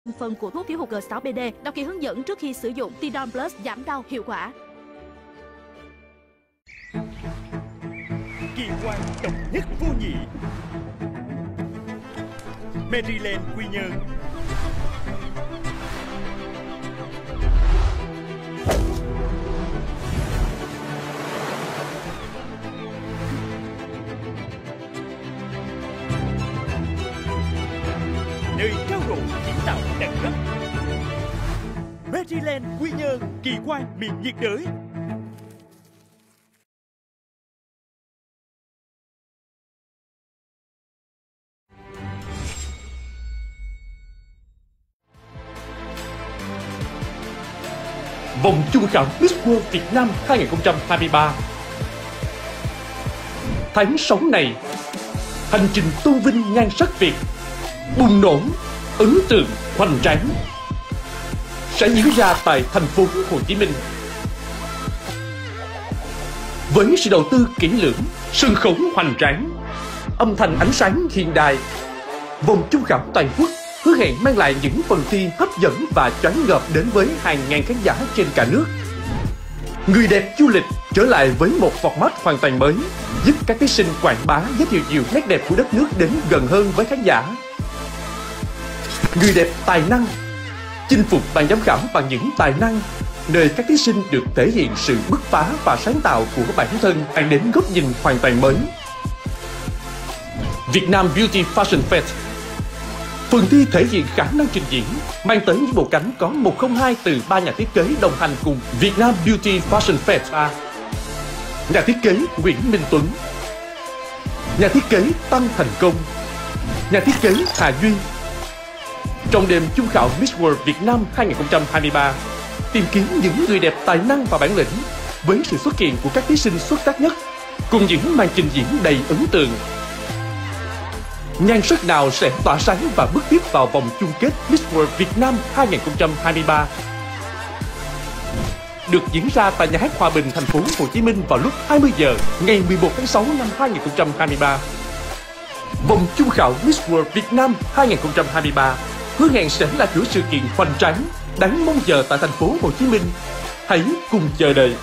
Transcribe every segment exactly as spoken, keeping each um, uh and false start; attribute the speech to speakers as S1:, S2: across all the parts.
S1: Phần của thuốc thiếu hụt G sáu B D, đọc kỹ hướng dẫn trước khi sử dụng. Tidon Plus giảm đau hiệu quả.
S2: Kỳ quan độc nhất vô nhị. Maryland Quy Nhơn. Nơi trao đổi kiến tạo đẳng cấp. Maryland Quy Nhơn, kỳ quan miền nhiệt đới.
S3: Vòng chung khảo Miss World Việt Nam hai không hai ba. Tháng sáu này, hành trình tôn vinh nhan sắc Việt bùng nổ, ấn tượng, hoành tráng sẽ diễn ra tại thành phố Hồ Chí Minh. Với sự đầu tư kỹ lưỡng, sân khấu hoành tráng, âm thanh ánh sáng hiện đại, vòng chung khảo toàn quốc hứa hẹn mang lại những phần thi hấp dẫn và choáng ngợp đến với hàng ngàn khán giả trên cả nước. Người đẹp du lịch trở lại với một format hoàn toàn mới, giúp các thí sinh quảng bá giới thiệu nhiều nét đẹp của đất nước đến gần hơn với khán giả. Người đẹp tài năng chinh phục ban giám khảo bằng những tài năng, nơi các thí sinh được thể hiện sự bứt phá và sáng tạo của bản thân, mang đến góc nhìn hoàn toàn mới. Việt Nam Beauty Fashion Fest. Phần thi thể hiện khả năng trình diễn, mang tới những bộ cánh có một không hai từ ba nhà thiết kế đồng hành cùng Việt Nam Beauty Fashion Fest. Nhà thiết kế Nguyễn Minh Tuấn, nhà thiết kế Tăng Thành Công, nhà thiết kế Hà Duy. Trong đêm chung khảo Miss World Việt Nam hai không hai ba, tìm kiếm những người đẹp tài năng và bản lĩnh với sự xuất hiện của các thí sinh xuất sắc nhất, cùng những màn trình diễn đầy ấn tượng. Nhan sắc nào sẽ tỏa sáng và bước tiếp vào vòng chung kết Miss World Việt Nam hai không hai ba? Được diễn ra tại Nhà hát Hòa Bình, thành phố Hồ Chí Minh vào lúc hai mươi giờ ngày mười một tháng sáu năm hai không hai ba. Vòng chung khảo Miss World Việt Nam hai không hai ba hứa hẹn sẽ là chuỗi sự kiện hoành tráng, đáng mong chờ tại thành phố Hồ Chí Minh. Hãy cùng chờ đợi.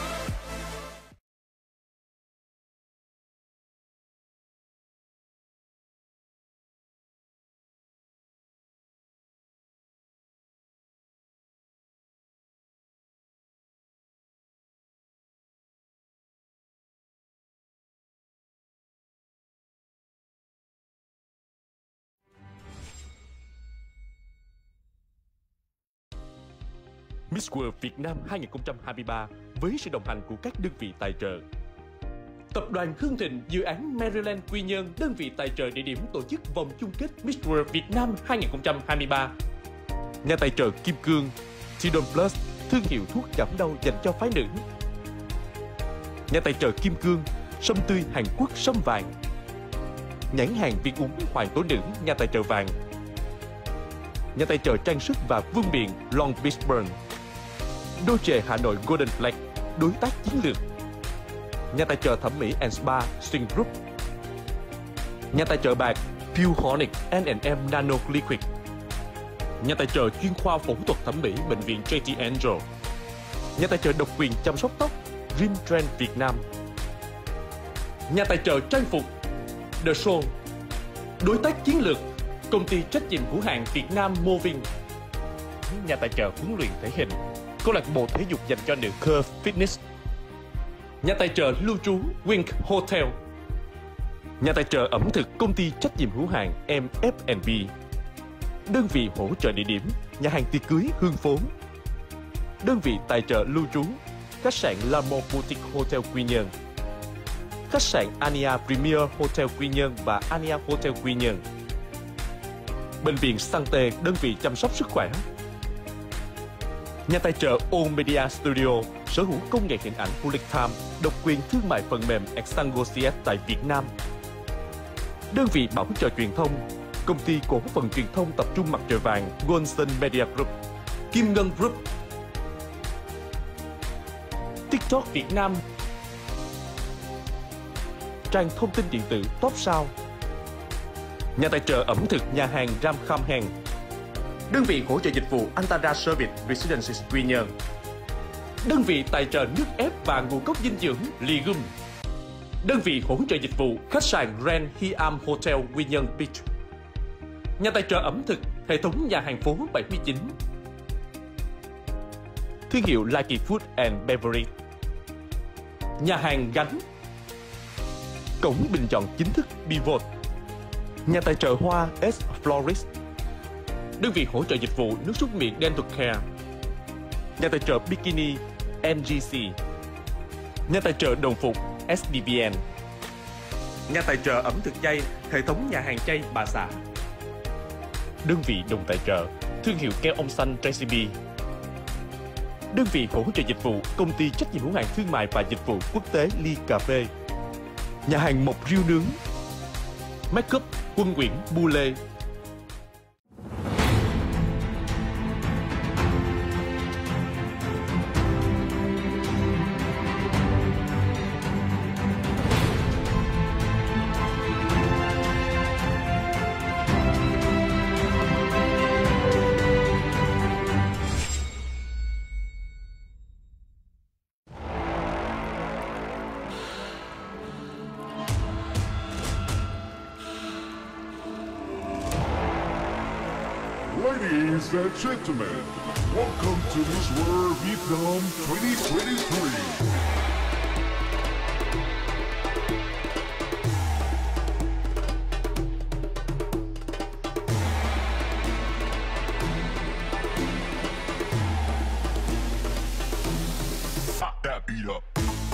S3: Miss World Việt Nam hai không hai ba với sự đồng hành của các đơn vị tài trợ. Tập đoàn Hưng Thịnh, dự án Maryland Quy Nhơn, đơn vị tài trợ địa điểm tổ chức vòng chung kết Miss World Việt Nam hai không hai ba. Nhà tài trợ Kim Cương, Tidon Plus, thương hiệu thuốc giảm đau dành cho phái nữ. Nhà tài trợ Kim Cương, sâm tươi Hàn Quốc sâm vàng. Nhãn hàng viên uống Hoàng Tố Nữ, nhà tài trợ vàng. Nhà tài trợ trang sức và vương miện Long Beach Burn. Dolce Hà Nội Golden Flag, đối tác chiến lược. Nhà tài trợ thẩm mỹ and Spa Swing Group. Nhà tài trợ bạc Purehonic and M Nano Liquid. Nhà tài trợ chuyên khoa phẫu thuật thẩm mỹ bệnh viện J T Angel. Nhà tài trợ độc quyền chăm sóc tóc Rim Trend Việt Nam. Nhà tài trợ trang phục The Show. Đối tác chiến lược công ty trách nhiệm hữu hạn Việt Nam Moving. Nhà tài trợ huấn luyện thể hình câu lạc bộ thể dục dành cho nữ Curve Fitness. Nhà tài trợ lưu trú Wink Hotel. Nhà tài trợ ẩm thực công ty trách nhiệm hữu hạn em ép and bê. Đơn vị hỗ trợ địa điểm nhà hàng tiệc cưới Hương Phố. Đơn vị tài trợ lưu trú khách sạn La Mont Boutique Hotel Quy Nhơn. Khách sạn Ania Premier Hotel Quy Nhơn và Ania Hotel Quy Nhơn. Bệnh viện Sante, đơn vị chăm sóc sức khỏe. Nhà tài trợ O Media Studio, sở hữu công nghệ hình ảnh Bullet Time, độc quyền thương mại phần mềm Extango xê ét tại Việt Nam. Đơn vị bảo trợ truyền thông, công ty cổ phần truyền thông tập trung mặt trời vàng Golden Media Group, Kim Ngân Group. TikTok Việt Nam, trang thông tin điện tử Top Sao. Nhà tài trợ ẩm thực nhà hàng Ram Kham Heng. đơn vị hỗ trợ dịch vụ Antara Service Residences Quy Nhơn, đơn vị tài trợ nước ép và ngũ cốc dinh dưỡng Ligum, đơn vị hỗ trợ dịch vụ khách sạn Grand Hiam Hotel Quy Nhơn Beach, nhà tài trợ ẩm thực hệ thống nhà hàng phố bảy mươi chín, thương hiệu Lucky Food and Beverage, nhà hàng Gánh, cổng bình chọn chính thức Bivot, nhà tài trợ hoa S Florist, đơn vị hỗ trợ dịch vụ nước súc miệng Dental Care, nhà tài trợ Bikini en giê xê, nhà tài trợ đồng phục ét đê vê en, nhà tài trợ ẩm thực chay hệ thống nhà hàng chay Bà Xã, đơn vị đồng tài trợ thương hiệu keo ông xanh gi bê, đơn vị hỗ trợ dịch vụ công ty trách nhiệm hữu hạn thương mại và dịch vụ quốc tế Ly Cà Phê, nhà hàng Mộc Riêu Nướng, Makeup Quân Nguyễn Bu Lê.
S4: Ladies and gentlemen, welcome to Miss World Vietnam twenty twenty-three. Pop that beat up.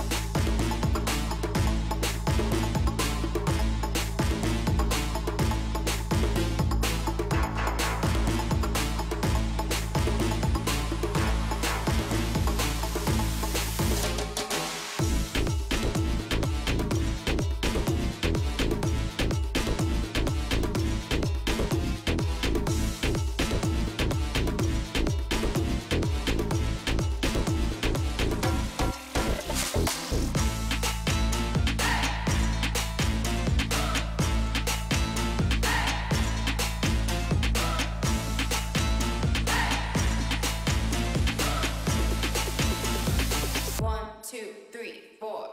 S5: Two, three, four.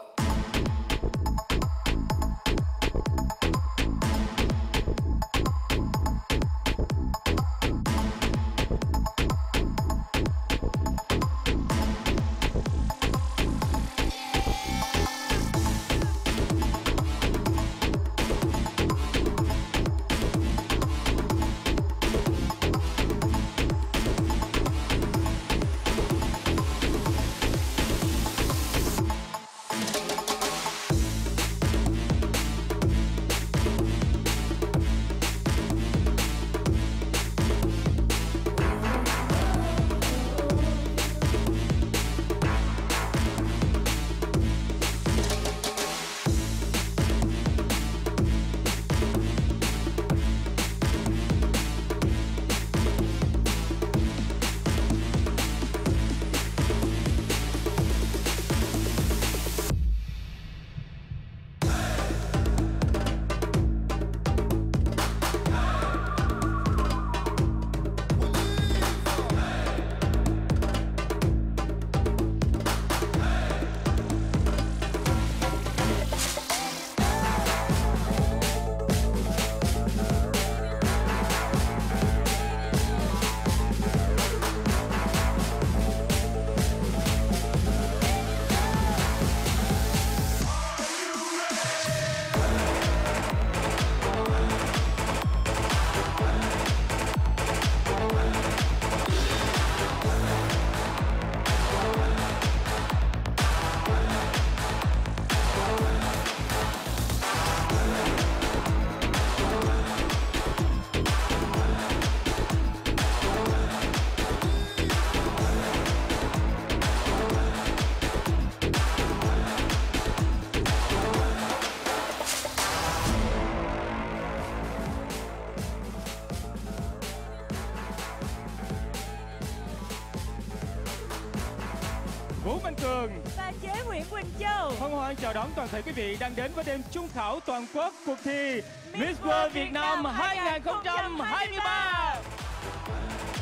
S2: Vũ Minh Cường
S6: và Chế Nguyễn Quỳnh Châu
S2: hân hoan chào đón toàn thể quý vị đang đến với đêm chung khảo toàn quốc cuộc thi Miss World Việt Nam hai không hai ba.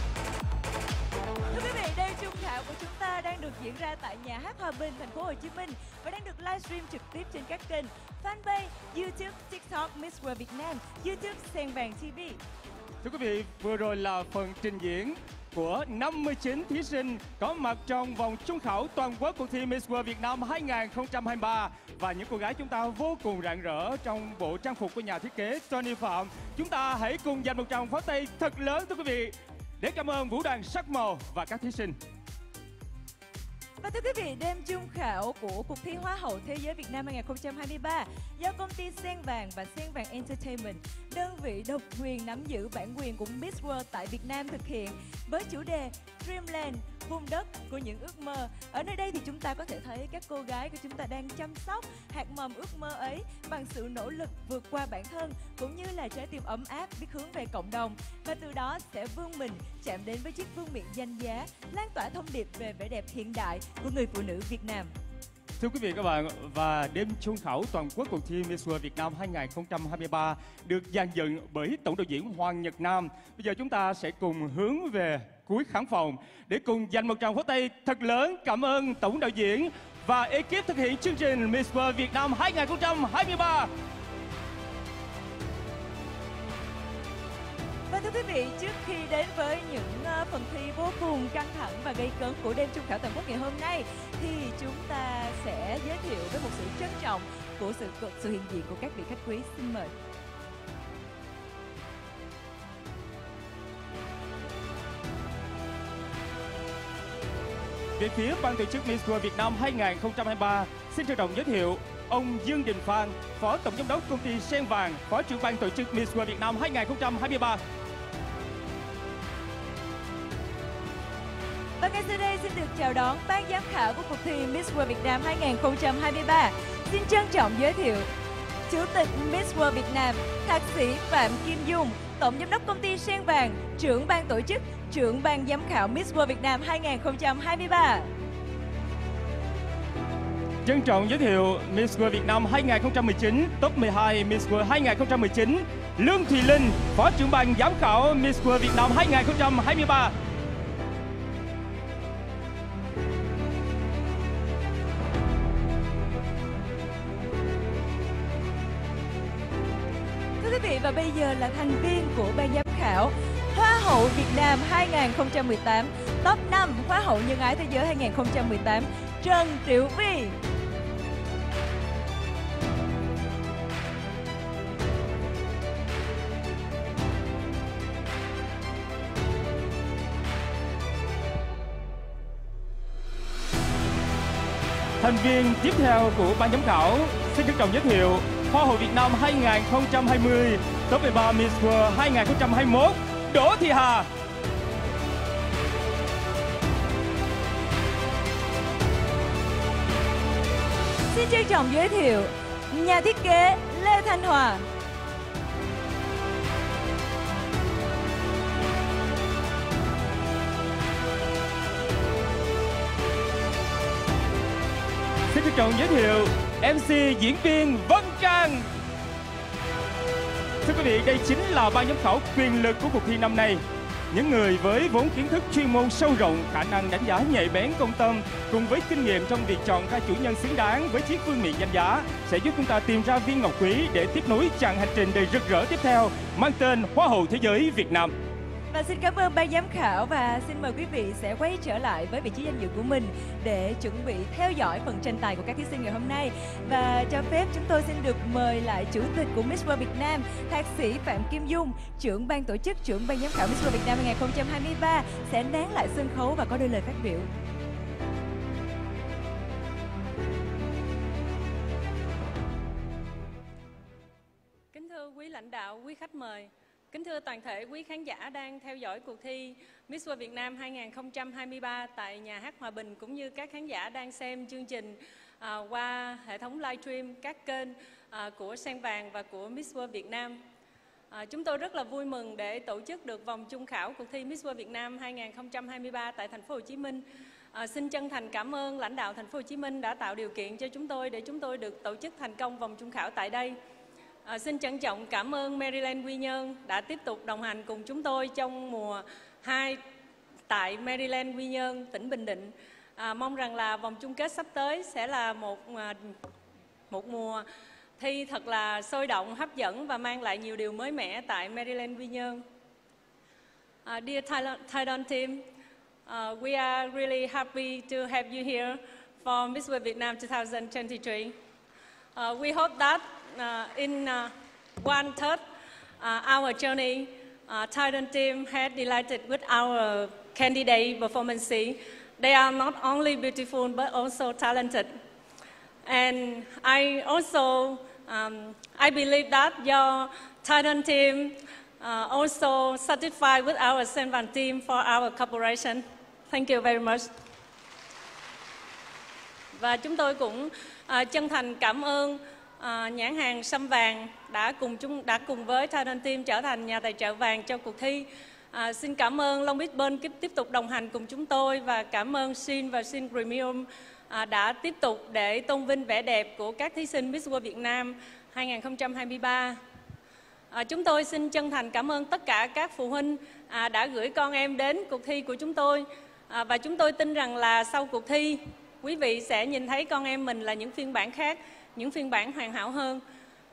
S6: diễn ra tại nhà hát Hòa Bình, thành phố Hồ Chí Minh và đang được livestream trực tiếp trên các kênh fanpage, YouTube, TikTok Miss World Việt Nam, YouTube Sen Vàng ti vi.
S2: Thưa quý vị, vừa rồi là phần trình diễn của năm mươi chín thí sinh có mặt trong vòng chung khảo toàn quốc cuộc thi Miss World Việt Nam hai không hai ba. Và những cô gái chúng ta vô cùng rạng rỡ trong bộ trang phục của nhà thiết kế Tony Phạm. Chúng ta hãy cùng dành một tràng pháo tay thật lớn thưa quý vị để cảm ơn vũ đoàn sắc màu và các thí sinh.
S6: Và thưa quý vị, đêm chung khảo của cuộc thi Hoa hậu Thế giới Việt Nam hai không hai ba do công ty Sen Vàng và Sen Vàng Entertainment, đơn vị độc quyền nắm giữ bản quyền của Miss World tại Việt Nam thực hiện với chủ đề Dreamland, vùng đất của những ước mơ. Ở nơi đây thì chúng ta có thể thấy các cô gái của chúng ta đang chăm sóc hạt mầm ước mơ ấy bằng sự nỗ lực vượt qua bản thân cũng như là trái tim ấm áp biết hướng về cộng đồng, và từ đó sẽ vươn mình chạm đến với chiếc vương miện danh giá, lan tỏa thông điệp về vẻ đẹp hiện đại của người phụ nữ Việt Nam.
S2: Thưa quý vị các bạn, và đêm chung khảo toàn quốc cuộc thi Miss World Việt Nam hai không hai ba được dàn dựng bởi tổng đạo diễn Hoàng Nhật Nam. Bây giờ chúng ta sẽ cùng hướng về cuối khán phòng để cùng dành một tràng pháo tay thật lớn cảm ơn tổng đạo diễn và ekip thực hiện chương trình Miss World Việt Nam hai không hai ba.
S6: Và thưa quý vị, trước khi đến với những uh, phần thi vô cùng căng thẳng và gây cấn của đêm chung khảo toàn quốc ngày hôm nay, thì chúng ta sẽ giới thiệu với một sự trân trọng của sự sự hiện diện của các vị khách quý. Xin mời.
S2: Về phía ban tổ chức Miss World Việt Nam hai không hai ba, xin trân trọng giới thiệu ông Dương Đình Phan, Phó Tổng Giám đốc Công ty Sen Vàng, Phó trưởng ban tổ chức Miss World Việt Nam hai không hai ba.
S6: Và ngay sau đây xin được chào đón ban giám khảo của cuộc thi Miss World Việt Nam hai không hai ba. Xin trân trọng giới thiệu Chủ tịch Miss World Việt Nam, Thạc sĩ Phạm Kim Dung, Tổng Giám đốc Công ty Sen Vàng, trưởng ban tổ chức, trưởng ban giám khảo Miss World Việt Nam hai không hai ba.
S2: Trân trọng giới thiệu Miss World Việt Nam hai không một chín, top mười hai Miss World hai không một chín, Lương Thùy Linh, Phó trưởng ban giám khảo Miss World Việt Nam hai không hai ba.
S6: Thưa quý vị, và bây giờ là thành viên của ban giám khảo Hoa hậu Việt Nam hai không một tám, top năm Hoa hậu Nhân ái Thế giới hai không một tám, Trần Triệu Vi.
S2: Thành viên tiếp theo của ban giám khảo xin trân trọng giới thiệu Hoa hậu Việt Nam hai không hai không, top mười ba Miss World hai không hai mốt, Đỗ Thị Hà.
S6: Xin trân trọng giới thiệu nhà thiết kế Lê Thanh Hòa.
S2: Xin trân trọng giới thiệu em xê diễn viên Vân Trang. Thưa quý vị, đây chính là ban giám khảo quyền lực của cuộc thi năm nay. Những người với vốn kiến thức chuyên môn sâu rộng, khả năng đánh giá nhạy bén công tâm, cùng với kinh nghiệm trong việc chọn ra chủ nhân xứng đáng với chiếc vương miện danh giá sẽ giúp chúng ta tìm ra viên ngọc quý để tiếp nối chặng hành trình đầy rực rỡ tiếp theo mang tên Hoa hậu Thế giới Việt Nam.
S6: Và xin cảm ơn ban giám khảo và xin mời quý vị sẽ quay trở lại với vị trí danh dự của mình để chuẩn bị theo dõi phần tranh tài của các thí sinh ngày hôm nay. Và cho phép chúng tôi xin được mời lại Chủ tịch của Miss World Việt Nam, Thạc sĩ Phạm Kim Dung, trưởng ban tổ chức, trưởng ban giám khảo Miss World Việt Nam hai không hai ba sẽ nán lại sân khấu và có đôi lời phát biểu.
S7: Kính thưa quý lãnh đạo, quý khách mời, kính thưa toàn thể quý khán giả đang theo dõi cuộc thi Miss World Việt Nam hai không hai ba tại nhà hát Hòa Bình, cũng như các khán giả đang xem chương trình à, qua hệ thống livestream các kênh à, của Sen Vàng và của Miss World Việt Nam. À, chúng tôi rất là vui mừng để tổ chức được vòng chung khảo cuộc thi Miss World Việt Nam hai không hai ba tại thành phố Hồ Chí Minh. À, xin chân thành cảm ơn lãnh đạo thành phố Hồ Chí Minh đã tạo điều kiện cho chúng tôi để chúng tôi được tổ chức thành công vòng chung khảo tại đây. À, xin trân trọng cảm ơn Maryland Quy Nhơn đã tiếp tục đồng hành cùng chúng tôi trong mùa hai tại Maryland Quy Nhơn, tỉnh Bình Định. À, mong rằng là vòng chung kết sắp tới sẽ là một một mùa thi thật là sôi động, hấp dẫn và mang lại nhiều điều mới mẻ tại Maryland Quy Nhơn. Uh, dear Thailand team, uh, we are really happy to have you here for Miss World Vietnam twenty twenty-three. Uh, we hope that uh, in uh, one third uh, our journey, uh, Thailand team had delighted with our candidate performance. They are not only beautiful but also talented. And I also, um, I believe that your Thailand team uh, also satisfied with our Sen Van team for our cooperation. Thank you very much. Và chúng tôi cũng uh, chân thành cảm ơn uh, nhãn hàng Sâm Vàng đã cùng chúng đã cùng với Thailand team trở thành nhà tài trợ vàng cho cuộc thi. À, xin cảm ơn Long Beach Burn tiếp tục đồng hành cùng chúng tôi và cảm ơn Shin và Shin Premium à, đã tiếp tục để tôn vinh vẻ đẹp của các thí sinh Miss World Việt Nam hai không hai ba. À, chúng tôi xin chân thành cảm ơn tất cả các phụ huynh à, đã gửi con em đến cuộc thi của chúng tôi à, và chúng tôi tin rằng là sau cuộc thi quý vị sẽ nhìn thấy con em mình là những phiên bản khác, những phiên bản hoàn hảo hơn.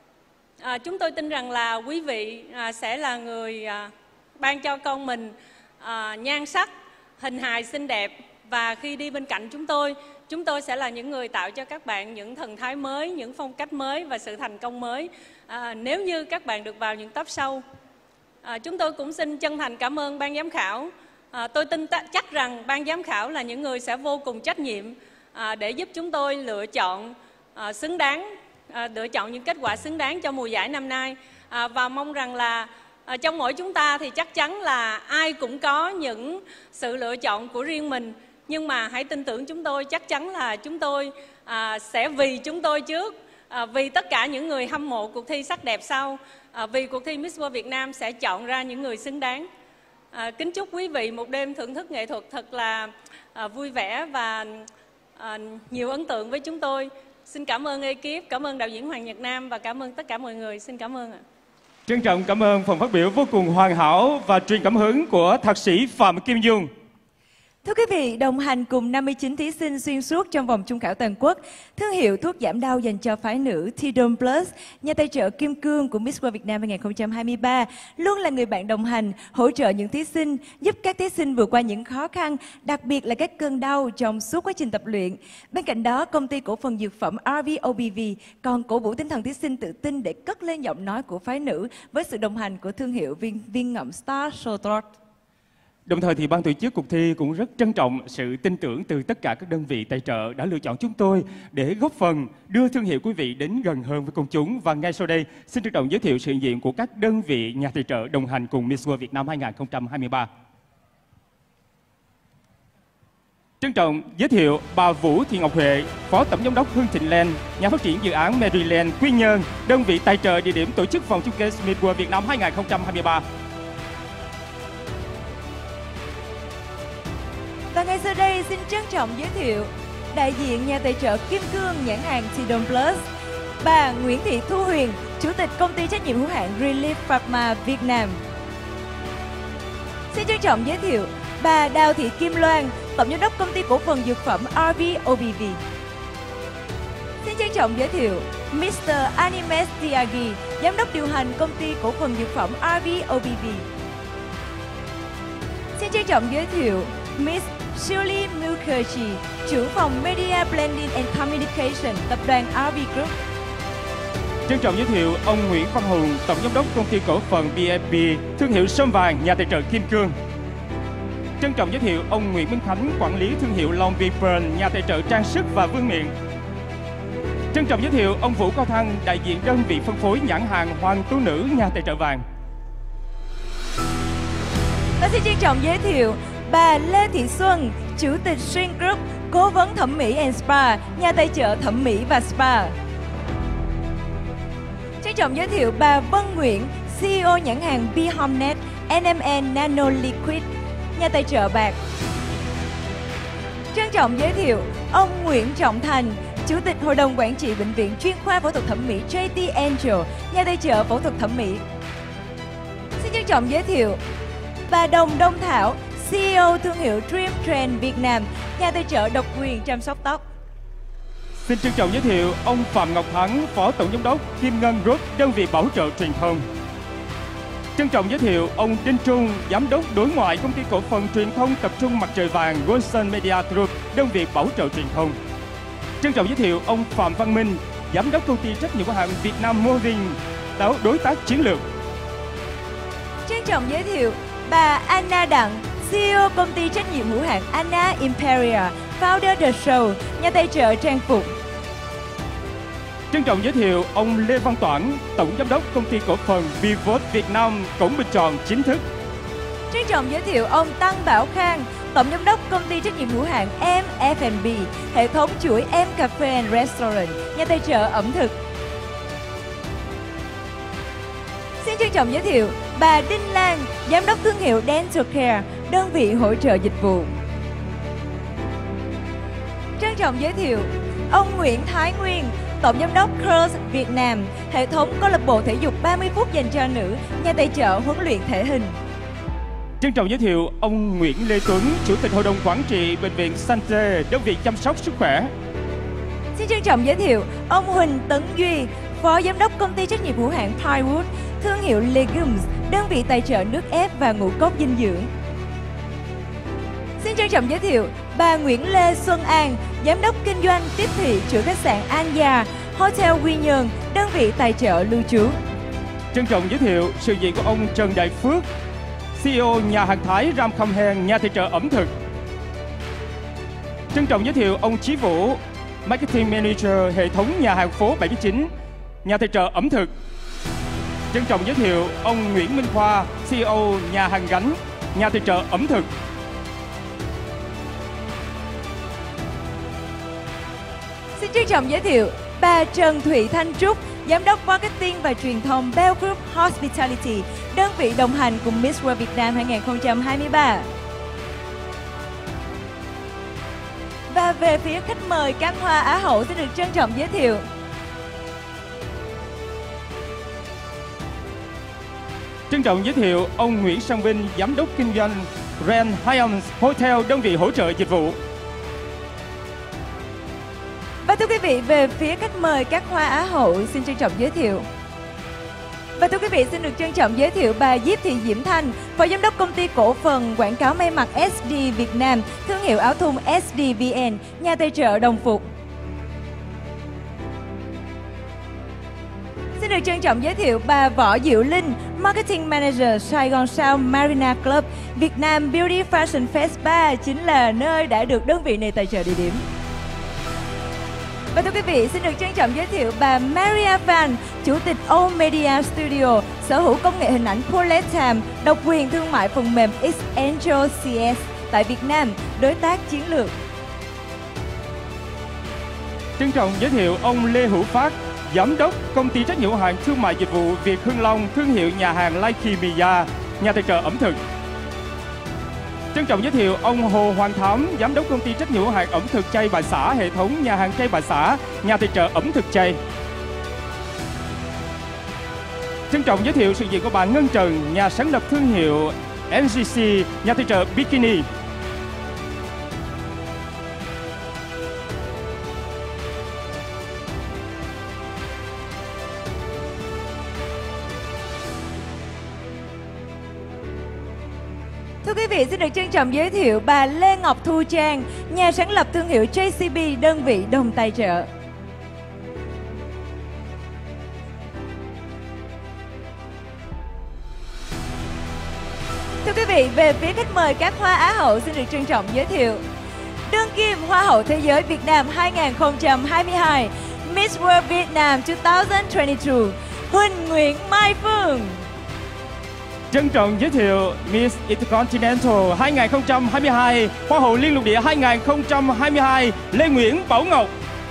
S7: À, chúng tôi tin rằng là quý vị à, sẽ là người à, ban cho con mình à, nhan sắc, hình hài xinh đẹp và khi đi bên cạnh chúng tôi, chúng tôi sẽ là những người tạo cho các bạn những thần thái mới, những phong cách mới và sự thành công mới à, nếu như các bạn được vào những top sau. À, chúng tôi cũng xin chân thành cảm ơn ban giám khảo. À, tôi tin chắc rằng ban giám khảo là những người sẽ vô cùng trách nhiệm à, để giúp chúng tôi lựa chọn à, xứng đáng, à, lựa chọn những kết quả xứng đáng cho mùa giải năm nay à, và mong rằng là À, trong mỗi chúng ta thì chắc chắn là ai cũng có những sự lựa chọn của riêng mình. Nhưng mà hãy tin tưởng chúng tôi, chắc chắn là chúng tôi à, sẽ vì chúng tôi trước, à, vì tất cả những người hâm mộ cuộc thi sắc đẹp sau, à, vì cuộc thi Miss World Việt Nam sẽ chọn ra những người xứng đáng. À, kính chúc quý vị một đêm thưởng thức nghệ thuật thật là à, vui vẻ và à, nhiều ấn tượng với chúng tôi. Xin cảm ơn ekip, cảm ơn đạo diễn Hoàng Nhật Nam và cảm ơn tất cả mọi người. Xin cảm ơn ạ.
S2: Trân trọng cảm ơn phần phát biểu vô cùng hoàn hảo và truyền cảm hứng của thạc sĩ Phạm Kim Dung.
S6: Thưa quý vị, đồng hành cùng năm mươi chín thí sinh xuyên suốt trong vòng chung khảo toàn quốc, thương hiệu thuốc giảm đau dành cho phái nữ Tidom Plus, nhà tài trợ kim cương của Miss World Việt Nam hai không hai ba, luôn là người bạn đồng hành, hỗ trợ những thí sinh, giúp các thí sinh vượt qua những khó khăn, đặc biệt là các cơn đau trong suốt quá trình tập luyện. Bên cạnh đó, công ty cổ phần dược phẩm rờ vê o bê vê còn cổ vũ tinh thần thí sinh tự tin để cất lên giọng nói của phái nữ với sự đồng hành của thương hiệu viên viên ngậm Star Sotort.
S2: Đồng thời thì ban tổ chức cuộc thi cũng rất trân trọng sự tin tưởng từ tất cả các đơn vị tài trợ đã lựa chọn chúng tôi để góp phần đưa thương hiệu quý vị đến gần hơn với công chúng. Và ngay sau đây, xin trân trọng giới thiệu sự hiện diện của các đơn vị nhà tài trợ đồng hành cùng Miss World Việt Nam hai không hai ba. Trân trọng giới thiệu bà Vũ Thị Ngọc Huệ, Phó Tổng Giám đốc Hưng Thịnh Land, nhà phát triển dự án Maryland Quy Nhơn, đơn vị tài trợ địa điểm tổ chức vòng chung kết Miss World Việt Nam hai không hai ba.
S6: Và ngay sau đây xin trân trọng giới thiệu đại diện nhà tài trợ kim cương nhãn hàng Tidom Plus, bà Nguyễn Thị Thu Huyền, Chủ tịch Công ty trách nhiệm hữu hạn Relief Pharma Việt Nam. Xin trân trọng giới thiệu bà Đào Thị Kim Loan, Tổng Giám đốc Công ty cổ phần dược phẩm rờ vê o bê vê. Xin trân trọng giới thiệu mít tơ Animes Tiagi, Giám đốc điều hành Công ty cổ phần dược phẩm rờ vê o bê vê. Xin trân trọng giới thiệu Miss Shirley Mukherjee, trưởng phòng Media Blending and Communication, tập đoàn rờ vê Group.
S2: Trân trọng giới thiệu ông Nguyễn Văn Hùng, Tổng Giám đốc Công ty cổ phần bê ép pê, thương hiệu Sâm Vàng, nhà tài trợ kim cương. Trân trọng giới thiệu ông Nguyễn Minh Khánh, quản lý thương hiệu Long Beach Burn, nhà tài trợ trang sức và vương miện. Trân trọng giới thiệu ông Vũ Cao Thăng, đại diện đơn vị phân phối nhãn hàng Hoàng Tú Nữ, nhà tài trợ vàng.
S6: Và xin trân trọng giới thiệu bà Lê Thị Xuân, Chủ tịch Shin Group, cố vấn thẩm mỹ and spa, nhà tài trợ thẩm mỹ và spa. Trân trọng giới thiệu bà Vân Nguyễn, xê e ô nhãn hàng Bihomnet en em en Nano Liquid, nhà tài trợ bạc. Trân trọng giới thiệu ông Nguyễn Trọng Thành, Chủ tịch Hội đồng Quản trị Bệnh viện Chuyên khoa Phẫu thuật Thẩm mỹ gi tê Angel, nhà tài trợ phẫu thuật thẩm mỹ. Xin trân trọng giới thiệu bà Đồng Đông Thảo, xê e ô thương hiệu Dream Trend Việt Nam, nhà tài trợ độc quyền chăm sóc tóc.
S2: Xin trân trọng giới thiệu ông Phạm Ngọc Thắng, Phó Tổng Giám đốc Kim Ngân Group, đơn vị bảo trợ truyền thông. Trân trọng giới thiệu ông Đinh Trung, Giám đốc đối ngoại Công ty cổ phần truyền thông tập trung Mặt Trời Vàng Wilson Media Group, đơn vị bảo trợ truyền thông. Trân trọng giới thiệu ông Phạm Văn Minh, Giám đốc Công ty trách nhiệm hữu hạn Việt Nam Moving, đối tác chiến lược.
S6: Trân trọng giới thiệu bà Anna Đặng, xê e ô Công ty trách nhiệm hữu hạn Anna Imperial, Founder The Show, nhà tài trợ trang phục.
S2: Trân trọng giới thiệu ông Lê Văn Toản, Tổng Giám đốc Công ty cổ phần Vivote Việt Nam, cổng bình chọn chính thức.
S6: Trân trọng giới thiệu ông Tăng Bảo Khang, Tổng Giám đốc Công ty trách nhiệm hữu hạn em ép and bê, hệ thống chuỗi M Cafe and Restaurant, nhà tài trợ ẩm thực. Xin trân trọng giới thiệu bà Đinh Lan, Giám đốc thương hiệu Dental Care, đơn vị hỗ trợ dịch vụ. Trân trọng giới thiệu ông Nguyễn Thái Nguyên, Tổng Giám đốc Curls Việt Nam, hệ thống câu lạc bộ thể dục ba mươi phút dành cho nữ, nhà tài trợ huấn luyện thể hình.
S2: Trân trọng giới thiệu ông Nguyễn Lê Tuấn, Chủ tịch Hội đồng Quản trị Bệnh viện Sante, đơn vị chăm sóc sức khỏe.
S6: Xin trân trọng giới thiệu ông Huỳnh Tấn Duy, Phó Giám đốc Công ty trách nhiệm hữu hạn Pinewood, thương hiệu Legumes, đơn vị tài trợ nước ép và ngũ cốc dinh dưỡng. Xin trân trọng giới thiệu bà Nguyễn Lê Xuân An, Giám đốc Kinh doanh tiếp thị chuỗi khách sạn An Gia, Hotel Quy Nhơn, đơn vị tài trợ lưu trú.
S2: Trân trọng giới thiệu sự diện của ông Trần Đại Phước, xê e ô nhà hàng Thái Ram Kham Heng, nhà tài trợ ẩm thực. Trân trọng giới thiệu ông Chí Vũ, Marketing Manager hệ thống nhà hàng phố bảy mươi chín, nhà tài trợ ẩm thực. Trân trọng giới thiệu ông Nguyễn Minh Khoa, xê e ô nhà hàng Gánh, nhà tài trợ ẩm thực.
S6: Xin trân trọng giới thiệu bà Trần Thị Thanh Trúc, Giám đốc Marketing và Truyền thông Bell Group Hospitality, đơn vị đồng hành cùng Miss World Việt Nam hai không hai ba. Và về phía khách mời Cam Hoa Á hậu xin được trân trọng giới thiệu
S2: Trân trọng giới thiệu ông Nguyễn Sang Vinh, Giám đốc Kinh doanh Grand Hyatt Hotel, đơn vị hỗ trợ dịch vụ.
S6: Và thưa quý vị, về phía khách mời các Hoa Á hậu xin trân trọng giới thiệu. Và thưa quý vị, xin được trân trọng giới thiệu bà Diếp Thị Diễm Thanh, Phó Giám đốc Công ty cổ phần quảng cáo may mặc ét đê Việt Nam, thương hiệu áo thun ét đê vê en, nhà tài trợ đồng phục. Xin được trân trọng giới thiệu bà Võ Diệu Linh, Marketing Manager Sài Gòn Sao Marina Club, Việt Nam Beauty Fashion Fest ba chính là nơi đã được đơn vị này tài trợ địa điểm. Và thưa quý vị, xin được trân trọng giới thiệu bà Maria Van, Chủ tịch O Media Studio, sở hữu công nghệ hình ảnh Bullet Time, độc quyền thương mại phần mềm X-Angel xê ét tại Việt Nam, đối tác chiến lược.
S2: Trân trọng giới thiệu ông Lê Hữu Phát, Giám đốc Công ty trách nhiệm hữu hạn Thương mại dịch vụ Việt Hưng Long, thương hiệu nhà hàng Laiki Mia, nhà tài trợ ẩm thực. Trân trọng giới thiệu ông Hồ Hoàng Thám, Giám đốc Công ty trách nhiệm hữu hạn ẩm thực chay Bà Xã, hệ thống nhà hàng chay Bà Xã, nhà tài trợ ẩm thực chay. Trân trọng giới thiệu sự diện của bà Ngân Trần, nhà sáng lập thương hiệu em giê xê, nhà tài trợ Bikini.
S6: Thưa quý vị, xin được trân trọng giới thiệu bà Lê Ngọc Thu Trang, nhà sáng lập thương hiệu gi xê bê, đơn vị đồng tài trợ. Thưa quý vị, về phía khách mời các Hoa Á hậu xin được trân trọng giới thiệu đương kim Hoa hậu Thế giới Việt Nam hai không hai hai, Miss World Vietnam hai không hai hai, Huỳnh Nguyễn Mai Phương.
S2: Trân trọng giới thiệu Miss Intercontinental hai không hai hai, Hoa hậu Liên lục địa hai không hai hai, Lê Nguyễn Bảo Ngọc.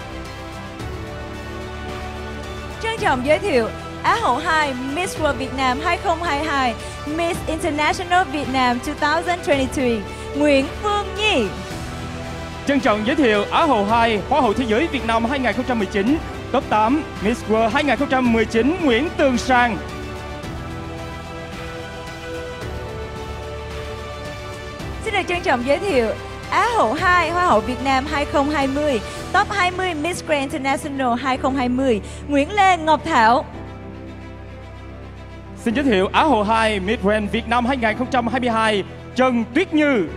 S6: Trân trọng giới thiệu Á hậu hai Miss World Việt Nam hai không hai hai, Miss International Việt Nam hai không hai ba, Nguyễn Phương Nhi.
S2: Trân trọng giới thiệu Á hậu hai, Hoa hậu Thế giới Việt Nam hai không một chín, top tám Miss World hai không một chín, Nguyễn Tường Sang.
S6: Xin được trân trọng giới thiệu Á hậu hai Hoa hậu Việt Nam hai không hai không, Top hai mươi Miss Grand International hai không hai không, Nguyễn Lê Ngọc Thảo.
S2: Xin giới thiệu Á hậu hai Miss Grand Việt Nam hai không hai hai, Trần Tuyết Như.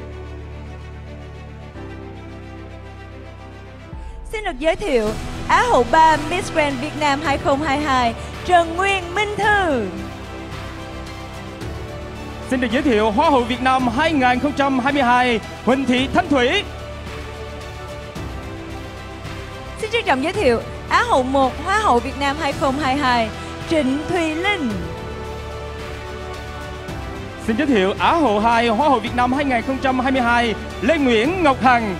S6: Xin được giới thiệu Á hậu ba Miss Grand Việt Nam hai không hai hai, Trần Nguyên Minh Thư.
S2: Xin được giới thiệu Hoa hậu Việt Nam hai không hai hai, Huỳnh Thị Thanh Thủy.
S6: Xin trân trọng giới thiệu Á hậu một Hoa hậu Việt Nam hai không hai hai, Trịnh Thùy Linh.
S2: Xin giới thiệu Á hậu hai Hoa hậu Việt Nam hai không hai hai, Lê Nguyễn Ngọc Hằng.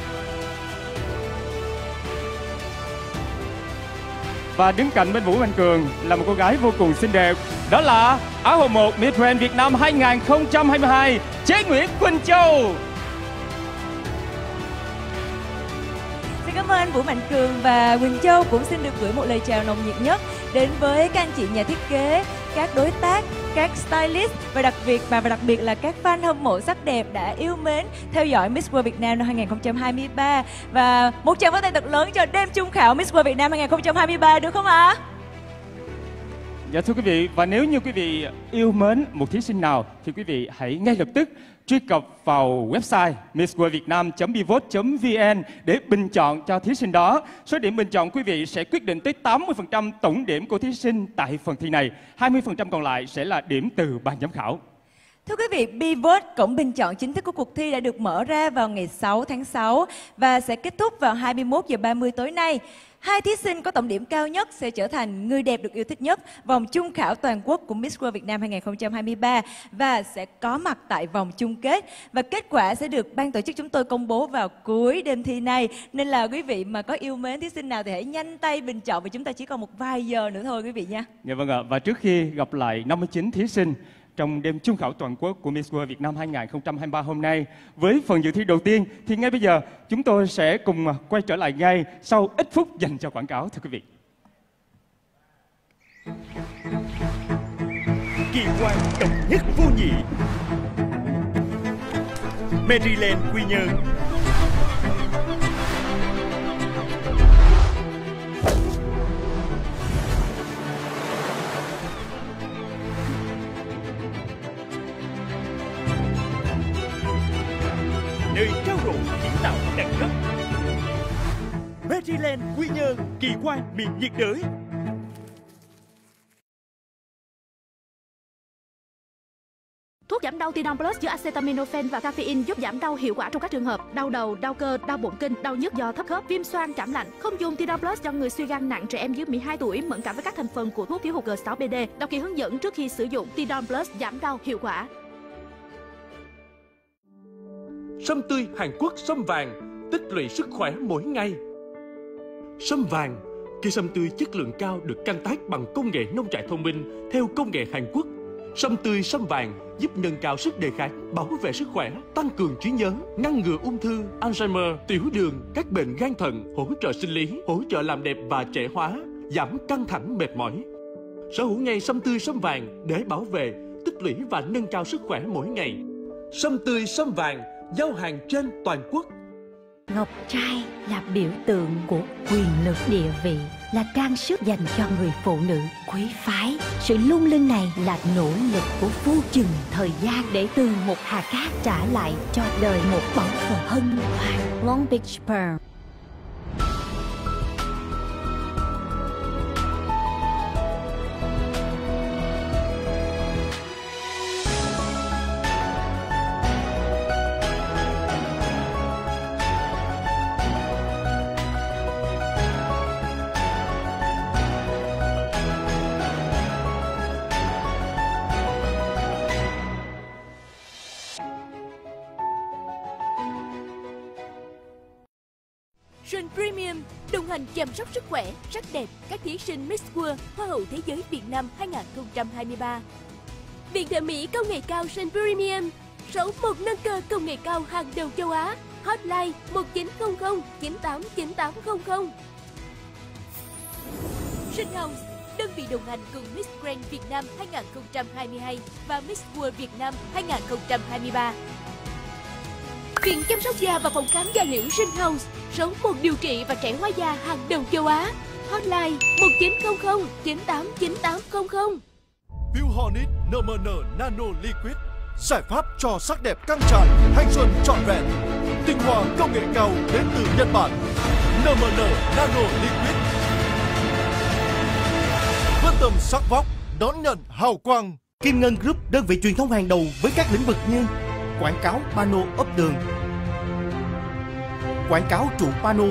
S2: Và đứng cạnh bên Vũ Mạnh Cường là một cô gái vô cùng xinh đẹp. Đó là Á hậu một Miss Grand Việt Nam hai không hai hai, Chế Nguyễn Quỳnh Châu.
S6: Xin cảm ơn Vũ Mạnh Cường và Quỳnh Châu, cũng xin được gửi một lời chào nồng nhiệt nhất đến với các anh chị nhà thiết kế, các đối tác, các stylist và đặc biệt và đặc biệt là các fan hâm mộ sắc đẹp đã yêu mến theo dõi Miss World Việt Nam năm hai không hai ba. Và một tràng pháo tay thật lớn cho đêm chung khảo Miss World Việt Nam hai không hai ba được không ạ? À?
S2: Dạ thưa quý vị, và nếu như quý vị yêu mến một thí sinh nào thì quý vị hãy ngay lập tức truy cập vào website miss world vietnam chấm bivote chấm vn để bình chọn cho thí sinh đó. Số điểm bình chọn quý vị sẽ quyết định tới tám mươi phần trăm tổng điểm của thí sinh tại phần thi này. hai mươi phần trăm còn lại sẽ là điểm từ ban giám khảo.
S6: Thưa quý vị, Bivote, cổng bình chọn chính thức của cuộc thi đã được mở ra vào ngày sáu tháng sáu và sẽ kết thúc vào hai mươi mốt giờ ba mươi tối nay. Hai thí sinh có tổng điểm cao nhất sẽ trở thành người đẹp được yêu thích nhất vòng chung khảo toàn quốc của Miss World Việt Nam hai không hai ba và sẽ có mặt tại vòng chung kết. Và kết quả sẽ được ban tổ chức chúng tôi công bố vào cuối đêm thi này. Nên là quý vị mà có yêu mến thí sinh nào thì hãy nhanh tay bình chọn, vì chúng ta chỉ còn một vài giờ nữa thôi quý vị nha.
S2: Dạ vâng ạ, và trước khi gặp lại năm mươi chín thí sinh trong đêm chung khảo toàn quốc của Miss World Việt Nam hai không hai ba hôm nay, với phần dự thi đầu tiên thì ngay bây giờ chúng tôi sẽ cùng quay trở lại ngay sau ít phút dành cho quảng cáo, thưa quý vị.
S8: Kỳ quan độc nhất vô nhị, Maryland Quy Nhơn. Nơi trao đổi kiến tạo đẳng cấp. Maryland Quy Nhơn, kỳ quan miền nhiệt đới.
S1: Thuốc giảm đau Tidon Plus chứa acetaminophen và caffeine giúp giảm đau hiệu quả trong các trường hợp đau đầu, đau cơ, đau bụng kinh, đau nhức do thấp khớp, viêm xoang, cảm lạnh. Không dùng Tidon Plus cho người suy gan nặng, trẻ em dưới mười hai tuổi, mẫn cảm với các thành phần của thuốc thiếu hụt G sáu B D. Đọc kỹ hướng dẫn trước khi sử dụng. Tidon Plus giảm đau hiệu quả.
S3: Sâm tươi Hàn Quốc sâm vàng, tích lũy sức khỏe mỗi ngày. Sâm vàng, cây sâm tươi chất lượng cao được canh tác bằng công nghệ nông trại thông minh theo công nghệ Hàn Quốc. Sâm tươi sâm vàng giúp nâng cao sức đề kháng, bảo vệ sức khỏe, tăng cường trí nhớ, ngăn ngừa ung thư, Alzheimer, tiểu đường, các bệnh gan thận, hỗ trợ sinh lý, hỗ trợ làm đẹp và trẻ hóa, giảm căng thẳng mệt mỏi. Sở hữu ngay sâm tươi sâm vàng để bảo vệ, tích lũy và nâng cao sức khỏe mỗi ngày. Sâm tươi sâm vàng giao hàng trên toàn quốc.
S9: Ngọc trai là biểu tượng của quyền lực, địa vị, là trang sức dành cho người phụ nữ quý phái. Sự lung linh này là nỗ lực của vô chừng thời gian để từ một hạt cát trả lại cho đời một báu vật hân hoan. Long Beach Pearl.
S10: Sun Premium đồng hành chăm sóc sức khỏe, sắc đẹp các thí sinh Miss World Hoa hậu Thế giới Việt Nam hai không hai ba. Viện thẩm mỹ công nghệ cao Sun Premium, số một nâng cơ công nghệ cao hàng đầu châu Á. Hotline một chín không không chín tám chín tám không không. Sun House, đơn vị đồng hành cùng Miss Grand Việt Nam hai không hai hai và Miss World Việt Nam hai không hai ba. Viện chăm sóc da và phòng khám da liễu Sinh số một điều trị và trẻ hóa da hàng đầu châu Á. Hotline một chín không không chín tám chín tám không không.
S11: Biohonit en em en Nano Liquid, giải pháp cho sắc đẹp căng tràn, thanh xuân trọn vẹn. Tinh hoa công nghệ cao đến từ Nhật Bản. en em en Nano Liquid, vươn tầm sắc vóc, đón nhận hào quang.
S12: Kim Ngân Group, đơn vị truyền thông hàng đầu với các lĩnh vực như quảng cáo pano ốp tường, quảng cáo trụ pano,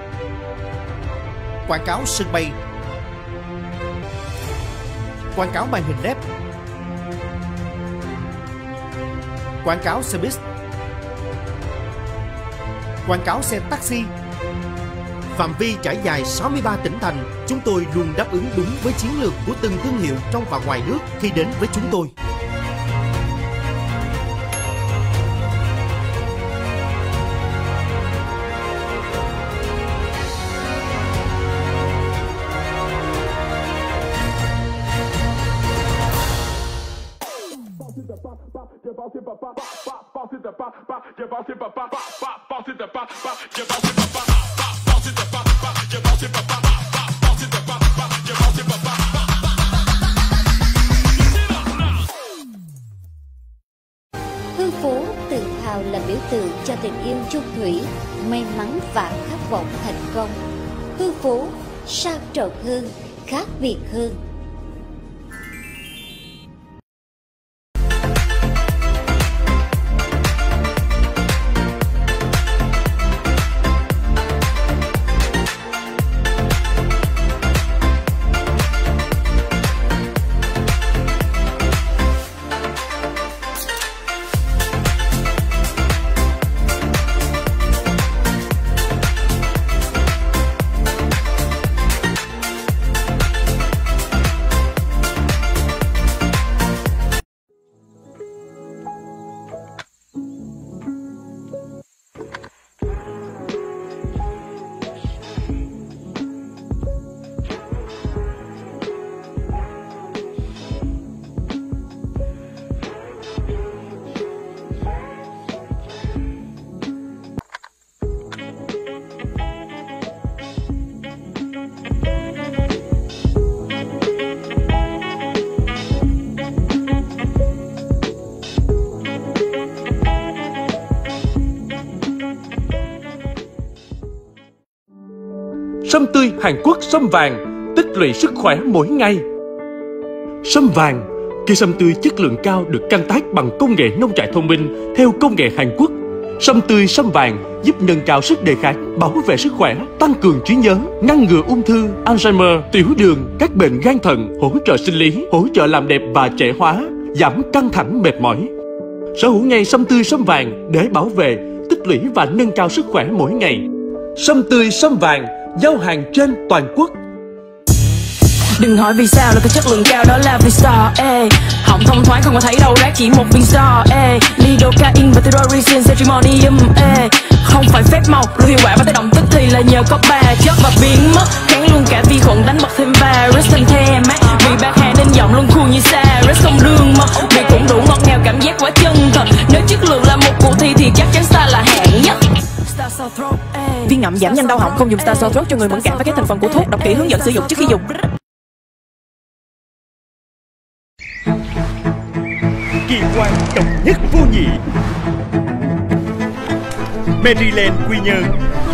S12: quảng cáo sân bay, quảng cáo màn hình led, quảng cáo xe buýt, quảng cáo xe taxi. Phạm vi trải dài sáu mươi ba tỉnh thành, chúng tôi luôn đáp ứng đúng với chiến lược của từng thương hiệu trong và ngoài nước khi đến với chúng tôi.
S9: Hương phố tự hào là biểu tượng cho tình yêu chung thủy, may mắn và khát vọng thành công. Hương phố sang trọng hơn, khác biệt hơn.
S3: Sâm tươi Hàn Quốc sâm vàng, tích lũy sức khỏe mỗi ngày. Sâm vàng, cây sâm tươi chất lượng cao được canh tác bằng công nghệ nông trại thông minh theo công nghệ Hàn Quốc. Sâm tươi sâm vàng giúp nâng cao sức đề kháng, bảo vệ sức khỏe, tăng cường trí nhớ, ngăn ngừa ung thư, Alzheimer, tiểu đường, các bệnh gan thận, hỗ trợ sinh lý, hỗ trợ làm đẹp và trẻ hóa, giảm căng thẳng mệt mỏi. Sở hữu ngay sâm tươi sâm vàng để bảo vệ, tích lũy và nâng cao sức khỏe mỗi ngày. Sâm tươi sâm vàng giao hàng trên toàn quốc.
S13: Đừng hỏi vì sao là cái chất lượng cao đó là vì sao, ê. Họng thông thoáng không có thấy đâu rác chỉ một vì sao, ê. Lidocaine và terrorism Cetrimonium, ê. Không phải phép màu, rồi hiệu quả và tác động tức thì là nhờ có ba chất và biến mất. Kháng luôn cả vi khuẩn, đánh bật thêm virus thành thêm mát. Vì bạc hà nên giọng luôn cool như Cyrus không lương mất. Vì cũng đủ ngọt ngào cảm giác quá chân thật. Nếu chất lượng là một cuộc thi thì chắc chắn Star là hạng nhất. Viên ngậm giảm nhanh đau họng, không dùng Star Sore Throat cho người mẫn cảm với các thành phần của thuốc. Đọc kỹ hướng dẫn sử dụng trước khi dùng.
S8: Kỳ quan độc nhất vô nhị, Maryland Quy Nhơn.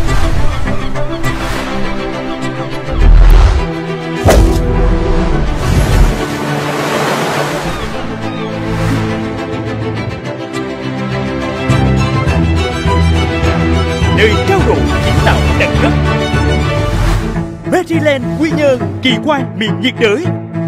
S8: Nơi trao đổi kiến tạo đẳng cấp. Maryland Quy Nhơn, kỳ quan miền nhiệt đới.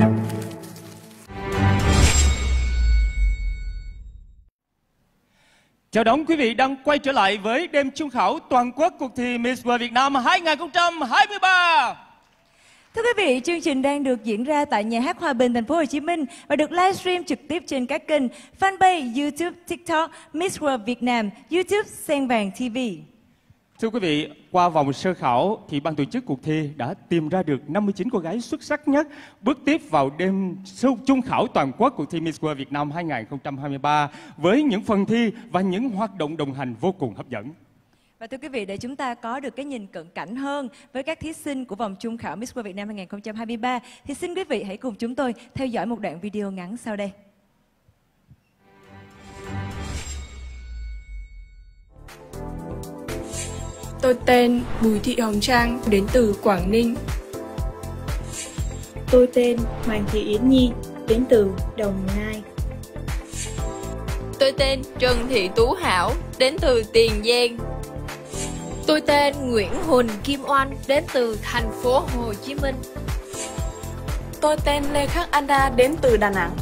S2: Chào đón quý vị đang quay trở lại với đêm chung khảo toàn quốc cuộc thi Miss World Việt Nam hai không hai ba.
S6: Thưa quý vị, chương trình đang được diễn ra tại Nhà hát Hòa Bình, thành phố Hồ Chí Minh và được livestream trực tiếp trên các kênh fanpage, YouTube, TikTok, Miss World Việt Nam, YouTube Sen Vàng ti vi.
S2: Thưa quý vị, qua vòng sơ khảo thì ban tổ chức cuộc thi đã tìm ra được năm mươi chín cô gái xuất sắc nhất bước tiếp vào đêm sâu chung khảo toàn quốc cuộc thi Miss World Việt Nam hai không hai ba với những phần thi và những hoạt động đồng hành vô cùng hấp dẫn.
S6: Và thưa quý vị, để chúng ta có được cái nhìn cận cảnh hơn với các thí sinh của vòng chung khảo Miss World Việt Nam hai không hai ba thì xin quý vị hãy cùng chúng tôi theo dõi một đoạn video ngắn sau đây.
S14: Tôi tên Bùi Thị Hồng Trang, đến từ Quảng Ninh.
S15: Tôi tên Hoàng Thị Yến Nhi, đến từ Đồng Nai.
S16: Tôi tên Trần Thị Tú Hảo, đến từ Tiền Giang.
S17: Tôi tên Nguyễn Huỳnh Kim Oanh, đến từ thành phố Hồ Chí Minh.
S14: Tôi tên Lê Khắc Anna, đến từ Đà Nẵng.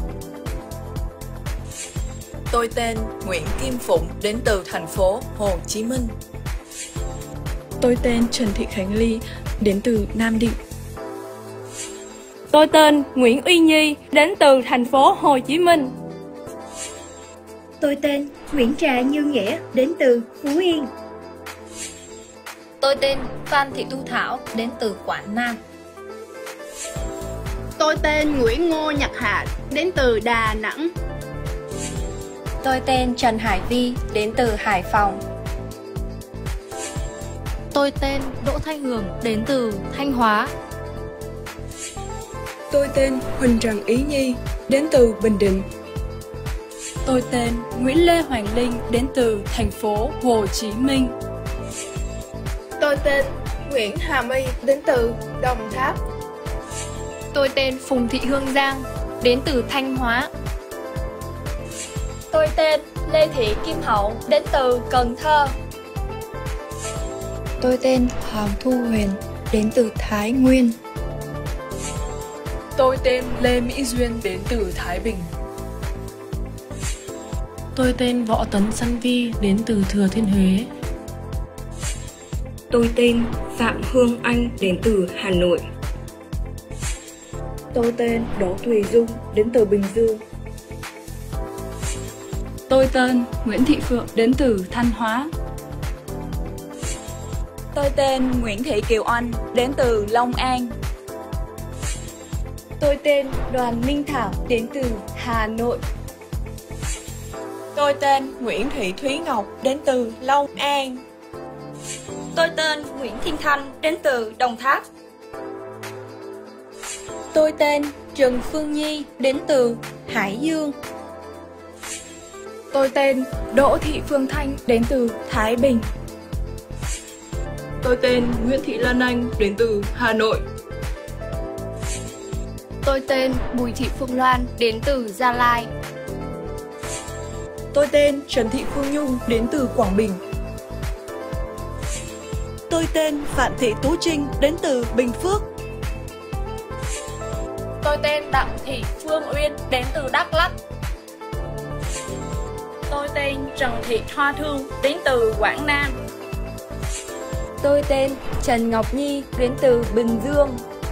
S18: Tôi tên Nguyễn Kim Phụng, đến từ thành phố Hồ Chí Minh.
S14: Tôi tên Trần Thị Khánh Ly, đến từ Nam Định.
S19: Tôi tên Nguyễn Uy Nhi, đến từ thành phố Hồ Chí Minh.
S15: Tôi tên Nguyễn Trà Như Nghĩa, đến từ Phú Yên.
S20: Tôi tên Phan Thị Thu Thảo, đến từ Quảng Nam.
S21: Tôi tên Nguyễn Ngô Nhật Hạ, đến từ Đà Nẵng.
S22: Tôi tên Trần Hải Vi, đến từ Hải Phòng.
S23: Tôi tên Đỗ Thanh Hường, đến từ Thanh Hóa.
S14: Tôi tên Huỳnh Trần Ý Nhi, đến từ Bình Định.
S24: Tôi tên Nguyễn Lê Hoàng Linh, đến từ thành phố Hồ Chí Minh.
S25: Tôi tên Nguyễn Hà My, đến từ Đồng Tháp.
S23: Tôi tên Phùng Thị Hương Giang, đến từ Thanh Hóa.
S26: Tôi tên Lê Thị Kim Hậu, đến từ Cần Thơ.
S27: Tôi tên Hoàng Thu Huyền, đến từ Thái Nguyên.
S14: Tôi tên Lê Mỹ Duyên, đến từ Thái Bình.
S28: Tôi tên Võ Tấn San Vi, đến từ Thừa Thiên Huế.
S29: Tôi tên Phạm Hương Anh, đến từ Hà Nội.
S30: Tôi tên Đỗ Thùy Dung, đến từ Bình Dương.
S24: Tôi tên Nguyễn Thị Phượng, đến từ Thanh Hóa.
S31: Tôi tên Nguyễn Thị Kiều Anh, đến từ Long An.
S32: Tôi tên Đoàn Minh Thảo, đến từ Hà Nội.
S31: Tôi tên Nguyễn Thị Thúy Ngọc, đến từ Long An.
S26: Tôi tên Nguyễn Thiên Thanh, đến từ Đồng Tháp.
S22: Tôi tên Trần Phương Nhi, đến từ Hải Dương.
S14: Tôi tên Đỗ Thị Phương Thanh, đến từ Thái Bình.
S28: Tôi tên Nguyễn Thị Lan Anh, đến từ Hà Nội.
S23: Tôi tên Bùi Thị Phương Loan, đến từ Gia Lai.
S31: Tôi tên Trần Thị Phương Nhung, đến từ Quảng Bình.
S33: Tôi tên Phạm Thị Tú Trinh, đến từ Bình Phước.
S19: Tôi tên Đặng Thị Phương Uyên, đến từ Đắk Lắk. Tôi tên Trần Thị Hoa Thương, đến từ Quảng Nam.
S22: Tôi tên Trần Ngọc Nhi, đến từ Bình Dương.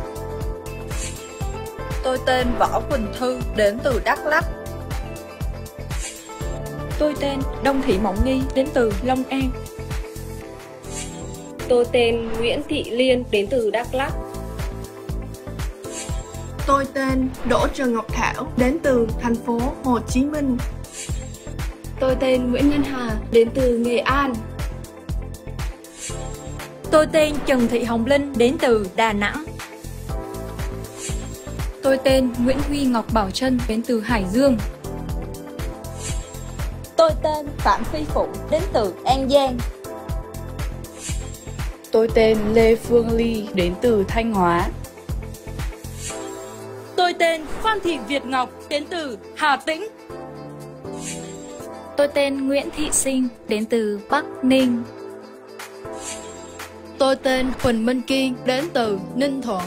S31: Tôi tên Võ Quỳnh Thư, đến từ Đắk Lắk. Tôi tên Đông Thị Mộng Nhi, đến từ Long An.
S19: Tôi tên Nguyễn Thị Liên, đến từ Đắk Lắk.
S30: Tôi tên Đỗ Trần Ngọc Thảo, đến từ thành phố Hồ Chí Minh.
S19: Tôi tên Nguyễn Ngân Hà, đến từ Nghệ An.
S22: Tôi tên Trần Thị Hồng Linh, đến từ Đà Nẵng.
S14: Tôi tên Nguyễn Huy Ngọc Bảo Trân, đến từ Hải Dương.
S31: Tôi tên Phạm Phi Phụng, đến từ An Giang.
S28: Tôi tên Lê Phương Ly, đến từ Thanh Hóa.
S19: Tôi tên Phan Thị Việt Ngọc, đến từ Hà Tĩnh.
S23: Tôi tên Nguyễn Thị Sinh, đến từ Bắc Ninh.
S21: Tôi tên Huỳnh Minh Kiên, đến từ Ninh Thuận.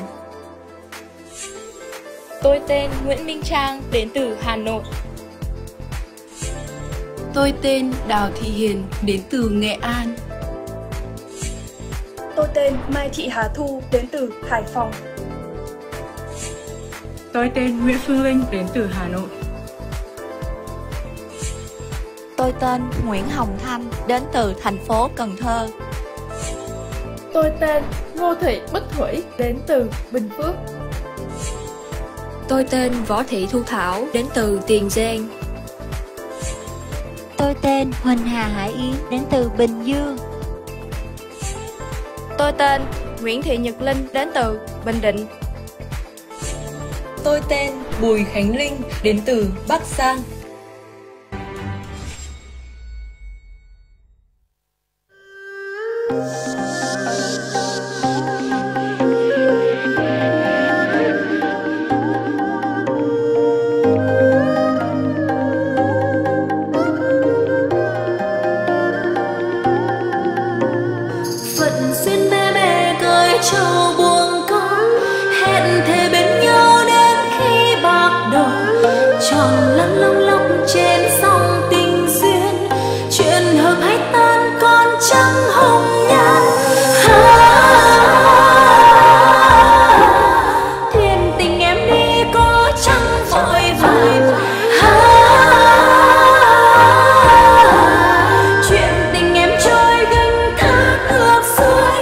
S19: Tôi tên Nguyễn Minh Trang, đến từ Hà Nội.
S28: Tôi tên Đào Thị Hiền, đến từ Nghệ An.
S31: Tôi tên Mai Thị Hà Thu, đến từ Hải Phòng.
S14: Tôi tên Nguyễn Phương Linh, đến từ Hà Nội.
S22: Tôi tên Nguyễn Hồng Thanh, đến từ thành phố Cần Thơ.
S25: Tôi tên Ngô Thị Bích Thủy, đến từ Bình Phước.
S17: Tôi tên Võ Thị Thu Thảo, đến từ Tiền Giang.
S1: Tôi tên Huỳnh Hà Hải Yến, đến từ Bình Dương.
S19: Tôi tên Nguyễn Thị Nhật Linh, đến từ Bình Định.
S18: Tôi tên Bùi Khánh Linh, đến từ Bắc Giang.
S2: Phận duyên bé bé cởi trâu buông con, hẹn thề bên nhau đến khi bạc đầu, tròn lăn long lóc trên sông tình duyên, chuyện hợp hay tan con trắng hồng nhan. Thuyền tình em đi có trăng vội vàng, chuyện tình em trôi gánh thác ngược xuôi.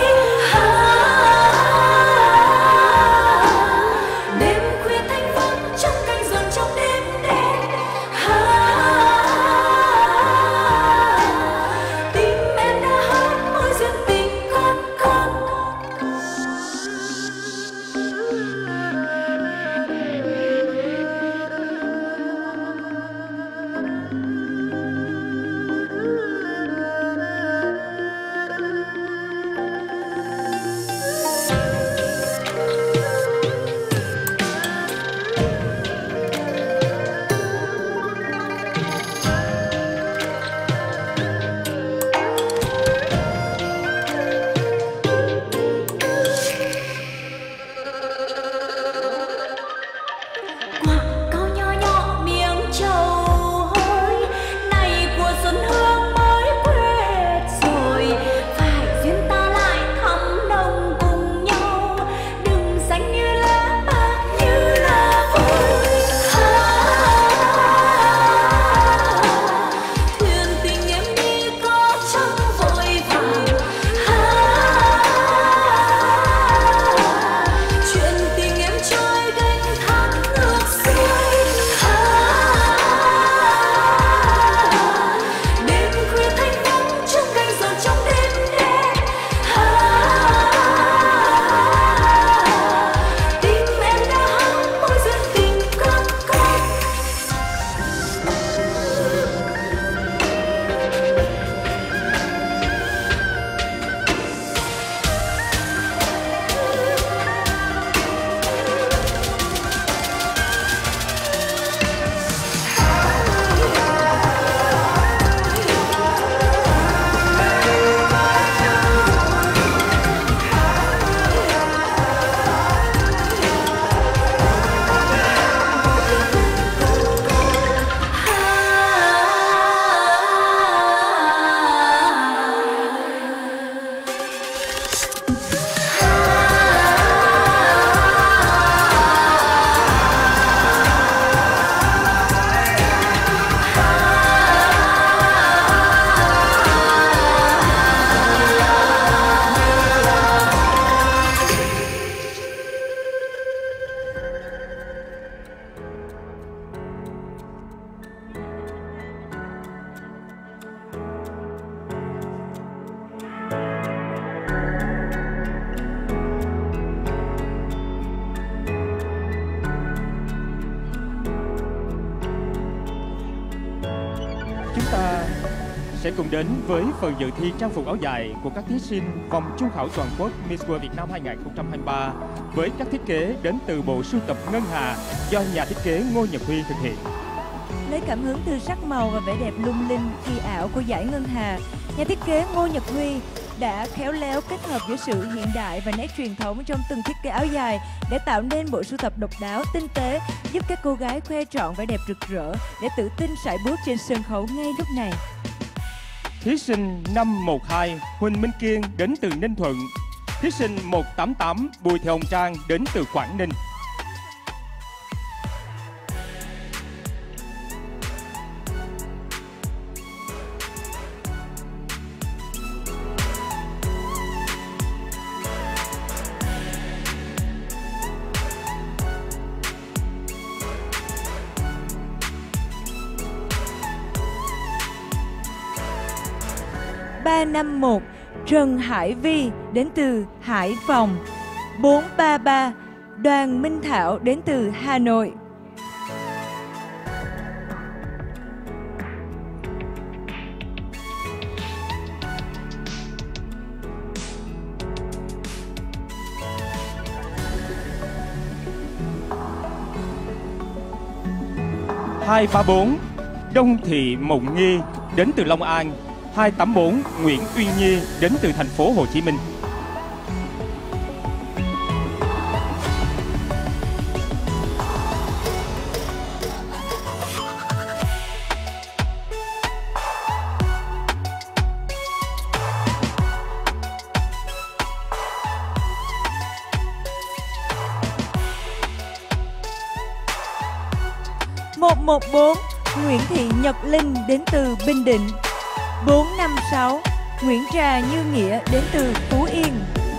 S2: Đêm khuya thanh vắng trong cánh rừng trong đêm đen, tim em đã hát mối duyên tình con con. Quả cao nho nhỏ miếng trầu hôi, này của xuân hương mới quên rồi, phải duyên ta lại thắm nồng cùng nhau, đừng xanh như lá bạc như là vôi. Thuyền tình em đi có trăng vội vàng, chuyện tình em trôi gánh thác ngược xuôi. Đêm khuya thanh vắng trong cánh rừng trong đêm đen, tim em đã hát mối duyên tình con con.
S3: Chúng ta sẽ cùng đến với phần dự thi trang phục áo dài của các thí sinh vòng chung khảo toàn quốc Miss World Việt Nam hai không hai ba với các thiết kế đến từ bộ sưu tập Ngân Hà do nhà thiết kế Ngô Nhật Huy thực hiện.
S4: Lấy cảm hứng từ sắc màu và vẻ đẹp lung linh kỳ ảo của dải Ngân Hà, nhà thiết kế Ngô Nhật Huy đã khéo léo kết hợp giữa sự hiện đại và nét truyền thống trong từng thiết kế áo dài để tạo nên bộ sưu tập độc đáo, tinh tế, giúp các cô gái khoe trọn vẻ đẹp rực rỡ để tự tin sải bước trên sân khấu ngay lúc này.
S3: Thí sinh năm một hai Huỳnh Minh Kiên đến từ Ninh Thuận. Thí sinh một tám tám Bùi Thị Hồng Trang đến từ Quảng Ninh.
S4: ba năm một Trần Hải Vi đến từ Hải Phòng. Bốn ba ba Đoàn Minh Thảo đến từ Hà Nội.
S3: hai ba bốn Đông Thị Mộng Nhi đến từ Long An. Hai tám bốn Nguyễn Uyên Nhi đến từ thành phố Hồ Chí Minh.
S4: một một bốn Nguyễn Thị Nhật Linh đến từ Bình Định. Bốn năm sáu Nguyễn Trà Như Nghĩa đến từ Phú Yên.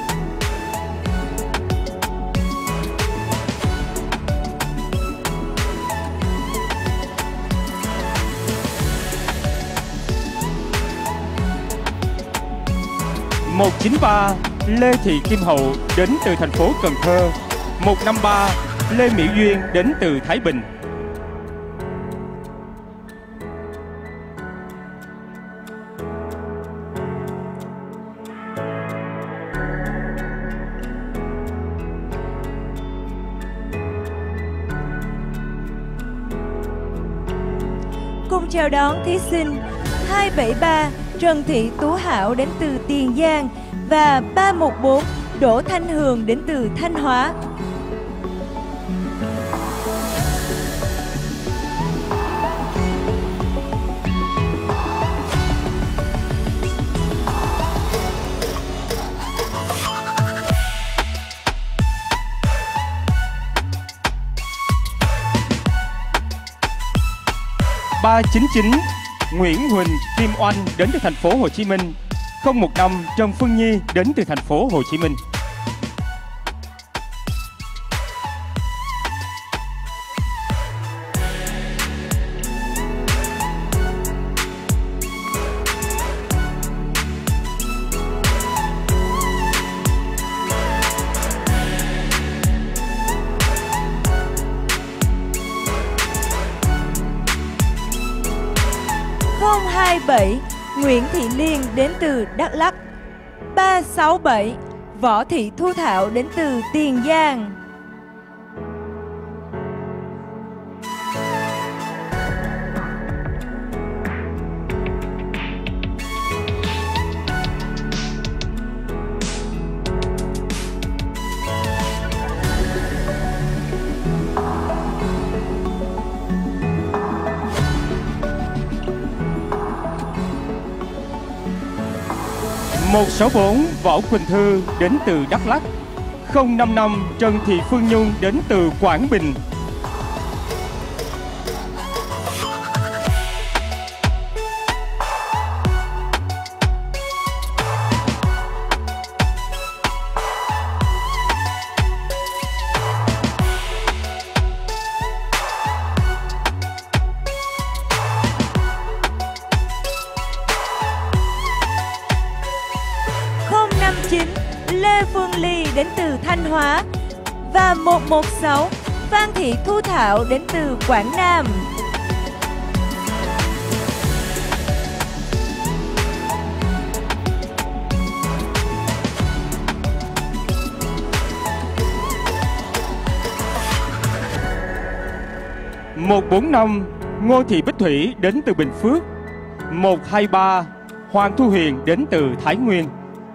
S3: một chín ba Lê Thị Kim Hậu đến từ thành phố Cần Thơ. Một năm ba Lê Mỹ Duyên đến từ Thái Bình.
S4: Cùng chào đón thí sinh hai bảy ba Trần Thị Tú Hảo đến từ Tiền Giang và ba một bốn Đỗ Thanh Hường đến từ Thanh Hóa.
S3: ba chín chín Nguyễn Huỳnh Kim Oanh đến từ thành phố Hồ Chí Minh. Không một năm Trần Phương Nhi đến từ thành phố Hồ Chí Minh.
S4: không hai bảy Nguyễn Thị Liên đến từ Đắk Lắk. Ba sáu bảy Võ Thị Thu Thảo đến từ Tiền Giang.
S3: một sáu bốn Võ Quỳnh Thư đến từ Đắk Lắk. Không năm năm Trần Thị Phương Nhung đến từ Quảng Bình.
S4: chín Lê Phương Ly đến từ Thanh Hóa và một một sáu Phan Thị Thu Thảo đến từ Quảng Nam.
S3: một bốn năm Ngô Thị Bích Thủy đến từ Bình Phước. một hai ba Hoàng Thu Huyền đến từ Thái Nguyên.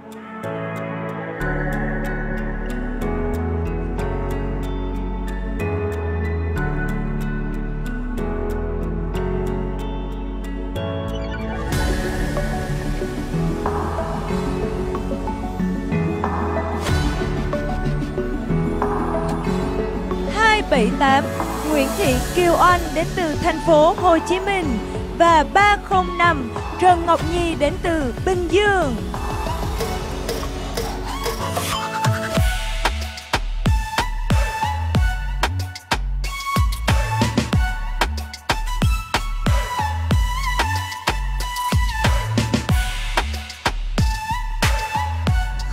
S4: hai bảy tám Nguyễn Thị Kiều Oanh đến từ thành phố Hồ Chí Minh và ba không năm Trần Ngọc Nhi đến từ Bình Dương.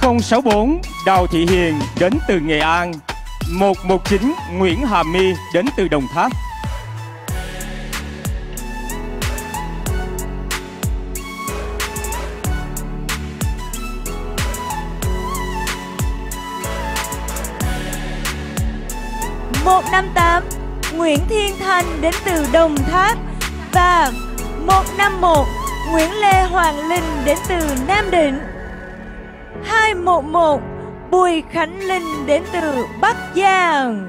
S3: không sáu bốn Đào Thị Hiền đến từ Nghệ An. Một một chín Nguyễn Hà My đến từ Đồng Tháp.
S4: một năm tám Nguyễn Thiên Thanh đến từ Đồng Tháp. Và một năm một Nguyễn Lê Hoàng Linh đến từ Nam Định. Hai một một Bùi Khánh Linh đến từ Bắc Giang.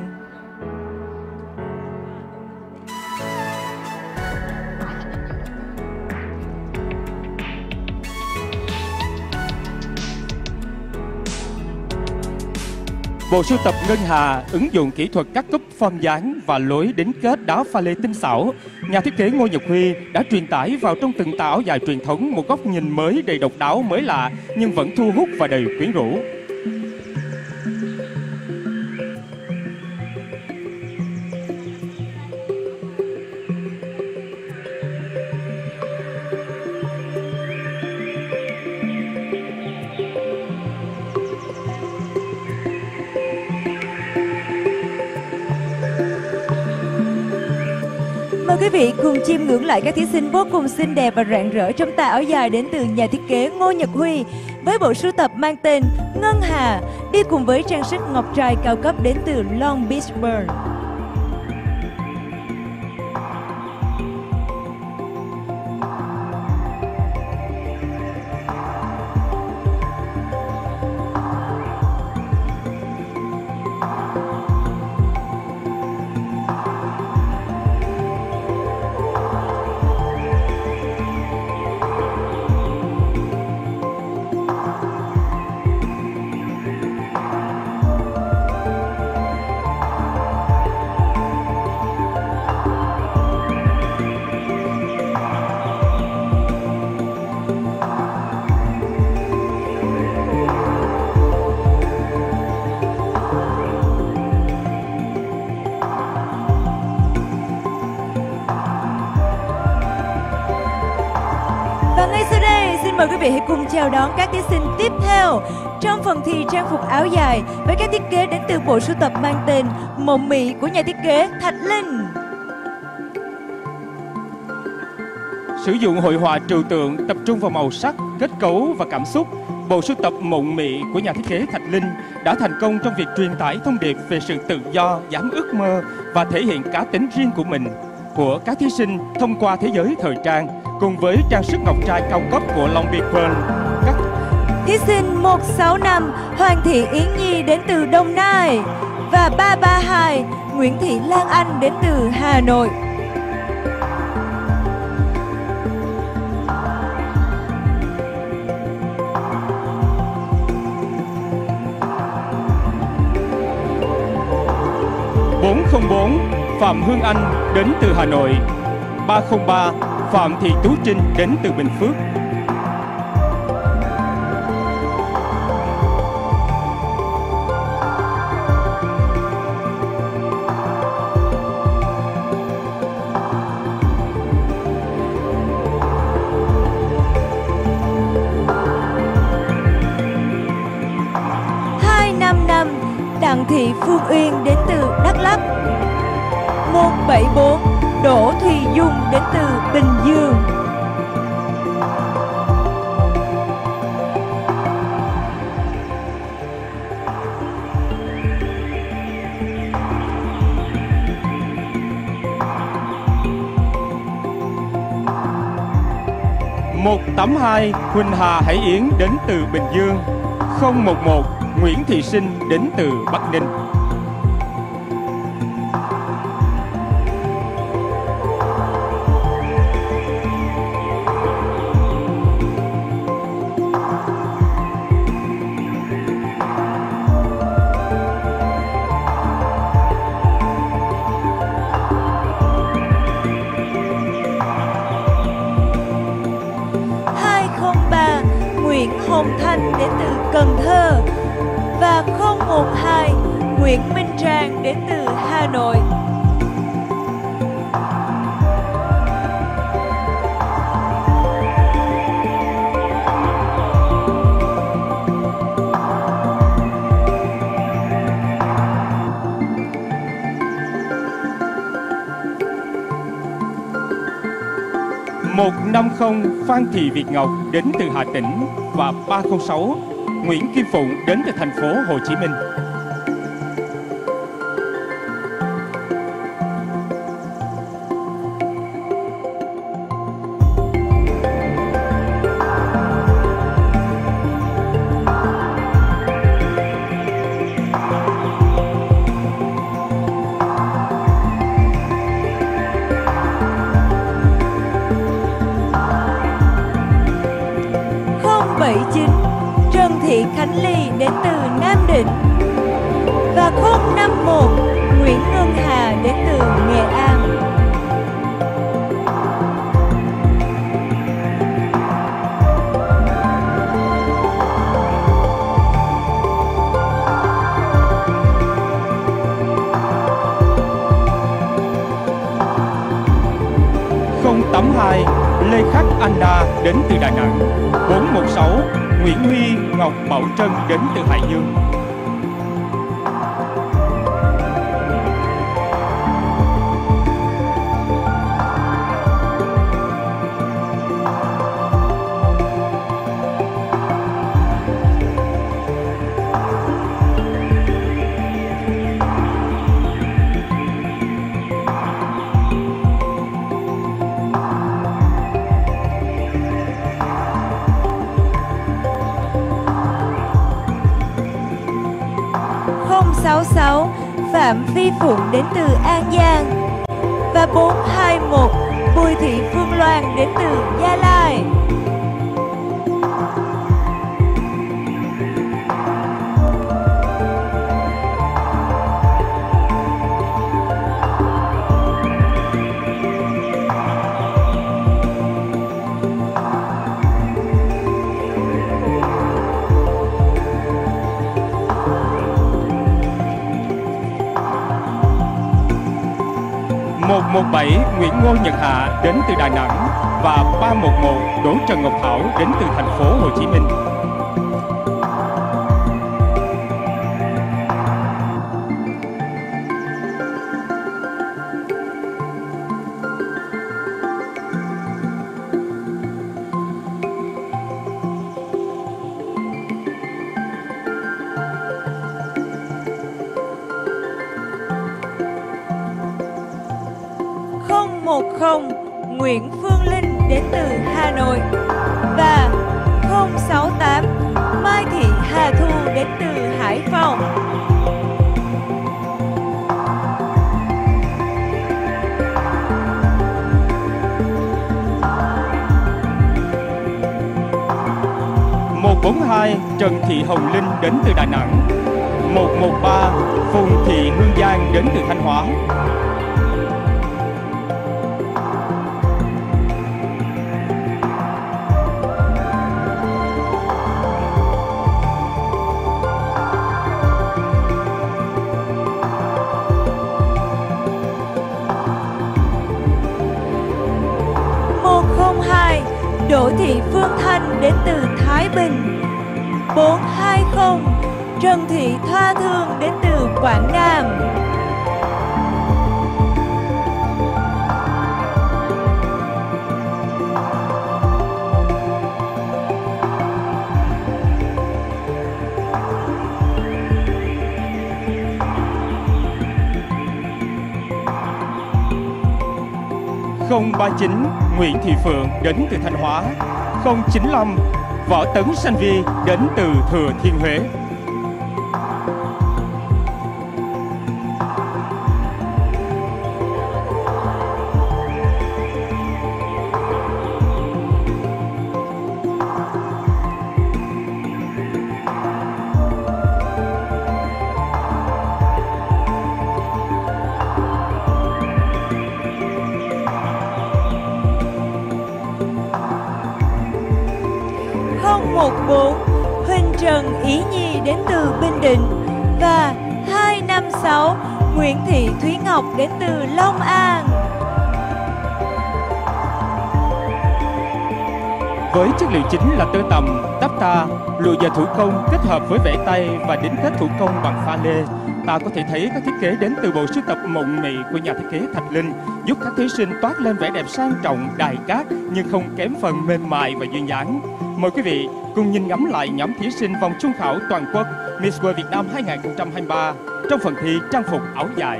S3: Bộ sưu tập Ngân Hà ứng dụng kỹ thuật cắt cúp form dáng và lối đính kết đá pha lê tinh xảo. Nhà thiết kế Ngô Nhật Huy đã truyền tải vào trong từng tà áo dài truyền thống một góc nhìn mới đầy độc đáo mới lạ nhưng vẫn thu hút và đầy quyến rũ.
S4: Mời quý vị cùng chiêm ngưỡng lại các thí sinh vô cùng xinh đẹp và rạng rỡ trong tà áo dài đến từ nhà thiết kế Ngô Nhật Huy với bộ sưu tập mang tên Ngân Hà, đi cùng với trang sức ngọc trai cao cấp đến từ Long Beach Burn. Mời quý vị hãy cùng chào đón các thí sinh tiếp theo trong phần thi trang phục áo dài với các thiết kế đến từ bộ sưu tập mang tên Mộng Mị của nhà thiết kế Thạch Linh.
S3: Sử dụng hội họa trừu tượng tập trung vào màu sắc, kết cấu và cảm xúc, bộ sưu tập Mộng Mị của nhà thiết kế Thạch Linh đã thành công trong việc truyền tải thông điệp về sự tự do, dám ước mơ và thể hiện cá tính riêng của mình của các thí sinh thông qua thế giới thời trang cùng với trang sức ngọc trai cao cấp của Long Beach Pearl. Các
S4: thí sinh một sáu năm Hoàng Thị Yến Nhi đến từ Đồng Nai và ba ba hai Nguyễn Thị Lan Anh đến từ Hà Nội.
S3: bốn không bốn Phạm Hương Anh đến từ Hà Nội. ba không ba Phạm Thị Tú Trinh đến từ Bình Phước.
S4: hai năm năm Đặng Thị Phương Uyên đến từ Đắk Lắk. một bảy bốn Đỗ Thùy Dung đến từ Bình Dương.
S3: một tám hai Huỳnh Hà Hải Yến đến từ Bình Dương. không một một Nguyễn Thị Sinh đến từ Bắc Ninh.
S4: Nguyễn Hồng Thanh đến từ Cần Thơ và không một hai Nguyễn Minh Trang đến từ Hà Nội.
S3: một năm không Phan Thị Việt Ngọc đến từ Hà Tĩnh và ba không sáu Nguyễn Kim Phụng đến từ thành phố Hồ Chí Minh.
S4: bảy chín Trần Thị Khánh Ly đến từ Nam Định và không năm một Nguyễn Ngân Hà đến từ Nghệ An.
S3: không tám hai Lê Khắc Anna đến từ Đà Nẵng. Bốn một sáu Nguyễn Huy Ngọc Bảo Trân đến từ Hải Dương.
S4: không sáu sáu Phạm Phi Phụng đến từ An Giang và bốn hai một Bùi Thị Phương Loan đến từ Gia Lai.
S3: một một bảy Nguyễn Ngô Nhật Hạ đến từ Đà Nẵng và ba một một Đỗ Trần Ngọc Thảo đến từ thành phố Hồ Chí Minh.
S4: không một không Nguyễn Phương Linh đến từ Hà Nội và không sáu tám Mai Thị Hà Thu đến từ Hải Phòng.
S3: một bốn hai Trần Thị Hồng Linh đến từ Đà Nẵng. một một ba Phùng Thị Hương Giang đến từ Thanh Hóa.
S4: một không hai Đỗ Thị Phương Thanh đến từ Thái Bình. bốn hai không Trần Thị Thoa Thương đến từ Quảng Nam.
S3: không ba chín Nguyễn Thị Phượng đến từ Thanh Hóa. không chín lăm Võ Tấn Sanh Vi đến từ Thừa Thiên Huế.
S4: không một bốn Huỳnh Trần Ý Nhi đến từ Bình Định và hai năm sáu Nguyễn Thị Thúy Ngọc đến từ Long An.
S3: Với chất liệu chính là tơ tằm, taffeta, lụa dệt thủ công kết hợp với vẽ tay và đính kết thủ công bằng pha lê, ta có thể thấy các thiết kế đến từ bộ sưu tập mộng mị của nhà thiết kế Thạch Linh, giúp các thí sinh toát lên vẻ đẹp sang trọng, đài cát nhưng không kém phần mềm mại và duyên dáng. Mời quý vị cùng nhìn ngắm lại nhóm thí sinh vòng chung khảo toàn quốc Miss World Việt Nam hai không hai ba trong phần thi trang phục áo dài.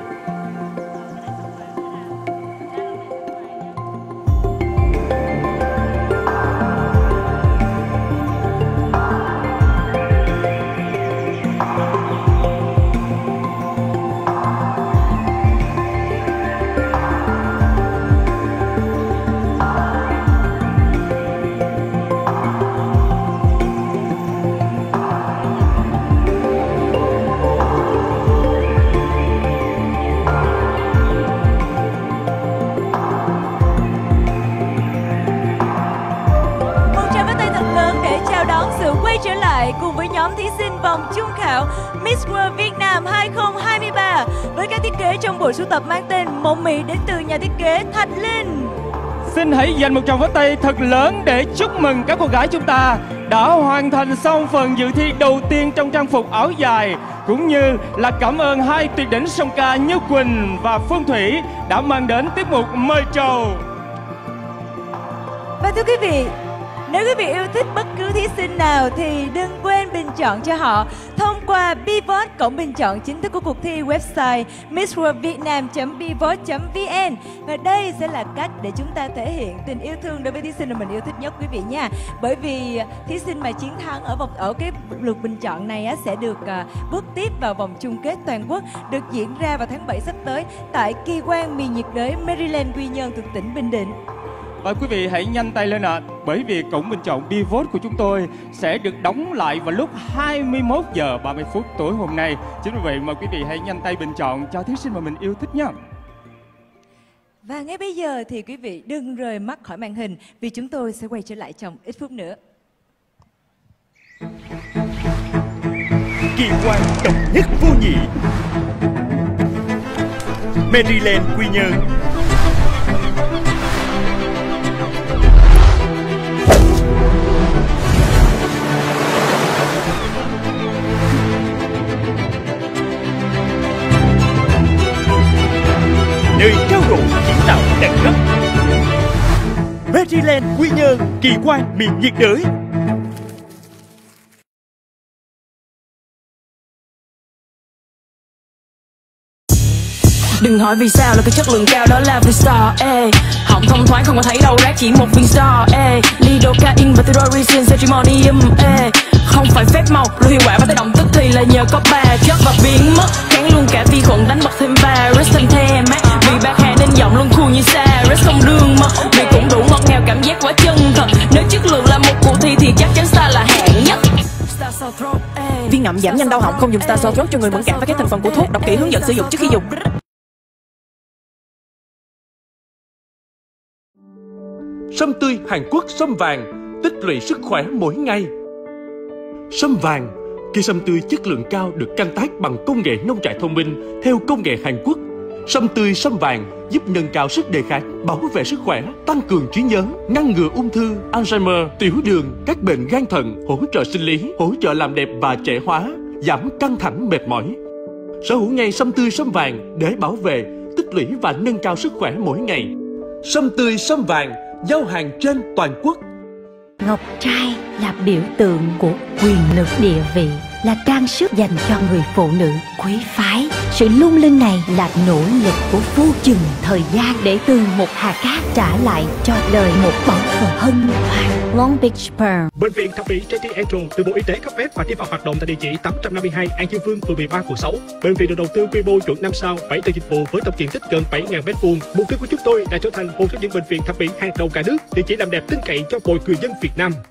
S4: Cùng với nhóm thí sinh vòng chung khảo Miss World Việt Nam hai không hai ba với các thiết kế trong bộ sưu tập mang tên Mộng Mị đến từ nhà thiết kế Thạch Linh.
S3: Xin hãy dành một tràng vỗ tay thật lớn để chúc mừng các cô gái chúng ta đã hoàn thành xong phần dự thi đầu tiên trong trang phục áo dài, cũng như là cảm ơn hai tuyệt đỉnh song ca Như Quỳnh và Phương Thủy đã mang đến tiết mục mời trầu.
S4: Và thưa quý vị, nếu quý vị yêu thích bất cứ thí sinh nào thì đừng quên bình chọn cho họ thông qua Bvote, cổng bình chọn chính thức của cuộc thi, website miss world vietnam chấm bvote chấm vn. Và đây sẽ là cách để chúng ta thể hiện tình yêu thương đối với thí sinh mà mình yêu thích nhất quý vị nha. Bởi vì thí sinh mà chiến thắng ở vòng ở cái lượt bình chọn này á, sẽ được uh, bước tiếp vào vòng chung kết toàn quốc được diễn ra vào tháng bảy sắp tới tại Kỳ quan miền nhiệt đới Maryland, Quy Nhơn thuộc tỉnh Bình Định.
S3: Và quý vị hãy nhanh tay lên ạ, à, bởi vì cổng bình chọn Bvote của chúng tôi sẽ được đóng lại vào lúc hai mươi mốt giờ ba mươi phút tối hôm nay. Chính vì vậy mà quý vị hãy nhanh tay bình chọn cho thí sinh mà mình yêu thích nhé.
S4: Và ngay bây giờ thì quý vị đừng rời mắt khỏi màn hình vì chúng tôi sẽ quay trở lại trong ít phút nữa.
S5: Kỳ quan độc nhất vô nhị, Maryland, Quy Nhơn. Nơi trao đổi kiến tạo đẳng cấp. Maryland, Quy Nhơn, kỳ quan miền nhiệt đới.
S6: Đừng hỏi vì sao là cái chất lượng cao đó là vì star, ê. Họng thông thoáng không có thấy đâu rác chỉ một viên star, ê. Lidocaine và Thyroxine Cetrimonium, ê. Không phải phép màu, rồi hiệu quả và tác động tức thì là nhờ có ba chất và biến mất. Kháng luôn cả vi khuẩn, đánh bật thêm virus thêm thêm mát. Vì bạc hà nên giọng luôn cool như Cyrus không đương mất. Vì cũng đủ ngọt ngào cảm giác quá chân thật. Nếu chất lượng là một cuộc thi thì chắc chắn Star là hạng nhất. Viên ngậm giảm nhanh đau họng, không dùng Star Sore Throat cho người mẫn cảm với các thành phần của thuốc. Đọc kỹ hướng dẫn sử dụng trước khi dùng.
S5: Sâm tươi Hàn Quốc sâm vàng, tích lũy sức khỏe mỗi ngày. Sâm vàng, cây sâm tươi chất lượng cao được canh tác bằng công nghệ nông trại thông minh theo công nghệ Hàn Quốc. Sâm tươi sâm vàng giúp nâng cao sức đề kháng, bảo vệ sức khỏe, tăng cường trí nhớ, ngăn ngừa ung thư, Alzheimer, tiểu đường, các bệnh gan thận, hỗ trợ sinh lý, hỗ trợ làm đẹp và trẻ hóa, giảm căng thẳng mệt mỏi. Sở hữu ngay sâm tươi sâm vàng để bảo vệ, tích lũy và nâng cao sức khỏe mỗi ngày. Sâm tươi sâm vàng giao hàng trên toàn quốc.
S7: Ngọc trai là biểu tượng của quyền lực địa vị, là trang sức dành cho người phụ nữ quý phái. Sự lung linh này là nỗ lực của vô chừng thời gian để từ một hạt cát trả lại cho đời một báu vật hân hoan. Long Beach Pearl.
S8: Bệnh viện thẩm mỹ gi tê Angel được Bộ Y tế cấp phép và đi vào hoạt động tại địa chỉ tám trăm năm mươi hai An Dương Vương, phường mười ba, quận sáu. Bệnh viện được đầu tư quy mô chuẩn năm sao, bảy tầng dịch vụ với tổng diện tích gần bảy nghìn mét vuông. Mục tiêu của chúng tôi là trở thành một trong những bệnh viện thẩm mỹ hàng đầu cả nước, địa chỉ làm đẹp tin cậy cho mọi người dân Việt Nam.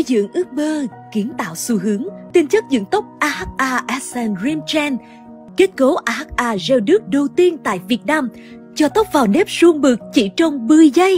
S9: dưỡng ước mơ, kiến tạo xu hướng, tinh chất dưỡng tóc a hát a Essence Dream Gen. Kết cấu a hát a gel nước đầu tiên tại Việt Nam, cho tóc vào nếp suôn mượt chỉ trong mười giây.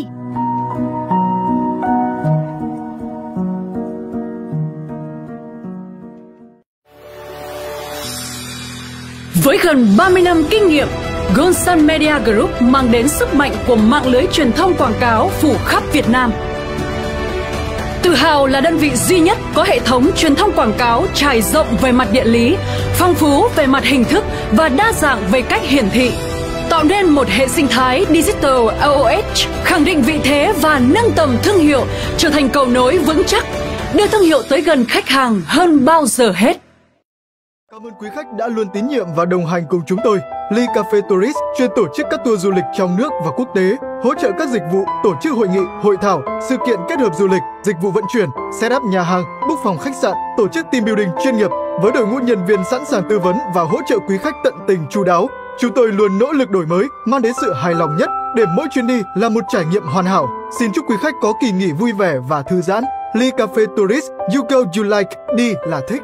S6: Với gần ba mươi năm kinh nghiệm, Goldsun Media Group mang đến sức mạnh của mạng lưới truyền thông quảng cáo phủ khắp Việt Nam. Tự hào là đơn vị duy nhất có hệ thống truyền thông quảng cáo trải rộng về mặt địa lý, phong phú về mặt hình thức và đa dạng về cách hiển thị, tạo nên một hệ sinh thái Digital o o hát khẳng định vị thế và nâng tầm thương hiệu, trở thành cầu nối vững chắc, đưa thương hiệu tới gần khách hàng hơn bao giờ hết.
S10: Cảm ơn quý khách đã luôn tín nhiệm và đồng hành cùng chúng tôi. Lee Cafe Tourist chuyên tổ chức các tour du lịch trong nước và quốc tế, hỗ trợ các dịch vụ, tổ chức hội nghị, hội thảo, sự kiện kết hợp du lịch, dịch vụ vận chuyển, set up nhà hàng, book phòng khách sạn, tổ chức team building chuyên nghiệp với đội ngũ nhân viên sẵn sàng tư vấn và hỗ trợ quý khách tận tình chu đáo. Chúng tôi luôn nỗ lực đổi mới, mang đến sự hài lòng nhất để mỗi chuyến đi là một trải nghiệm hoàn hảo. Xin chúc quý khách có kỳ nghỉ vui vẻ và thư giãn. Lee Cafe Tourist, you go you like, đi là thích.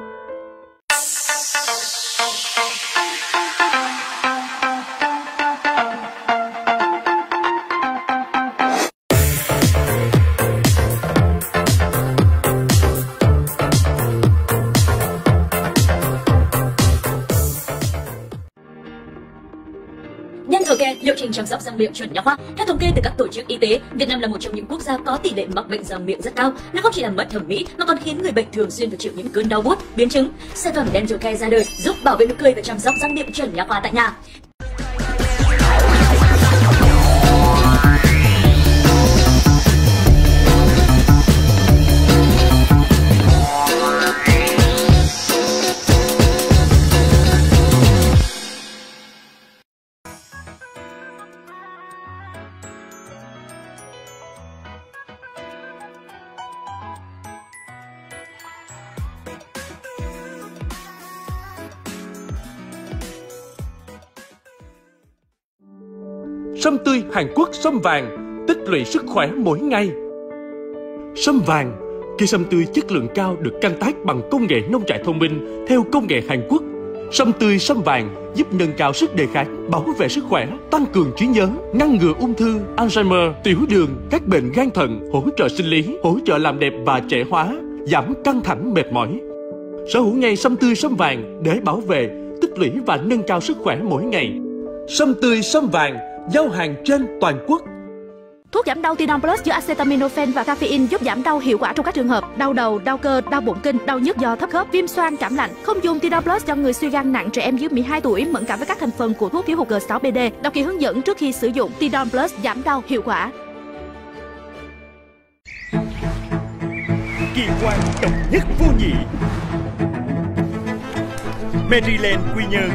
S7: Nhân thừa kê, liệu trình chăm sóc răng miệng chuẩn nha khoa. Theo thống kê từ các tổ chức y tế, Việt Nam là một trong những quốc gia có tỷ lệ mắc bệnh răng miệng rất cao. Nó không chỉ làm mất thẩm mỹ mà còn khiến người bệnh thường xuyên phải chịu những cơn đau buốt, biến chứng. Sản phẩm Dental Care ra đời giúp bảo vệ nụ cười và chăm sóc răng miệng chuẩn nha khoa tại nhà.
S5: Sâm tươi Hàn Quốc sâm vàng, tích lũy sức khỏe mỗi ngày. Sâm vàng, cây sâm tươi chất lượng cao được canh tác bằng công nghệ nông trại thông minh theo công nghệ Hàn Quốc. Sâm tươi sâm vàng giúp nâng cao sức đề kháng, bảo vệ sức khỏe, tăng cường trí nhớ, ngăn ngừa ung thư, Alzheimer, tiểu đường, các bệnh gan thận, hỗ trợ sinh lý, hỗ trợ làm đẹp và trẻ hóa, giảm căng thẳng mệt mỏi. Sở hữu ngay sâm tươi sâm vàng để bảo vệ, tích lũy và nâng cao sức khỏe mỗi ngày. Sâm tươi sâm vàng giao hàng trên toàn quốc.
S11: Thuốc giảm đau Tidon Plus chứa acetaminophen và caffeine giúp giảm đau hiệu quả trong các trường hợp đau đầu, đau cơ, đau bụng kinh, đau nhức do thấp khớp, viêm xoang, cảm lạnh. Không dùng Tidon Plus cho người suy gan nặng, trẻ em dưới mười hai tuổi, mẫn cảm với các thành phần của thuốc thiếu hụt G sáu B D. Đọc kỹ hướng dẫn trước khi sử dụng. Tidon Plus giảm đau hiệu quả.
S12: Kỳ quan độc nhất vô nhị, Maryland Quy Nhơn.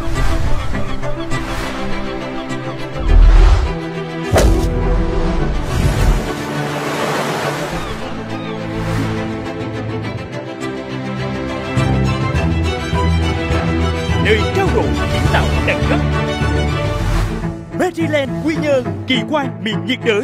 S12: Nơi trao đổi kiến tạo đẳng cấp. Maryland Quy Nhơn, kỳ quan miền nhiệt đới.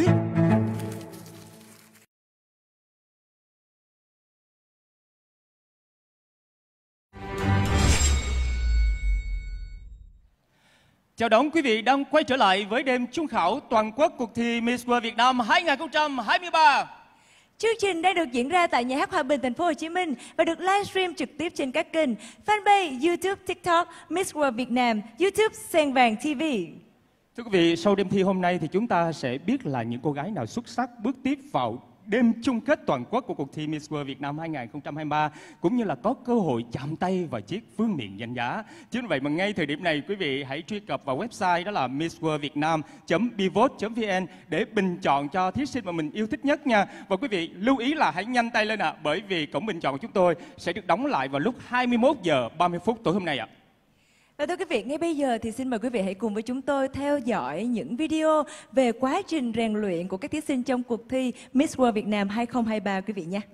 S3: Chào đón quý vị đang quay trở lại với đêm trung khảo toàn quốc cuộc thi Miss World Việt Nam hai không hai ba.
S4: Chương trình đang được diễn ra tại Nhà hát Hòa Bình, thành phố Hồ Chí Minh và được livestream trực tiếp trên các kênh fanpage, YouTube, TikTok, Miss World Việt Nam, YouTube Sen Vàng ti vi.
S3: Thưa quý vị, sau đêm thi hôm nay thì chúng ta sẽ biết là những cô gái nào xuất sắc bước tiếp vào đêm chung kết toàn quốc của cuộc thi Miss World Việt Nam hai không hai ba, cũng như là có cơ hội chạm tay vào chiếc vương miện danh giá. Chính vậy mà ngay thời điểm này quý vị hãy truy cập vào website đó là miss world vietnam chấm bivote chấm vn để bình chọn cho thí sinh mà mình yêu thích nhất nha. Và quý vị lưu ý là hãy nhanh tay lên ạ, à, bởi vì cổng bình chọn của chúng tôi sẽ được đóng lại vào lúc hai mươi mốt giờ ba mươi phút tối hôm nay ạ. À.
S4: Và thưa quý vị, ngay bây giờ thì xin mời quý vị hãy cùng với chúng tôi theo dõi những video về quá trình rèn luyện của các thí sinh trong cuộc thi Miss World Việt Nam hai không hai ba quý vị nhé.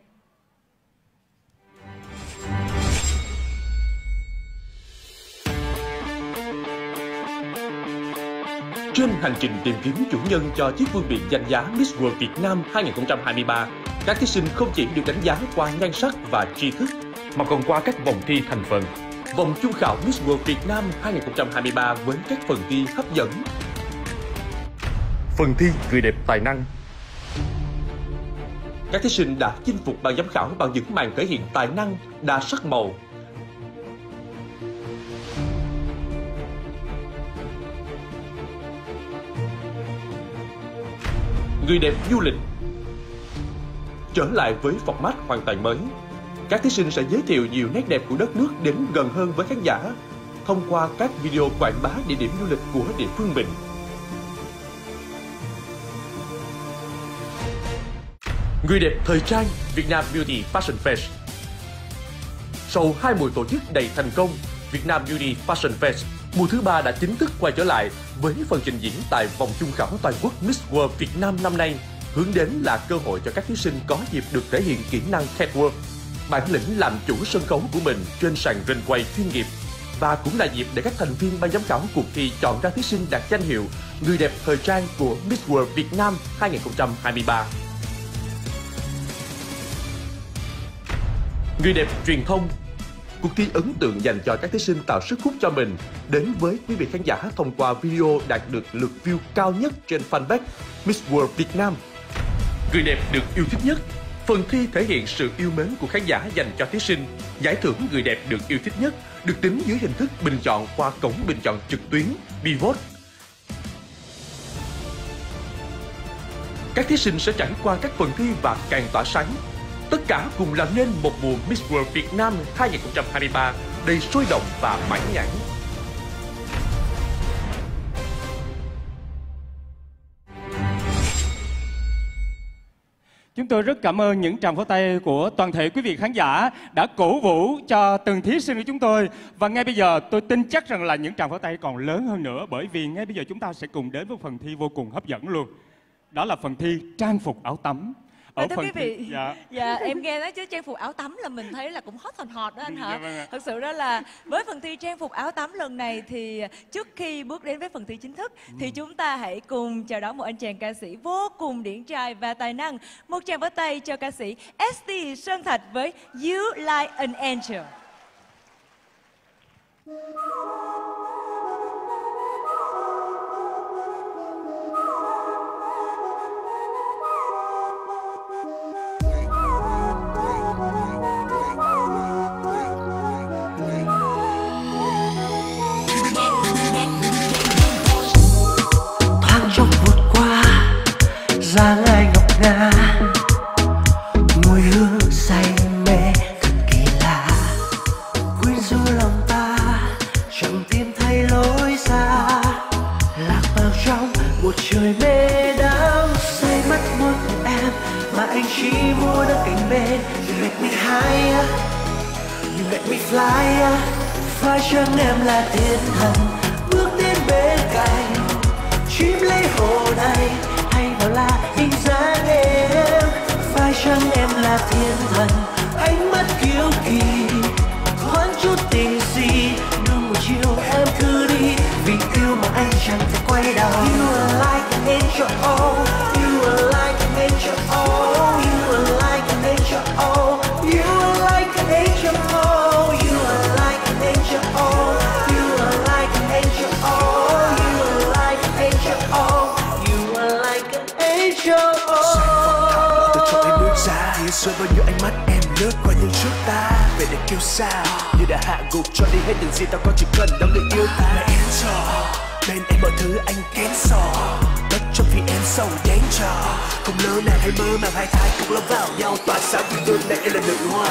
S5: Trên hành trình tìm kiếm chủ nhân cho chiếc vương miện danh giá Miss World Việt Nam hai không hai ba, Các thí sinh không chỉ được đánh giá qua nhan sắc và tri thức, mà còn qua các vòng thi thành phần. Vòng chung khảo Miss World Việt Nam hai không hai ba với các phần thi hấp dẫn. Phần thi người đẹp tài năng. Các thí sinh đã chinh phục ban giám khảo bằng những màn thể hiện tài năng đa sắc màu. Người đẹp du lịch. Trở lại với format hoàn toàn mới, các thí sinh sẽ giới thiệu nhiều nét đẹp của đất nước đến gần hơn với khán giả thông qua các video quảng bá địa điểm du lịch của địa phương mình. Người đẹp thời trang Việt Nam Beauty Fashion Fest. Sau hai mùa tổ chức đầy thành công, Việt Nam Beauty Fashion Fest mùa thứ ba đã chính thức quay trở lại với phần trình diễn tại vòng chung khảo toàn quốc Miss World Việt Nam năm nay, hướng đến là cơ hội cho các thí sinh có dịp được thể hiện kỹ năng catwalk, bản lĩnh làm chủ sân khấu của mình trên sàn runway chuyên nghiệp, và cũng là dịp để các thành viên ban giám khảo cuộc thi chọn ra thí sinh đạt danh hiệu người đẹp thời trang của Miss World Việt Nam hai không hai ba. Người đẹp truyền thông. Cuộc thi ấn tượng dành cho các thí sinh tạo sức hút cho mình đến với quý vị khán giả thông qua video đạt được lượt view cao nhất trên fanpage Miss World Việt Nam. Người đẹp được yêu thích nhất. Phần thi thể hiện sự yêu mến của khán giả dành cho thí sinh. Giải thưởng người đẹp được yêu thích nhất được tính dưới hình thức bình chọn qua cổng bình chọn trực tuyến Bivote. Các thí sinh sẽ trải qua các phần thi và càng tỏa sáng. Tất cả cùng làm nên một mùa Miss World Việt Nam hai không hai ba đầy sôi động và mãn nhãn.
S3: Chúng tôi rất cảm ơn những tràng pháo tay của toàn thể quý vị khán giả đã cổ vũ cho từng thí sinh của chúng tôi. Và ngay bây giờ tôi tin chắc rằng là những tràng pháo tay còn lớn hơn nữa, bởi vì ngay bây giờ chúng ta sẽ cùng đến với phần thi vô cùng hấp dẫn luôn. Đó là phần thi trang phục áo tắm.
S4: Ở thưa quý vị,
S3: thi... dạ.
S4: dạ em nghe nói chứ trang phục áo tắm là mình thấy là cũng hot hòn hot đó anh hả?
S3: Dạ, vâng.
S4: Thật sự đó là với phần thi trang phục áo tắm lần này thì trước khi bước đến với phần thi chính thức ừ. thì chúng ta hãy cùng chào đón một anh chàng ca sĩ vô cùng điển trai và tài năng. Một tràng vỗ tay cho ca sĩ ét tê Sơn Thạch với You Like an Angel.
S13: Dáng ai ngọc ngà, mùi hương say mê thật kỳ lạ, quyến rũ lòng ta chẳng tìm thấy lối ra, lạc vào trong một trời mê đắm, say mất môi của em mà anh chỉ muốn ở cạnh bên. You make me higher, you make me flyer, phải chăng em là thiên thần bước đến bên cạnh, chìm lấy hồ này hay vào là hình dáng em, phải chăng em là thiên thần ánh mắt kiêu kỳ, thoáng chút tình gì đừng một chiều em cứ đi, vì yêu mà anh chẳng thể quay đầu. You are like an angel, oh, you are like an angel, oh, you are like an angel, oh, you are like an angel, oh, you are like an angel, oh, you are like an angel, oh, you are like an angel, oh, you are like an angel, oh. Từ trong em bước ra, thì xuôi bao nhiêu ánh mắt em lướt qua những trước ta, về để kêu sao như đã hạ gục cho đi hết những gì tao có, chỉ cần đó người yêu ta. Là angel, bên em mọi thứ anh kén sò, bất chấp vì em sâu đáng trò, không lỡ nàng hay mơ màng hai thái cùng love vào nhau, tỏa sáng vì tương này em là nữ hoa.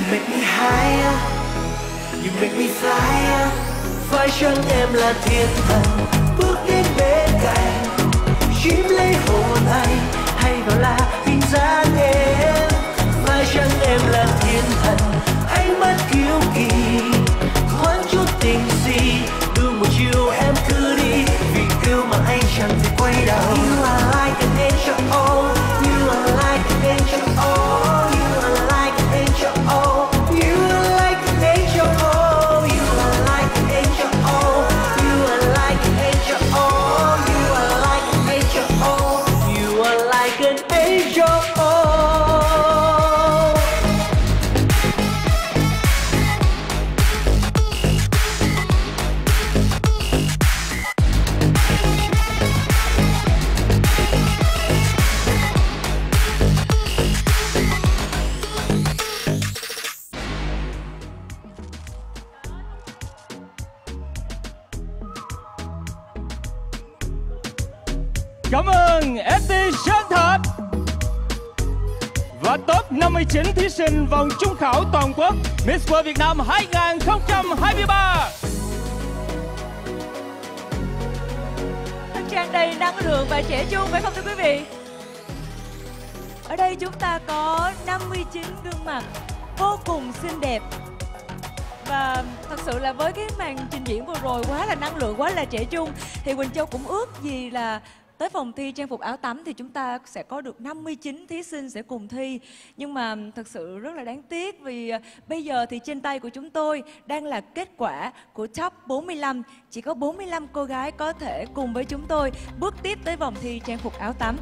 S13: make me higher, you make me flyer. Phải chăng em là thiên thần bước đến bên cạnh, chiếm lấy hồn anh hay vào là hình dáng em? Phải chăng em là thiên thần ánh mắt kiêu kỳ, thoáng chút tình gì đưa một chiều em cứ đi, vì kêu mà anh chẳng thể quay đầu. You are like an angel, oh, you are like an angel, oh, you are like an angel, oh, you are like an angel, oh, you are like an angel, oh, you are like an angel, oh, you are like an angel, oh, you are like an angel, oh.
S3: Cảm ơn ép tê Sơn Thạch. Và top năm mươi chín thí sinh vòng chung khảo toàn quốc Miss World Việt Nam hai không hai ba.
S4: Tràn đầy năng lượng và trẻ trung phải không thưa quý vị? Ở đây chúng ta có năm mươi chín gương mặt vô cùng xinh đẹp. Và thật sự là với cái màn trình diễn vừa rồi quá là năng lượng, quá là trẻ trung, thì Quỳnh Châu cũng ước gì là tới phòng thi trang phục áo tắm thì chúng ta sẽ có được năm mươi chín thí sinh sẽ cùng thi. Nhưng mà thật sự rất là đáng tiếc vì bây giờ thì trên tay của chúng tôi đang là kết quả của top bốn mươi lăm. Chỉ có bốn mươi lăm cô gái có thể cùng với chúng tôi bước tiếp tới vòng thi trang phục áo tắm.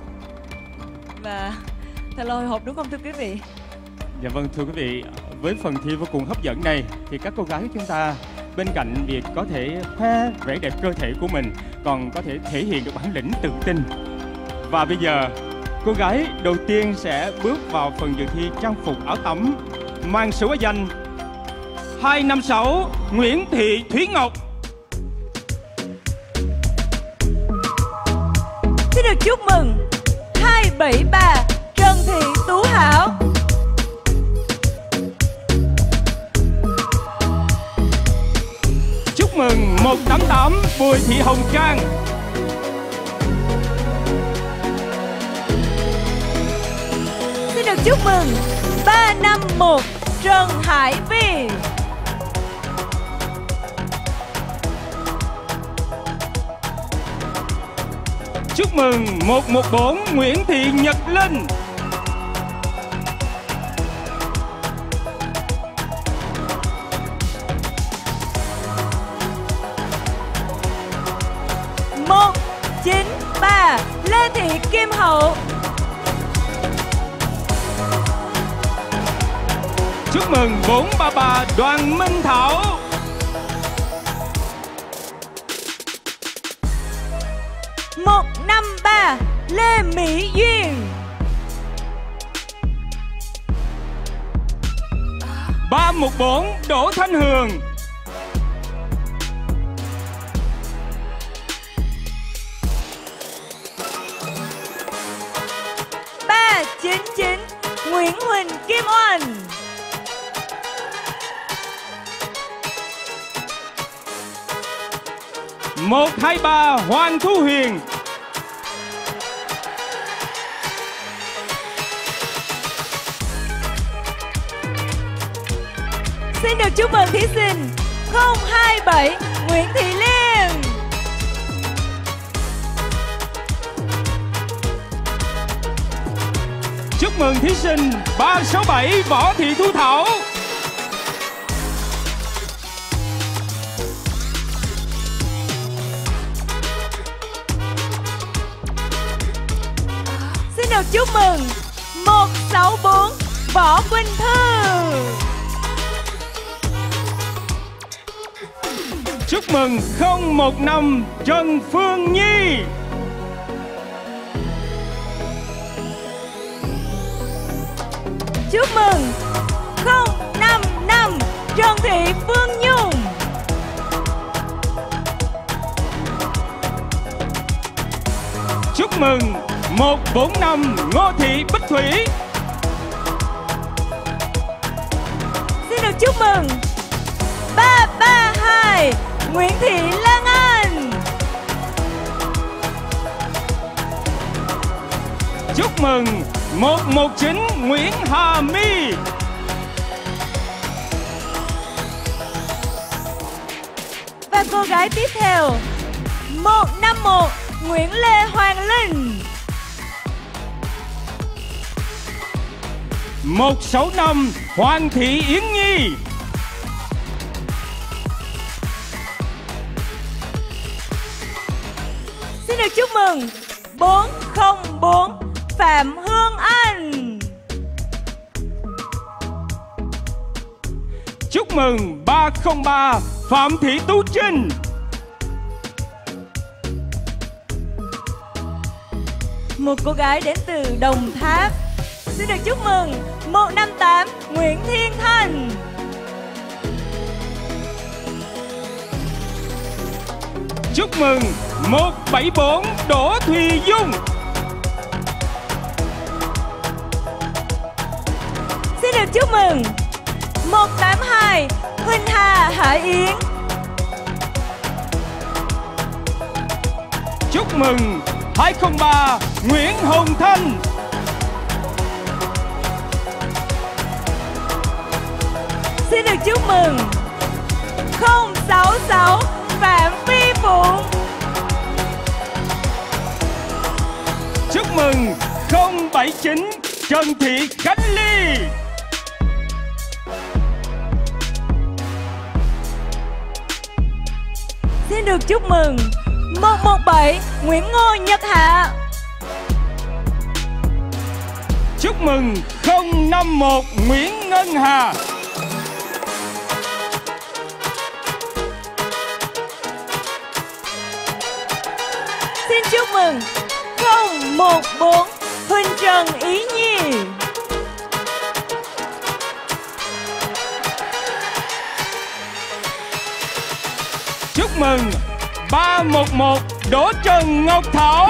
S4: Và thật là hồi hộp đúng không thưa quý vị?
S3: Dạ vâng thưa quý vị, với phần thi vô cùng hấp dẫn này thì các cô gái của chúng ta bên cạnh việc có thể khoe vẻ đẹp cơ thể của mình còn có thể thể hiện được bản lĩnh tự tin. Và bây giờ cô gái đầu tiên sẽ bước vào phần dự thi trang phục áo tắm mang số danh hai năm sáu Nguyễn Thị Thúy Ngọc.
S4: Xin được chúc mừng hai bảy ba Trần Thị Tú Hảo.
S3: Chúc mừng một tám tám Bùi Thị Hồng Trang.
S4: Xin được chúc mừng ba năm một Trần Hải Vi.
S3: Chúc mừng một một bốn Nguyễn Thị Nhật Linh.
S4: một chín ba Lê Thị Kim Hậu.
S3: Chúc mừng bốn ba ba Đoàn Minh Thảo.
S4: một năm ba Lê Mỹ Duyên.
S3: ba một bốn Đỗ Thanh Hường.
S4: ba chín chín Nguyễn Huỳnh Kim Oanh.
S3: một hai ba Hoàng Thu Huyền.
S4: Xin được chúc mừng thí sinh không hai bảy Nguyễn Thị Liên.
S3: Chúc mừng thí sinh ba sáu bảy Võ Thị Thu Thảo.
S4: Xin được chúc mừng một sáu bốn Võ Quỳnh Thư.
S3: Chúc mừng không một năm Trần Phương Nhi.
S4: Chúc mừng không năm năm Trần Thị Phương Nhung.
S3: Chúc mừng một bốn năm Ngô Thị Bích Thủy.
S4: được chúc mừng ba ba hai Nguyễn Thị Lan Anh.
S3: Chúc mừng một một chín Nguyễn Hà My.
S4: Và cô gái tiếp theo một năm một Nguyễn Lê Hoàng Linh.
S3: một sáu năm Hoàng Thị Yến Nhi.
S4: Xin được chúc mừng bốn không bốn Phạm Hương Anh.
S3: Chúc mừng ba không ba Phạm Thị Tú Trinh.
S4: Một cô gái đến từ Đồng Tháp. Xin được chúc mừng một năm tám Nguyễn Thiên Thành.
S3: Chúc mừng một bảy bốn Đỗ Thùy Dung.
S4: Xin được chúc mừng một tám hai Huỳnh Hà Hải Yến.
S3: Chúc mừng hai không ba Nguyễn Hồng Thanh.
S4: Xin được chúc mừng không sáu sáu Phạm Phi Phụng.
S3: Chúc mừng không bảy chín Trần Thị Khánh Ly.
S4: Xin được chúc mừng một một bảy Nguyễn Ngô Nhật Hạ.
S3: Chúc mừng không năm một Nguyễn Ngân Hà.
S4: Xin chúc mừng không một bốn Huỳnh Trần Ý Nhi.
S3: Chúc mừng ba một một Đỗ Trần Ngọc Thảo.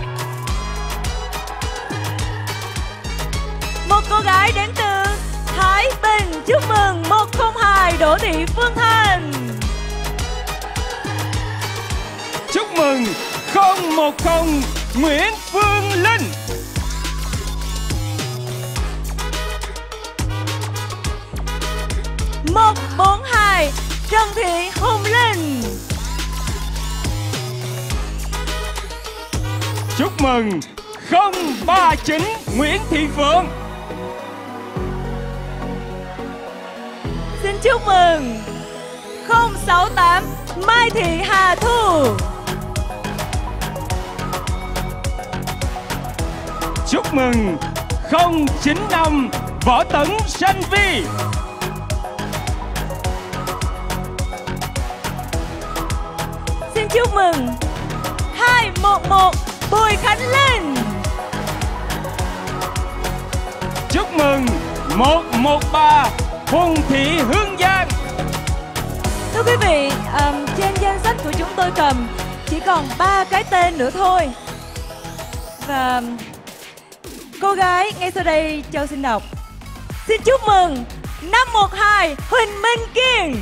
S4: Một cô gái đến từ Thái Bình. Chúc mừng một không hai Đỗ Thị Phương Thành.
S3: Chúc mừng không một không Nguyễn Phương Linh.
S4: một bốn hai Trần Thị Hồng Linh.
S3: Chúc mừng không ba chín Nguyễn Thị Phượng.
S4: Xin chúc mừng không sáu tám Mai Thị Hà Thu.
S3: Chúc mừng không chín năm Võ Tấn Sanh Vi.
S4: Xin chúc mừng hai một một Bùi Khánh Linh.
S3: Chúc mừng một một ba Phùng Thị Hương Giang.
S4: Thưa quý vị, um, trên danh sách của chúng tôi cầm chỉ còn ba cái tên nữa thôi. Và cô gái ngay sau đây Châu xin đọc. Xin chúc mừng năm một hai Huỳnh Minh Kiên.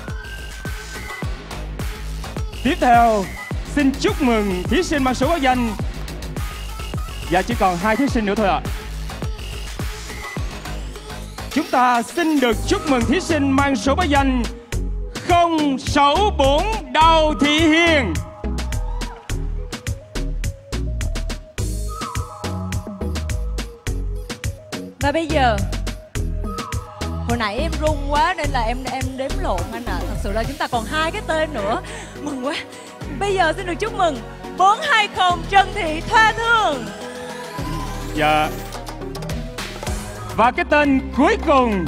S3: Tiếp theo, xin chúc mừng thí sinh mang số báo danh. Dạ chỉ còn hai thí sinh nữa thôi ạ. Chúng ta xin được chúc mừng thí sinh mang số báo danh không sáu bốn Đào Thị Hiền.
S4: Và bây giờ, hồi nãy em run quá nên là em em đếm lộn anh ạ. À. Thật sự là chúng ta còn hai cái tên nữa. Mừng quá. Bây giờ xin được chúc mừng bốn hai không Trần Thị Thoa Thương.
S3: Dạ. Và cái tên cuối cùng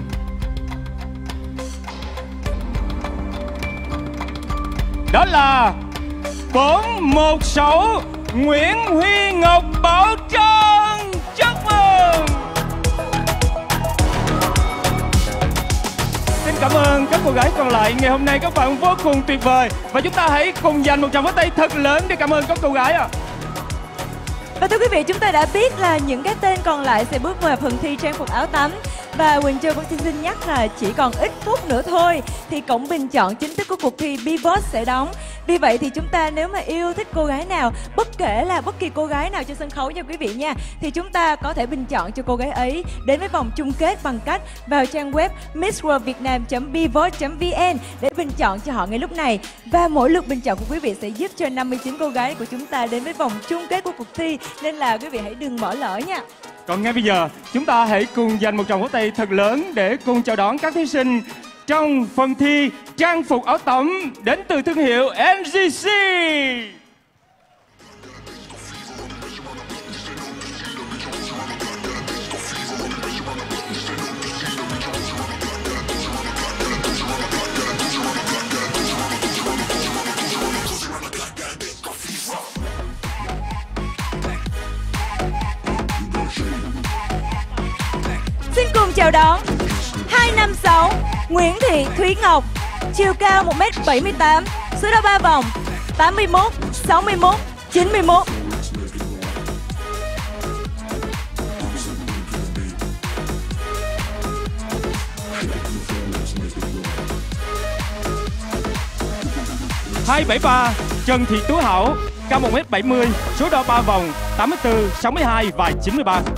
S3: đó là bốn một sáu Nguyễn Huy Ngọc Bảo Trân. Chúc mừng. Xin cảm ơn các cô gái còn lại. Ngày hôm nay các bạn vô cùng tuyệt vời. Và chúng ta hãy cùng dành một tràng pháo tay thật lớn để cảm ơn các cô gái ạ. À.
S4: Và thưa quý vị, chúng ta đã biết là những cái tên còn lại sẽ bước vào phần thi trang phục áo tắm. Và Quỳnh Châu cũng xin xin nhắc là chỉ còn ít phút nữa thôi thì cổng bình chọn chính thức của cuộc thi B-Boss sẽ đóng. Vì vậy thì chúng ta nếu mà yêu thích cô gái nào, bất kể là bất kỳ cô gái nào trên sân khấu nha quý vị nha, thì chúng ta có thể bình chọn cho cô gái ấy đến với vòng chung kết bằng cách vào trang web miss world vietnam chấm b vote chấm v n để bình chọn cho họ ngay lúc này. Và mỗi lượt bình chọn của quý vị sẽ giúp cho năm mươi chín cô gái của chúng ta đến với vòng chung kết của cuộc thi, nên là quý vị hãy đừng bỏ lỡ nha.
S3: Còn ngay bây giờ, chúng ta hãy cùng dành một tràng vỗ tay thật lớn để cùng chào đón các thí sinh trong phần thi trang phục áo tắm đến từ thương hiệu en giê xê.
S4: Xin cùng chào đón hai năm sáu Nguyễn Thị Thúy Ngọc, chiều cao một mét bảy mươi tám, số đo ba vòng tám mươi mốt, sáu mươi mốt, chín mươi mốt.
S3: hai bảy ba Trần Thị Tú Hảo, cao một mét bảy mươi, số đo ba vòng tám mươi tư, sáu mươi hai và chín mươi ba.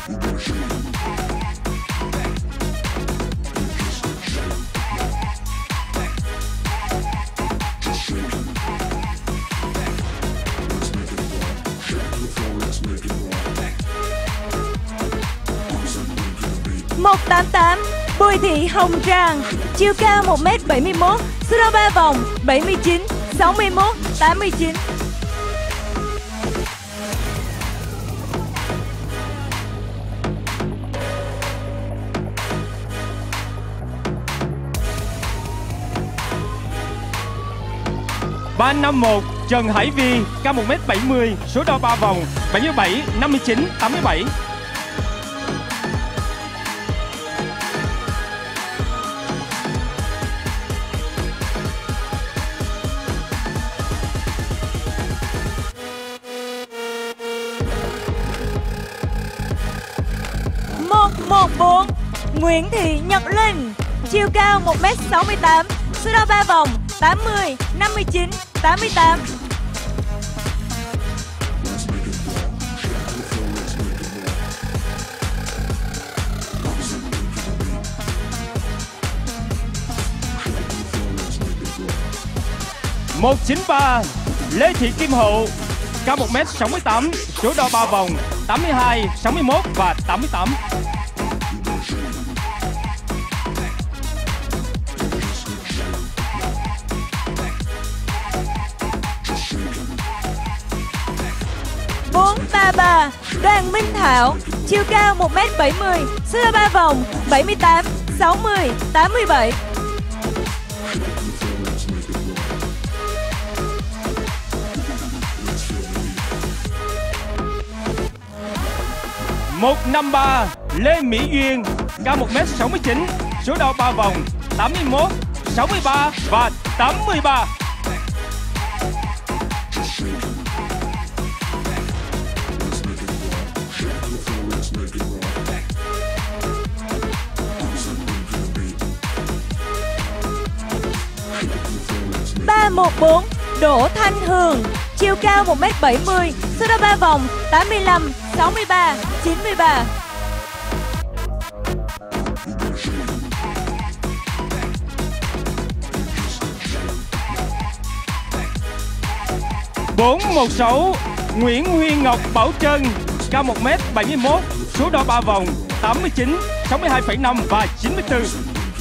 S4: một tám tám Bùi Thị Hồng Trang, chiều cao một mét bảy mươi mốt, số đo ba vòng bảy mươi chín, sáu mươi mốt, tám mươi chín.
S3: ba năm một Trần Hải Vi, cao một mét bảy mươi, số đo ba vòng bảy mươi bảy, năm mươi chín, tám mươi bảy.
S4: một một bốn Nguyễn Thị Nhật Linh, chiều cao một mét sáu mươi tám, số đo ba vòng tám mươi, năm mươi chín, tám mươi tám.
S3: một chín ba Lê Thị Kim Hậu, cao một mét sáu mươi tám, số đo ba vòng tám mươi hai, sáu mươi mốt và tám mươi tám.
S4: bốn ba ba Đoàn Minh Thảo, chiều cao một mét bảy mươi, số đo ba vòng bảy mươi tám, sáu mươi, tám mươi bảy.
S3: một năm ba Lê Mỹ Duyên, cao một mét sáu mươi chín, số đo ba vòng tám mươi mốt, sáu mươi ba và tám mươi ba.
S4: ba một bốn Đỗ Thanh Hường, chiều cao một mét bảy mươi, số đo ba vòng tám mươi lăm, sáu mươi ba, chín mươi ba.
S3: bốn một sáu Nguyễn Huy Ngọc Bảo Trân, cao một mét bảy mươi mốt, số đo ba vòng tám mươi chín, sáu mươi hai phẩy năm và chín mươi tư.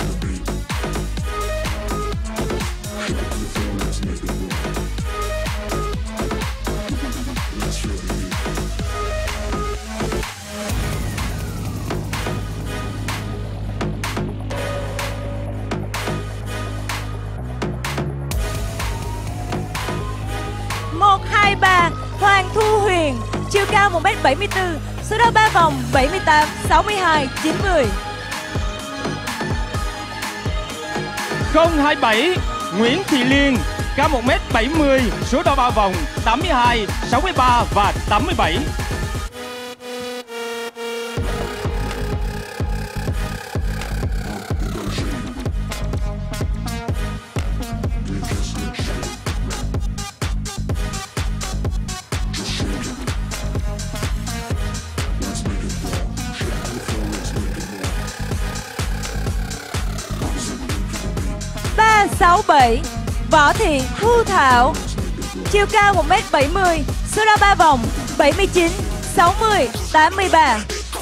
S4: một hai ba Hoàng Thu Huyền, chiều cao một mét bảy mươi tư, số đo ba vòng bảy mươi tám, sáu mươi hai, chín mươi.
S3: không hai bảy Nguyễn Thị Liên, cao một mét bảy mươi, số đo ba vòng tám mươi hai, sáu mươi ba và tám mươi bảy.
S4: sáu bảy, Võ Thị Thu Thảo. Chiều cao một mét bảy mươi, số đo ba vòng bảy mươi chín, sáu mươi, tám mươi ba.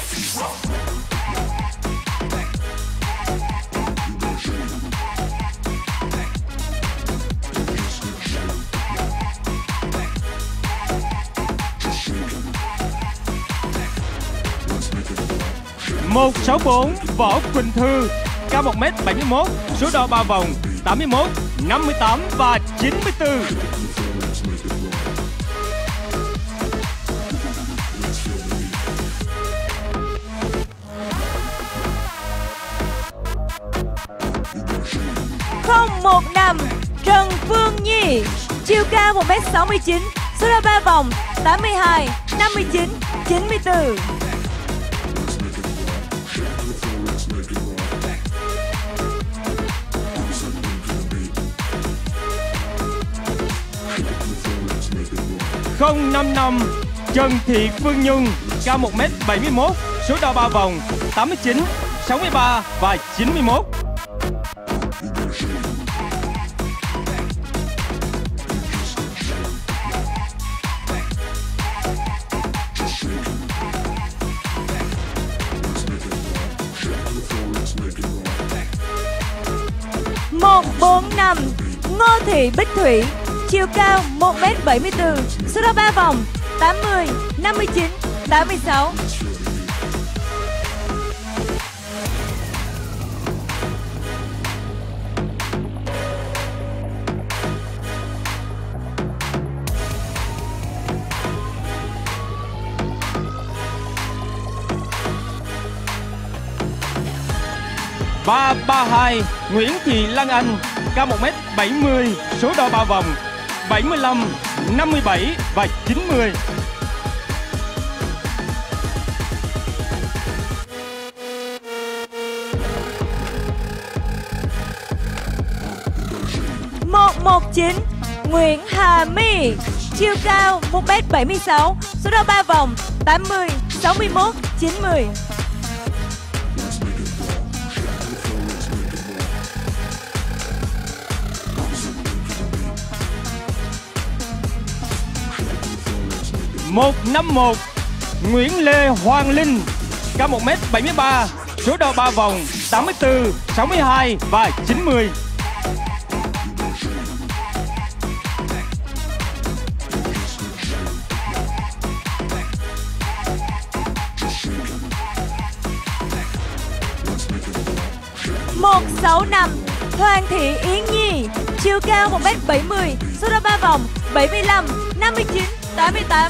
S3: một sáu bốn, Võ Quỳnh Thư, cao một mét bảy mươi mốt, số đo ba vòng tám mươi mốt, năm mươi tám và chín mươi tư.
S4: không một năm, Trần Phương Nhi, chiều cao một mét sáu mươi chín, số đo ba vòng tám mươi hai, năm mươi chín, chín mươi tư.
S3: không năm năm, Trần Thị Phương Nhung, cao một mét bảy mươi mốt, số đo ba vòng tám mươi chín, sáu mươi ba và chín mươi mốt.
S4: một bốn năm, Ngô Thị Bích Thủy, chiều cao một mét bảy mươi tư, số đo ba vòng tám mươi, năm mươi chín, tám mươi sáu.
S3: ba ba hai, Nguyễn Thị Lan Anh, cao một mét bảy mươi, số đo ba vòng bảy mươi lăm, năm mươi bảy và chín mươi.
S4: một một chín, Nguyễn Hà My, chiều cao một mét bảy mươi sáu, số đo ba vòng tám mươi, sáu mươi mốt, chín mươi.
S3: một năm một, Nguyễn Lê Hoàng Linh, cao một mét bảy mươi ba, số đo ba vòng tám mươi tư, sáu mươi hai và chín mươi.
S4: một sáu năm, Hoàng Thị Yến Nhi, chiều cao một mét bảy mươi, số đo ba vòng bảy mươi lăm, năm mươi chín, tám mươi tám.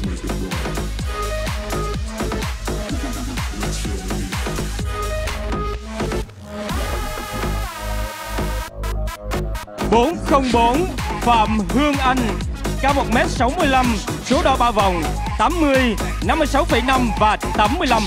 S3: bốn không bốn, Phạm Hương Anh, cao một mét sáu mươi lăm, số đo ba vòng tám mươi, năm mươi sáu phẩy năm và tám mươi lăm.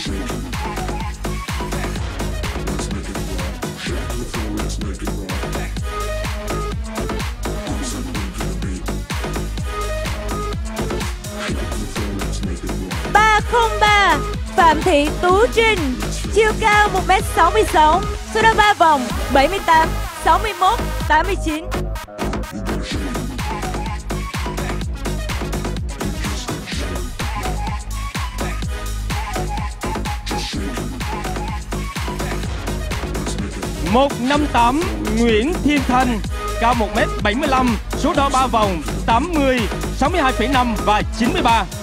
S4: ba không ba, Phạm Thị Tú Trinh, chiều cao một mét sáu mươi sáu, số đo ba vòng bảy mươi tám, sáu mươi mốt, tám mươi chín.
S3: một năm tám, Nguyễn Thiên Thanh, cao một mét bảy mươi lăm, số đo ba vòng tám mươi, sáu mươi hai phẩy năm và chín mươi ba.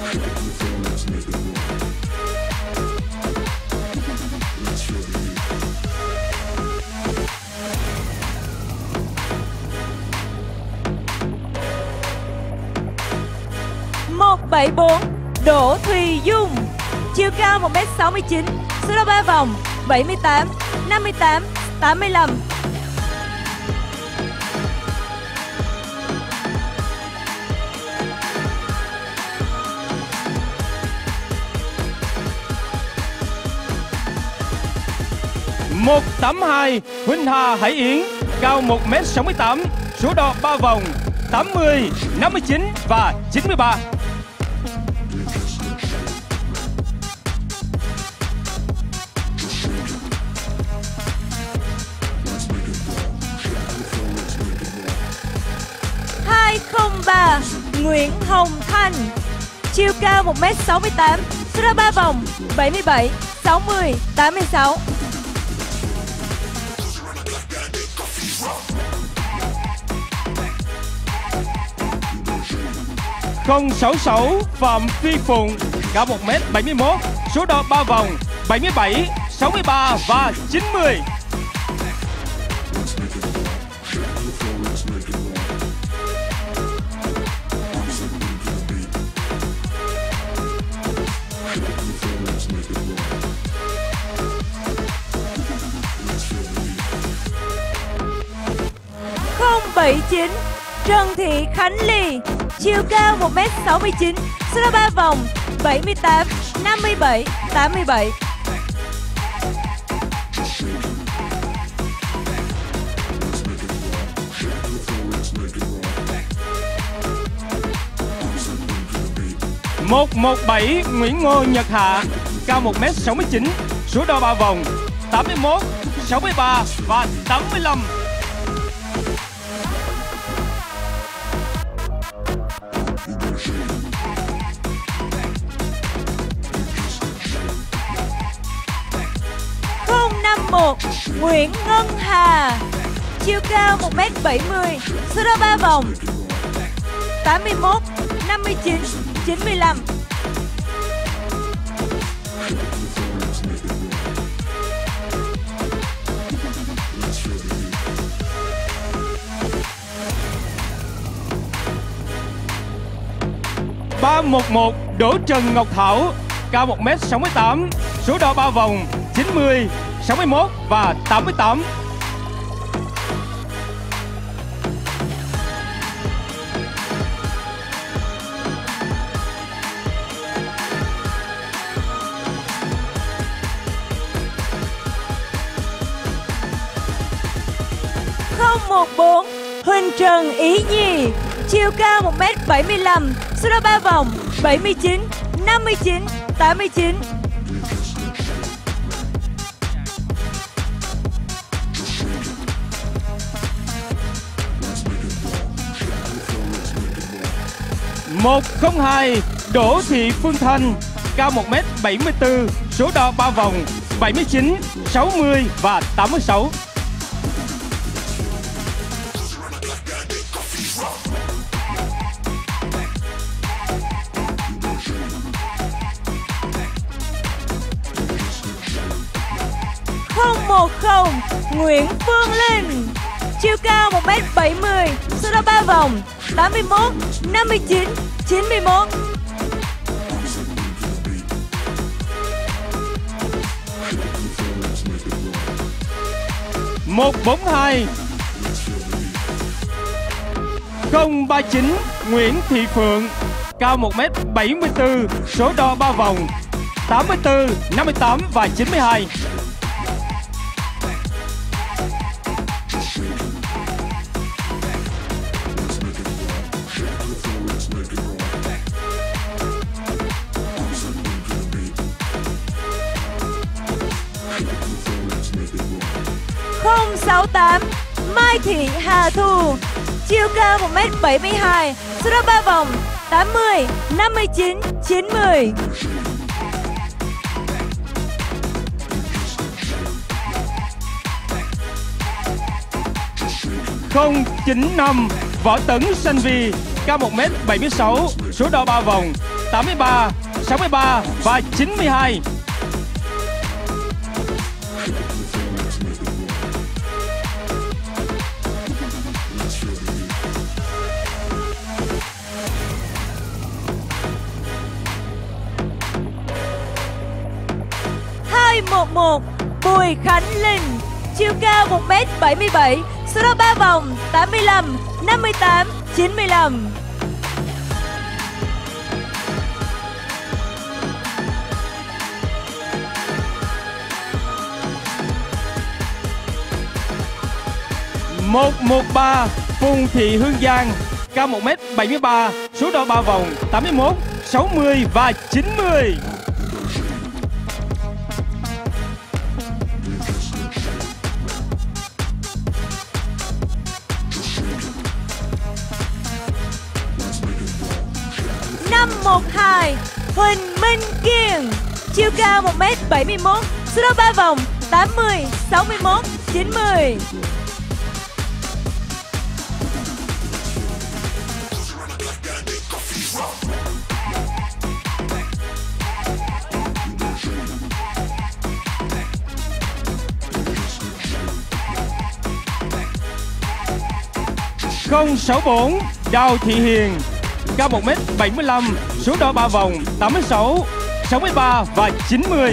S4: một bảy bốn, Đỗ Thùy Dung, chiều cao một mét sáu mươi chín, số đo ba vòng bảy mươi tám, năm mươi tám, tám mươi lăm.
S3: một tám hai, Huỳnh Hà Hải Yến, cao một mét sáu mươi tám, số đo ba vòng tám mươi, năm mươi chín và chín mươi ba.
S4: ba Nguyễn Hồng Thanh, chiều cao một mét sáu mươi tám, số đo ba vòng bảy mươi bảy, sáu mươi, tám mươi sáu.
S3: không sáu sáu Phạm Phi Phụng, cao một mét bảy mươi mốt, số đo ba vòng bảy mươi bảy, sáu mươi ba và chín mươi.
S4: không bảy chín Trần Thị Khánh Ly, chiều cao một mét sáu mươi chín, số đo ba vòng bảy mươi tám, năm mươi bảy, tám mươi bảy.
S3: một một bảy Nguyễn Ngô Nhật Hạ, cao một mét sáu mươi chín, số đo ba vòng tám mươi mốt, sáu mươi ba và tám mươi lăm.
S4: không năm một Nguyễn Ngân Hà, chiều cao một mét bảy mươi, số đo ba vòng tám mươi mốt, năm mươi chín, chín mươi lăm.
S3: ba một một Đỗ Trần Ngọc Thảo, cao một mét sáu mươi tám, số đo ba vòng chín mươi, sáu mươi mốt và tám mươi tám.
S4: không một bốn Huỳnh Trần Ý Nhi, chiều cao một mét bảy mươi lăm, số đo ba vòng bảy mươi chín, năm mươi chín, tám mươi chín.
S3: một không hai Đỗ Thị Phương Thanh, cao một mét bảy mươi tư, số đo ba vòng bảy mươi chín, sáu mươi và tám mươi sáu.
S4: không một không Nguyễn Phương Linh, chiều cao một mét bảy mươi, số đo ba vòng tám mươi mốt, năm mươi chín, chín mươi mốt.
S3: một bốn hai không ba chín Nguyễn Thị Phượng, cao một mét bảy mươi tư, số đo ba vòng tám mươi tư, năm mươi tám và chín mươi hai.
S4: không sáu tám Mai Thị Hà Thu, chiều cao một mét bảy mươi hai, số đo ba vòng tám mươi, năm mươi chín, chín mươi.
S3: không chín năm Võ Tấn Sanh Vi, cao một mét bảy mươi sáu, số đo ba vòng tám mươi ba, sáu mươi ba và chín mươi hai.
S4: hai một một Bùi Khánh Linh, chiều cao một mét bảy mươi bảy, số đo ba vòng tám mươi lăm, năm mươi tám, chín mươi lăm.
S3: một một ba Phùng Thị Hương Giang, cao một mét bảy mươi ba, số đo ba vòng tám mươi mốt, sáu mươi và chín mươi.
S4: năm một hai Huỳnh Minh Kiên, chiều cao một mét bảy mươi mốt, số đo ba vòng tám mươi, sáu mươi mốt, chín mươi.
S3: không sáu bốn Đào Thị Hiền, cao một mét bảy mươi lăm, số đo ba vòng tám mươi sáu, sáu mươi ba và chín mươi.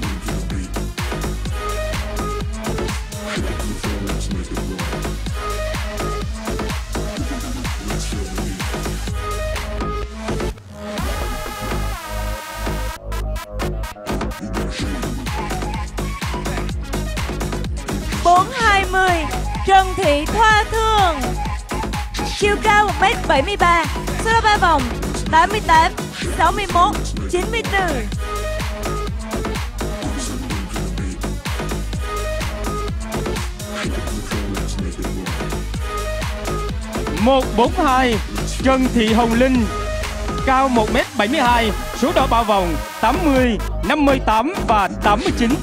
S4: bốn hai mươi Trần Thị Thoa Thương, chiều cao một mét bảy mươi ba, số đo ba vòng tám mươi tám, sáu mươi mốt, chín mươi tư.
S3: một bốn hai Trần Thị Hồng Linh, cao một mét bảy mươi hai, số đo ba vòng tám mươi, năm mươi tám và tám mươi chín.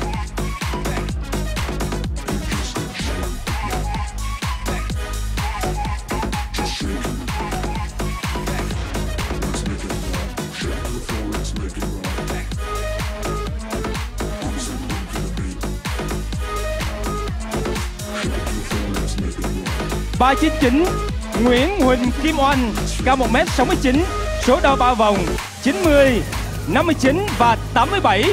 S3: ba chín chín Nguyễn Huỳnh Kim Oanh, cao một mét sáu mươi chín, số đo ba vòng chín mươi, năm mươi chín và tám mươi bảy.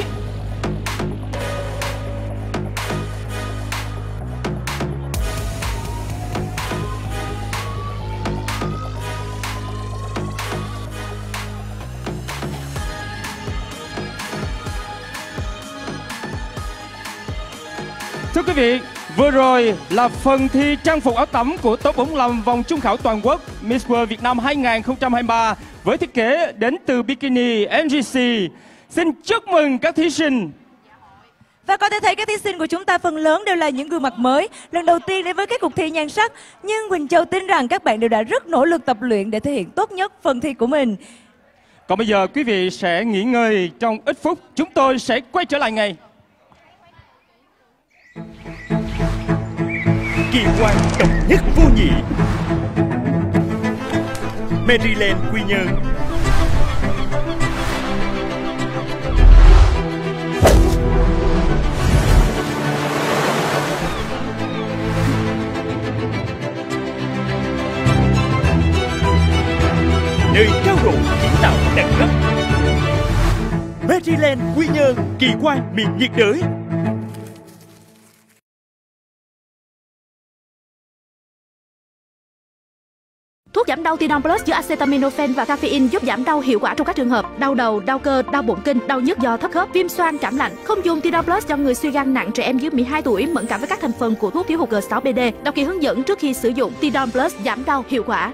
S3: Thưa quý vị, vừa rồi là phần thi trang phục áo tắm của top bốn mươi lăm vòng chung khảo toàn quốc Miss World Việt Nam hai nghìn không trăm hai mươi ba với thiết kế đến từ Bikini en giê xê. Xin chúc mừng các thí sinh.
S4: Và có thể thấy các thí sinh của chúng ta phần lớn đều là những gương mặt mới, lần đầu tiên đến với các cuộc thi nhan sắc. Nhưng Quỳnh Châu tin rằng các bạn đều đã rất nỗ lực tập luyện để thể hiện tốt nhất phần thi của mình.
S3: Còn bây giờ quý vị sẽ nghỉ ngơi trong ít phút, chúng tôi sẽ quay trở lại ngay.
S12: Kỳ quan độc nhất vô nhị, Maryland Quy Nhơn. Nơi trao đổi kiến tạo đẳng cấp, Maryland Quy Nhơn, kỳ quan miền nhiệt đới.
S11: Thuốc giảm đau Tidon Plus chứa acetaminophen và caffeine giúp giảm đau hiệu quả trong các trường hợp đau đầu, đau cơ, đau bụng kinh, đau nhức do thấp khớp, viêm xoang, cảm lạnh. Không dùng Tidon Plus cho người suy gan nặng, trẻ em dưới mười hai tuổi, mẫn cảm với các thành phần của thuốc thiếu hụt G sáu B D. Đọc kỹ hướng dẫn trước khi sử dụng. Tidon Plus giảm đau hiệu quả.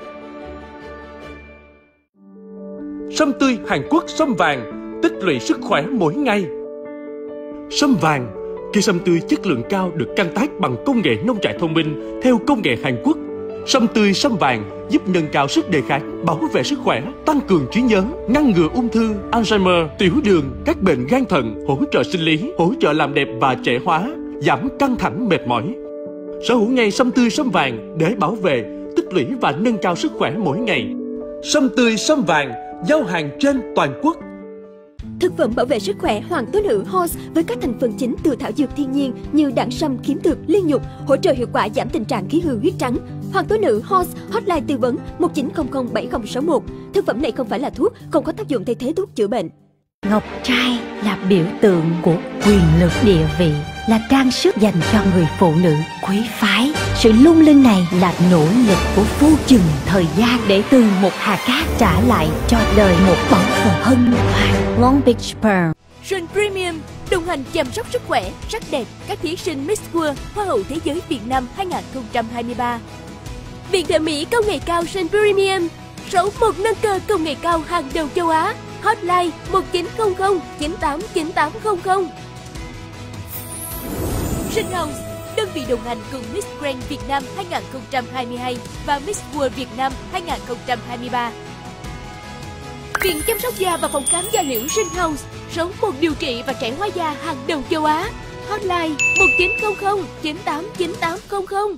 S5: Sâm tươi Hàn Quốc sâm vàng, tích lũy sức khỏe mỗi ngày. Sâm vàng, cây sâm tươi chất lượng cao được canh tác bằng công nghệ nông trại thông minh theo công nghệ Hàn Quốc. Sâm tươi sâm vàng giúp nâng cao sức đề kháng, bảo vệ sức khỏe, tăng cường trí nhớ, ngăn ngừa ung thư, Alzheimer, tiểu đường, các bệnh gan thận, hỗ trợ sinh lý, hỗ trợ làm đẹp và trẻ hóa, giảm căng thẳng mệt mỏi. Sở hữu ngay sâm tươi sâm vàng để bảo vệ, tích lũy và nâng cao sức khỏe mỗi ngày. Sâm tươi sâm vàng giao hàng trên toàn quốc.
S15: Thực phẩm bảo vệ sức khỏe Hoàng tố nữ Horse với các thành phần chính từ thảo dược thiên nhiên như đẳng sâm, kiếm thực, liên nhục, hỗ trợ hiệu quả giảm tình trạng khí hư huyết trắng. Hoàng tố nữ Horse, hotline tư vấn một chín không không bảy không sáu một. Thực phẩm này không phải là thuốc, không có tác dụng thay thế thuốc chữa bệnh.
S7: Ngọc trai là biểu tượng của quyền lực địa vị, là trang sức dành cho người phụ nữ quý phái. Sự lung linh này là nỗ lực của vô chừng thời gian để từ một hạt cát trả lại cho đời một báu vật hân hoan. Long Beach Pearl.
S16: Sun Premium đồng hành chăm sóc sức khỏe, sắc đẹp các thí sinh Miss World Hoa hậu Thế giới Việt Nam hai nghìn không trăm hai mươi ba. Viện thẩm mỹ công nghệ cao Sun Premium, số một nâng cơ công nghệ cao hàng đầu châu Á. Hotline một chín không không chín tám chín tám không không. Sinh House, đơn vị đồng hành cùng Miss Grand Việt Nam hai nghìn không trăm hai mươi hai và Miss World Việt Nam hai nghìn không trăm hai mươi ba. Viện chăm sóc da và phòng khám da liễu Rinhouse, sống một điều trị và trẻ hóa da hàng đầu châu Á. Hotline một chín không không chín tám chín tám không không.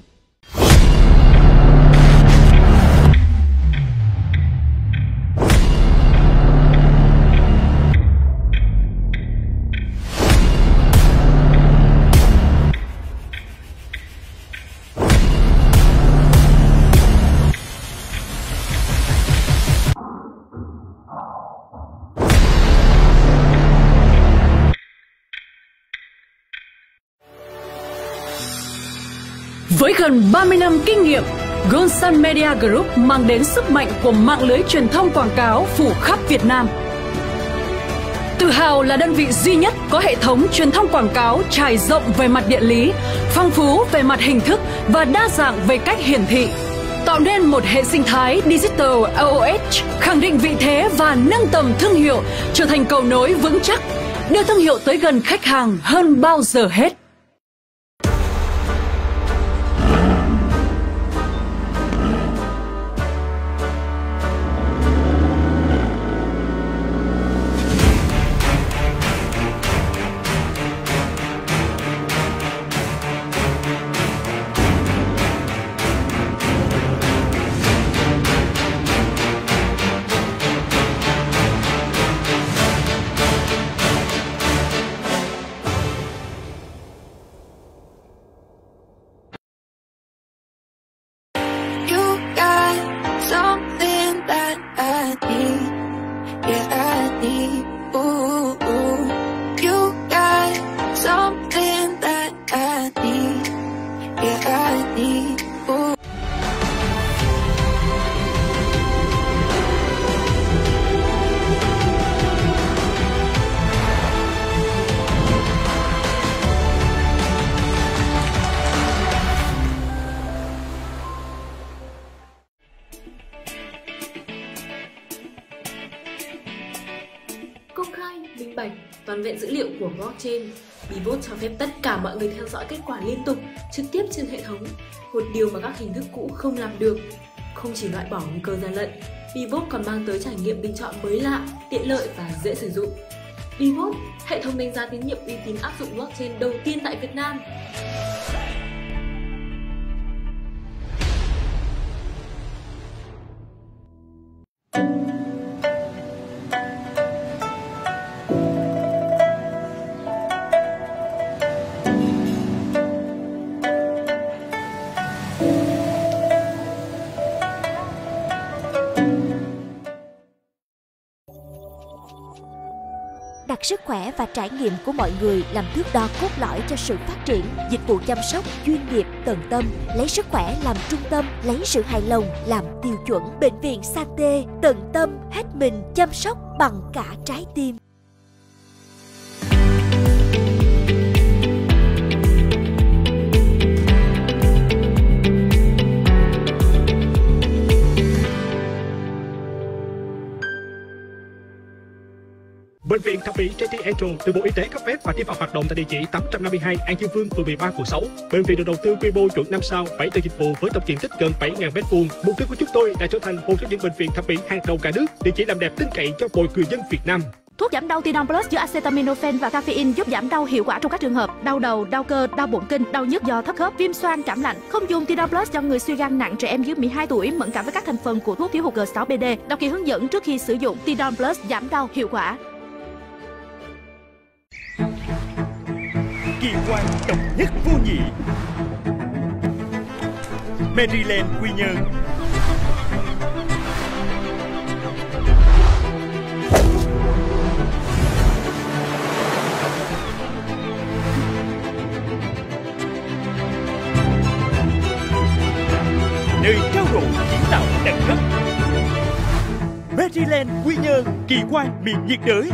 S6: Với gần ba mươi năm kinh nghiệm, Golsan Media Group mang đến sức mạnh của mạng lưới truyền thông quảng cáo phủ khắp Việt Nam. Tự hào là đơn vị duy nhất có hệ thống truyền thông quảng cáo trải rộng về mặt địa lý, phong phú về mặt hình thức và đa dạng về cách hiển thị, tạo nên một hệ sinh thái Digital a o ét khẳng định vị thế và nâng tầm thương hiệu, trở thành cầu nối vững chắc, đưa thương hiệu tới gần khách hàng hơn bao giờ hết.
S14: Công khai, minh bạch, toàn vẹn dữ liệu của blockchain. Bvote cho phép tất cả mọi người theo dõi kết quả liên tục, trực tiếp trên hệ thống. Một điều mà các hình thức cũ không làm được. Không chỉ loại bỏ nguy cơ gian lận, Bvote còn mang tới trải nghiệm bình chọn mới lạ, tiện lợi và dễ sử dụng. Bvote, hệ thống đánh giá tín nhiệm uy tín áp dụng blockchain đầu tiên tại Việt Nam.
S15: Đặt sức khỏe và trải nghiệm của mọi người làm thước đo cốt lõi cho sự phát triển. Dịch vụ chăm sóc chuyên nghiệp, tận tâm, lấy sức khỏe làm trung tâm, lấy sự hài lòng làm tiêu chuẩn. Bệnh viện Sate, tận tâm, hết mình, chăm sóc bằng cả trái tim.
S8: Bệnh viện thẩm mỹ gi tê Angel từ Bộ Y tế cấp phép và đi vào hoạt động tại địa chỉ tám trăm năm mươi hai An Dương Vương, phường mười ba, quận sáu. Bệnh viện được đầu tư quy mô chuẩn năm sao, bảy tầng dịch vụ với tổng diện tích gần bảy nghìn mét vuông. Mục tiêu của chúng tôi là trở thành một trong những bệnh viện thẩm mỹ hàng đầu cả nước, địa chỉ làm đẹp tin cậy cho mọi người dân Việt Nam.
S11: Thuốc giảm đau Tidon Plus chứa acetaminophen và caffeine giúp giảm đau hiệu quả trong các trường hợp đau đầu, đau cơ, đau bụng kinh, đau nhức do thấp khớp, viêm xoang, cảm lạnh. Không dùng Tidon Plus cho người suy gan nặng, trẻ em dưới mười hai tuổi, mẫn cảm với các thành phần của thuốc thiếu hụt G sáu B D. Đọc kỹ hướng dẫn trước khi sử dụng. Tidon Plus giảm đau hiệu quả.
S12: Kỳ quan độc nhất vô nhị. Maryland, Quy Nhơn. Nơi trao đổi kiến tạo đẳng cấp. Maryland, Quy Nhơn, kỳ quan miền nhiệt đới.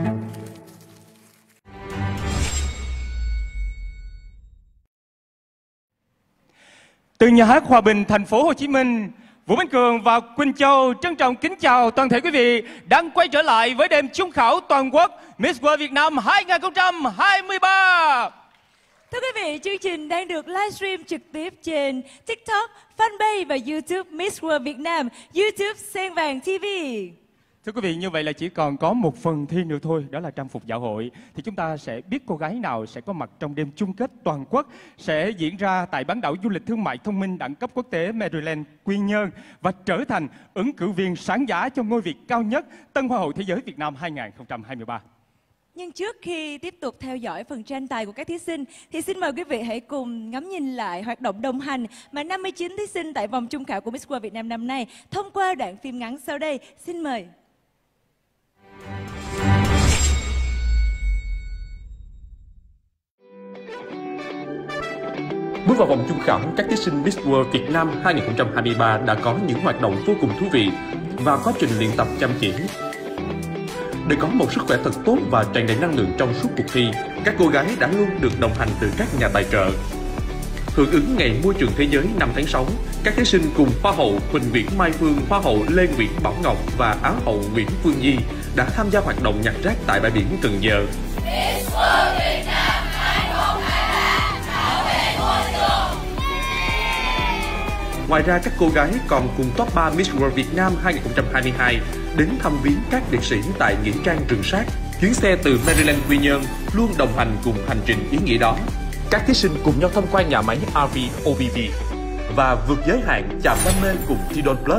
S3: Từ nhà hát Hòa Bình, thành phố Hồ Chí Minh, Vũ Minh Cường và Quỳnh Châu trân trọng kính chào toàn thể quý vị đang quay trở lại với đêm chung khảo toàn quốc Miss World Việt Nam hai không hai ba.
S4: Thưa quý vị, chương trình đang được livestream trực tiếp trên TikTok, fanpage và YouTube Miss World Việt Nam, YouTube Sen Vàng ti vi.
S3: Thưa quý vị, như vậy là chỉ còn có một phần thi nữa thôi, đó là trang phục dạ hội. Thì chúng ta sẽ biết cô gái nào sẽ có mặt trong đêm chung kết toàn quốc sẽ diễn ra tại bán đảo du lịch thương mại thông minh đẳng cấp quốc tế Maryland, Quy Nhơn và trở thành ứng cử viên sáng giá cho ngôi vị cao nhất Tân Hoa hậu Thế giới Việt Nam hai không hai ba.
S4: Nhưng trước khi tiếp tục theo dõi phần tranh tài của các thí sinh thì xin mời quý vị hãy cùng ngắm nhìn lại hoạt động đồng hành mà năm mươi chín thí sinh tại vòng chung khảo của Miss World Việt Nam năm nay thông qua đoạn phim ngắn sau đây. Xin mời.
S5: Bước vào vòng chung khảo, các thí sinh Miss World Việt Nam hai không hai ba đã có những hoạt động vô cùng thú vị và quá trình luyện tập chăm chỉ. Để có một sức khỏe thật tốt và tràn đầy năng lượng trong suốt cuộc thi, các cô gái đã luôn được đồng hành từ các nhà tài trợ. Hưởng ứng Ngày Môi trường Thế giới năm tháng sáu, các thí sinh cùng Hoa hậu Huỳnh Nguyễn Mai Phương, Hoa hậu Lê Nguyễn Bảo Ngọc và Á hậu Nguyễn Phương Nhi đã tham gia hoạt động nhặt rác tại bãi biển Cần Giờ.
S2: Miss World Việt Nam hai không hai ba bảo vệ môi trường.
S5: Ngoài ra, các cô gái còn cùng top ba Miss World Việt Nam hai không hai hai đến thăm viếng các liệt sĩ tại nghĩa trang rừng sát. Chuyến xe từ Maryland Quy Nhơn luôn đồng hành cùng hành trình ý nghĩa đó. Các thí sinh cùng nhau tham quan nhà máy rờ vê o vê vê và vượt giới hạn chạm đam mê cùng Tidon Plus.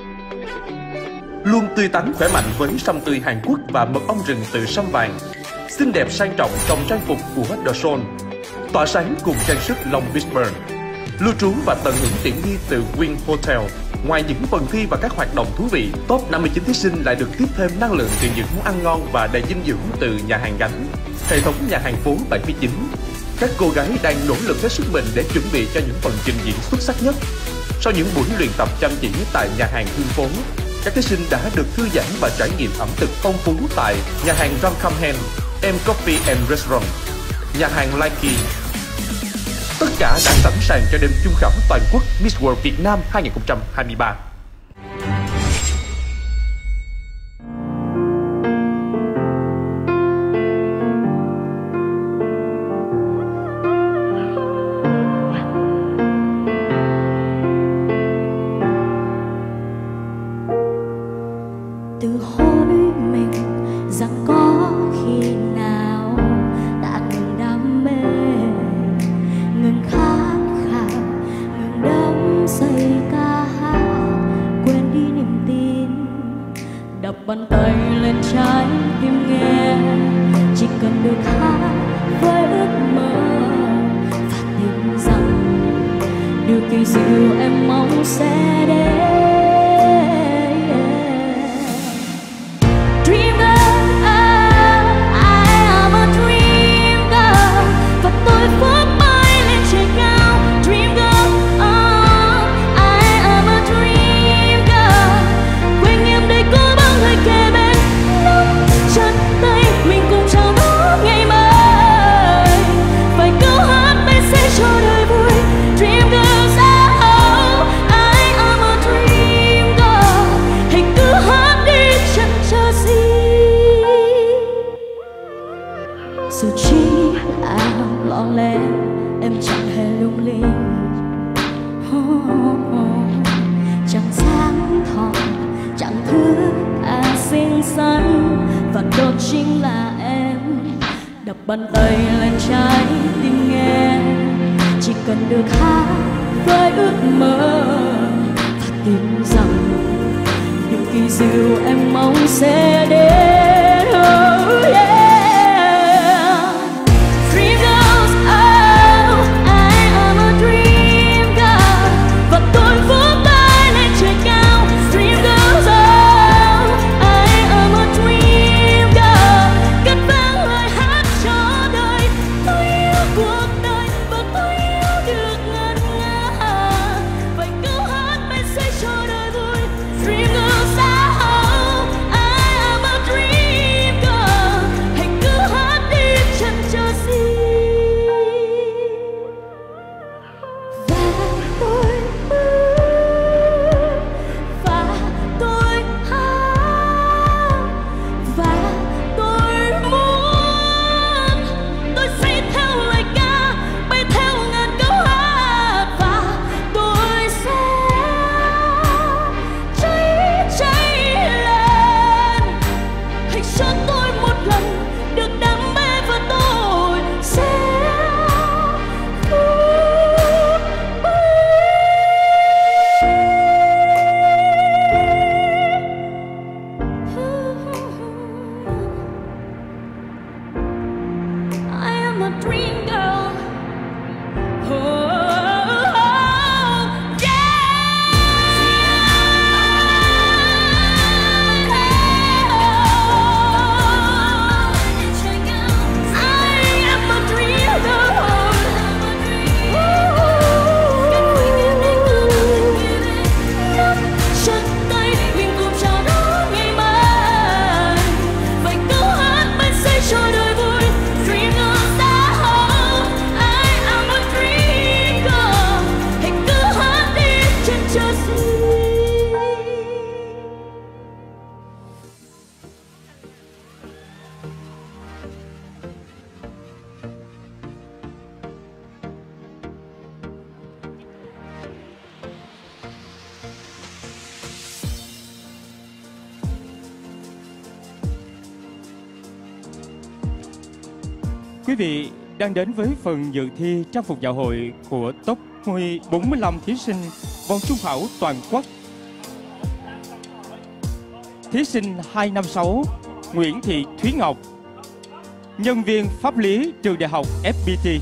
S5: Luôn tươi tắn khỏe mạnh với sâm tươi Hàn Quốc và mật ong rừng từ sâm vàng. Xinh đẹp sang trọng trong trang phục của The Sol. Tỏa sáng cùng trang sức Long Beach. Lưu trú và tận hưởng tiện nghi từ Wing Hotel. Ngoài những phần thi và các hoạt động thú vị, top năm mươi chín thí sinh lại được tiếp thêm năng lượng từ những món ăn ngon và đầy dinh dưỡng từ nhà hàng gánh, hệ thống nhà hàng phố bảy mươi chín. Các cô gái đang nỗ lực hết sức mình để chuẩn bị cho những phần trình diễn xuất sắc nhất. Sau những buổi luyện tập chăm chỉ tại nhà hàng Hương Phố, các thí sinh đã được thư giãn và trải nghiệm ẩm thực phong phú tại nhà hàng Ramkhamhen, M Coffee and Restaurant, nhà hàng Likey. Tất cả đã sẵn sàng cho đêm chung khảo toàn quốc Miss World Việt Nam hai không hai ba.
S2: Tự hỏi mình rằng có khi nào đã ngừng đam mê, ngừng khát khao, ngừng đắm say ca hát, quên đi niềm tin, đập bàn tay lên trái tim nghe, chỉ cần được hát với ước mơ và tin rằng điều kỳ diệu em mong sẽ đến. Dù chỉ ảo lọn lẽ em chẳng hề lung linh, oh, oh. Chẳng sáng thọ, chẳng thứ à xinh xắn, và đó chính là em. Đập bàn tay lên trái tim nghe, chỉ cần được hát với ước mơ và tin rằng điều kỳ diệu em mong sẽ đến. Oh, yeah. Dream girls, I hope I am a dream.
S3: Quý vị đang đến với phần dự thi trang phục dạ hội của top bốn mươi lăm thí sinh vòng trung khảo toàn quốc. Thí sinh hai năm sáu Nguyễn Thị Thúy Ngọc, nhân viên pháp lý trường đại học ép pê tê.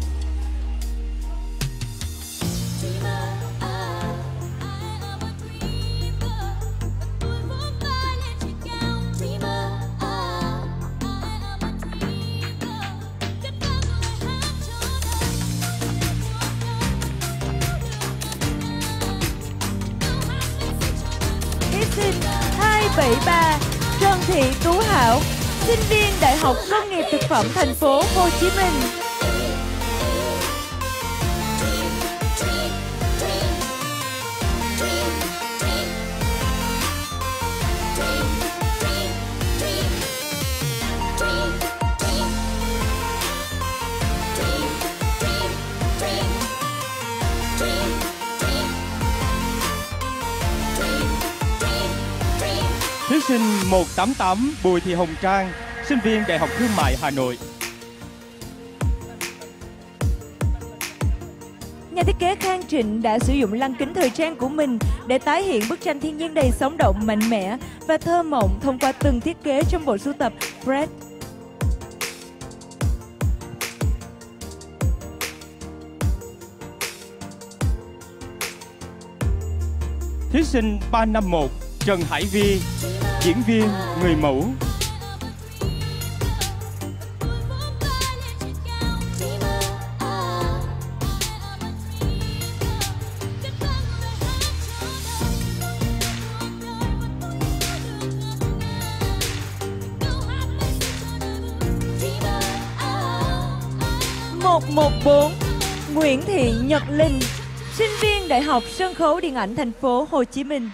S4: Thí sinh hai bảy ba Trần Thị Tú Hảo, sinh viên Đại học Công nghiệp Thực phẩm Thành phố Hồ Chí Minh.
S3: Thí sinh một tám tám Bùi Thị Hồng Trang, sinh viên Đại học Thương mại Hà Nội.
S4: Nhà thiết kế Khang Trịnh đã sử dụng lăng kính thời trang của mình để tái hiện bức tranh thiên nhiên đầy sống động, mạnh mẽ và thơ mộng thông qua từng thiết kế trong bộ sưu tập Fred.
S3: Thí sinh ba năm một Trần Hải Vi, diễn viên, người mẫu.
S4: một một bốn Nguyễn Thị Nhật Linh, sinh viên Đại học Sân khấu Điện ảnh Thành phố Hồ Chí Minh.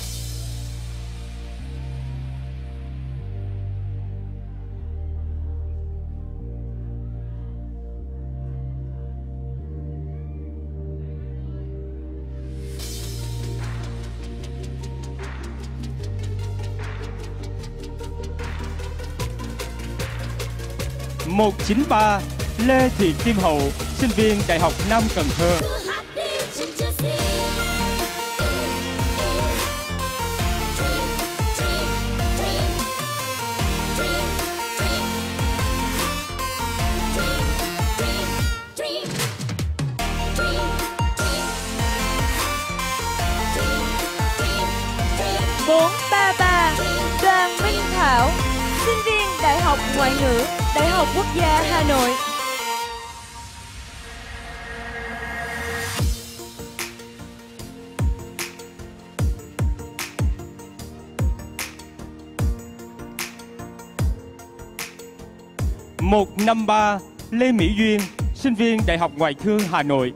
S3: một chín ba Lê Thị Kim Hậu, sinh viên Đại học Nam Cần Thơ.
S4: bốn ba ba Đoàn Minh Thảo, sinh viên Đại học Ngoại ngữ, Đại học Quốc gia Hà Nội.
S3: một năm ba Lê Mỹ Duyên, sinh viên Đại học Ngoại thương Hà Nội.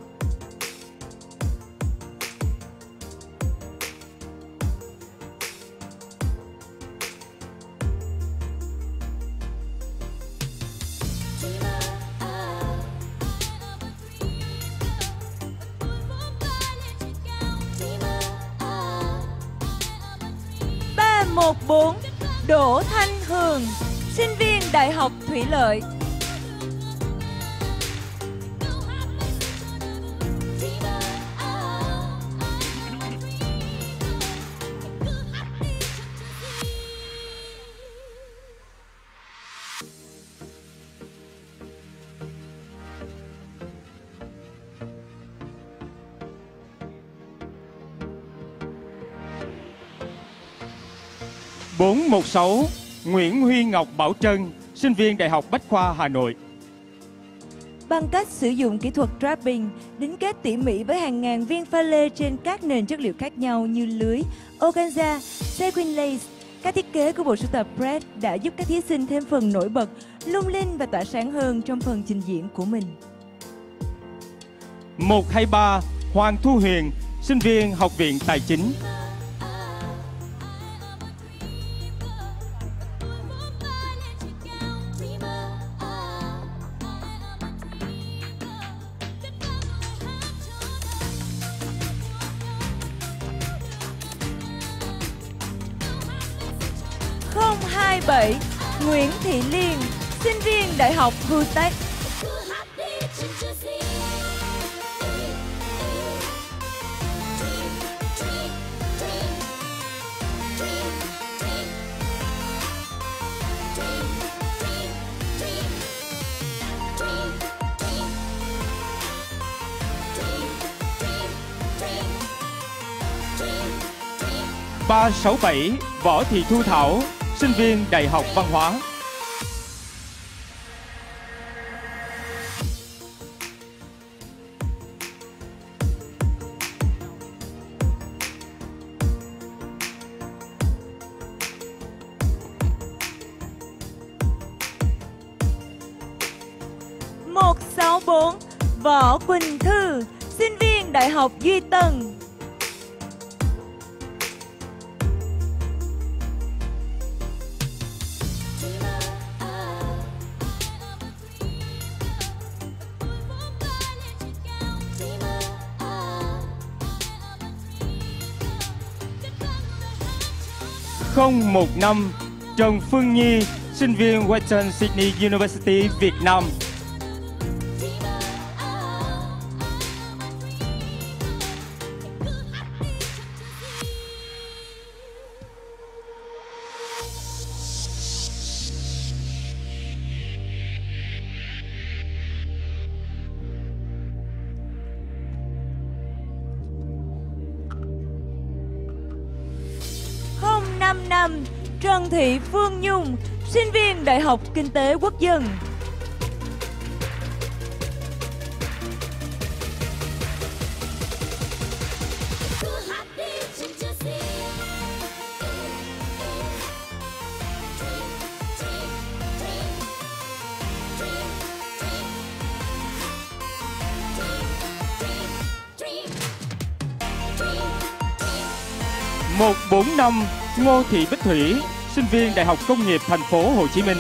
S4: ba một bốn Đỗ Thanh Hường, sinh viên Đại học Thủy Lợi.
S3: bốn một sáu Nguyễn Huy Ngọc Bảo Trân, sinh viên Đại học Bách khoa Hà Nội.
S4: Bằng cách sử dụng kỹ thuật draping, đính kết tỉ mỉ với hàng ngàn viên pha lê trên các nền chất liệu khác nhau như lưới, organza, sequin lace, các thiết kế của bộ sưu tập Fred đã giúp các thí sinh thêm phần nổi bật, lung linh và tỏa sáng hơn trong phần trình diễn của mình.
S3: một hai ba Hoàng Thu Huyền, sinh viên Học viện Tài chính.
S4: không hai bảy Nguyễn Thị Liên, sinh viên Đại học Hu Tech.
S3: ba sáu bảy Võ Thị Thu Thảo, sinh viên Đại học Văn hóa.
S4: một sáu bốn Võ Quỳnh Thư, sinh viên Đại học Duy Tân.
S3: không một năm Trần Phương Nhi, sinh viên Western Sydney University, Việt Nam.
S4: không năm năm Trần Thị Phương Nhung, sinh viên Đại học Kinh tế Quốc dân.
S3: một bốn năm Ngô Thị Bích Thủy, sinh viên Đại học Công nghiệp Thành phố Hồ Chí Minh.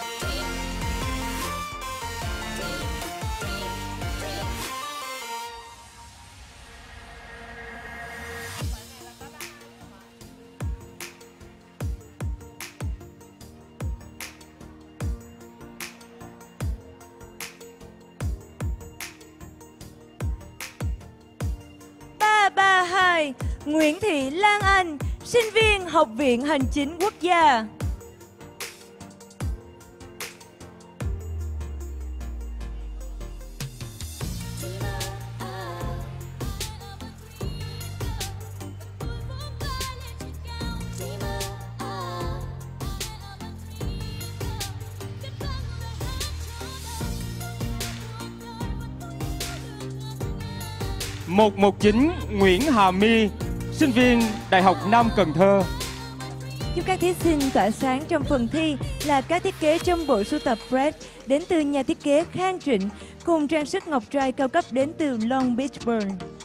S4: ba ba hai Nguyễn Thị Lan Anh, sinh viên Học viện Hành chính Quốc gia.
S3: một một chín Nguyễn Hà My, sinh viên Đại học Nam Cần Thơ.
S4: Giúp các thí sinh tỏa sáng trong phần thi là các thiết kế trong bộ sưu tập Fred đến từ nhà thiết kế Khang Trịnh cùng trang sức ngọc trai cao cấp đến từ Long Beach Burn.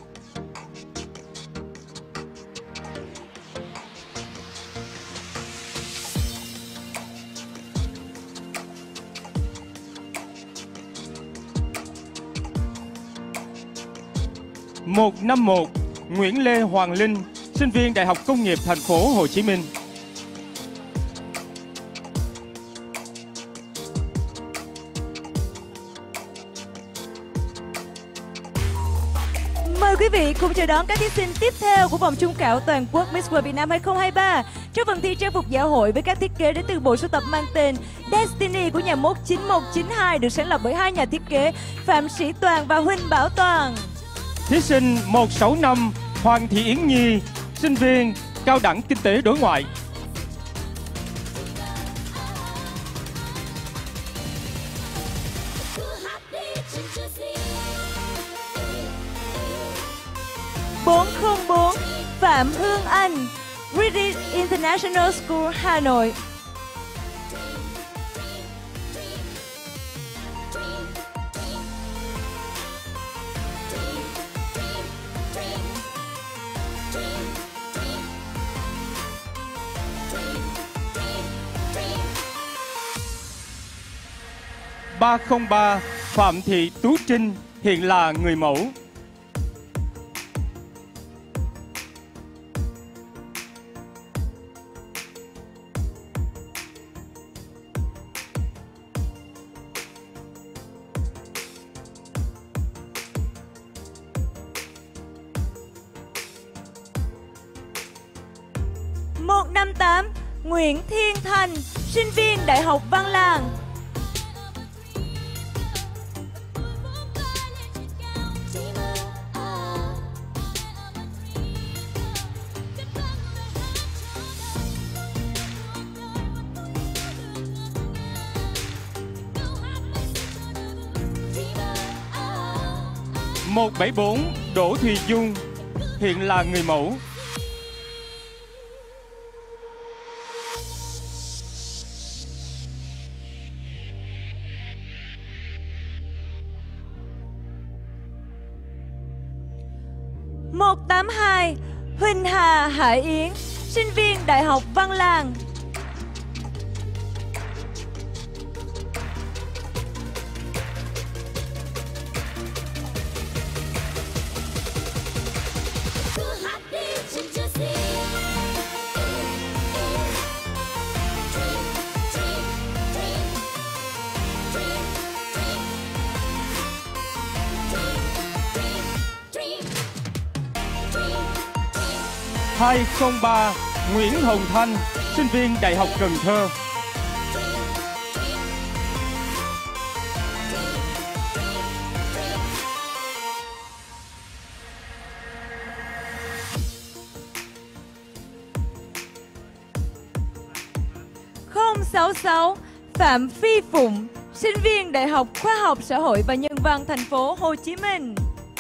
S3: một năm một Nguyễn Lê Hoàng Linh, sinh viên Đại học Công nghiệp Thành phố Hồ Chí Minh.
S4: Mời quý vị cùng chào đón các thí sinh tiếp theo của vòng chung khảo toàn quốc Miss World Việt Nam hai không hai ba trong phần thi trang phục dạ hội với các thiết kế đến từ bộ sưu tập mang tên Destiny của nhà mốt chín một chín hai, được sáng lập bởi hai nhà thiết kế Phạm Sĩ Toàn và Huỳnh Bảo Toàn.
S3: Thí sinh một sáu năm Hoàng Thị Yến Nhi, sinh viên Cao đẳng Kinh tế Đối ngoại.
S4: bốn không bốn Phạm Hương Anh, British International School, Hà Nội.
S3: ba không ba Phạm Thị Tú Trinh, hiện là người mẫu.
S4: năm tám, Nguyễn Thiên Thành, sinh viên Đại học Văn Lang.
S3: một bảy bốn, Đỗ Thùy Dung, hiện là người mẫu.
S4: một tám hai, Huỳnh Hà Hải Yến, sinh viên Đại học Văn Lang.
S3: hai không ba, Nguyễn Hồng Thanh, sinh viên Đại học Cần Thơ.
S4: không sáu sáu, Phạm Phi Phụng, sinh viên Đại học Khoa học Xã hội và Nhân văn thành phố Hồ Chí Minh.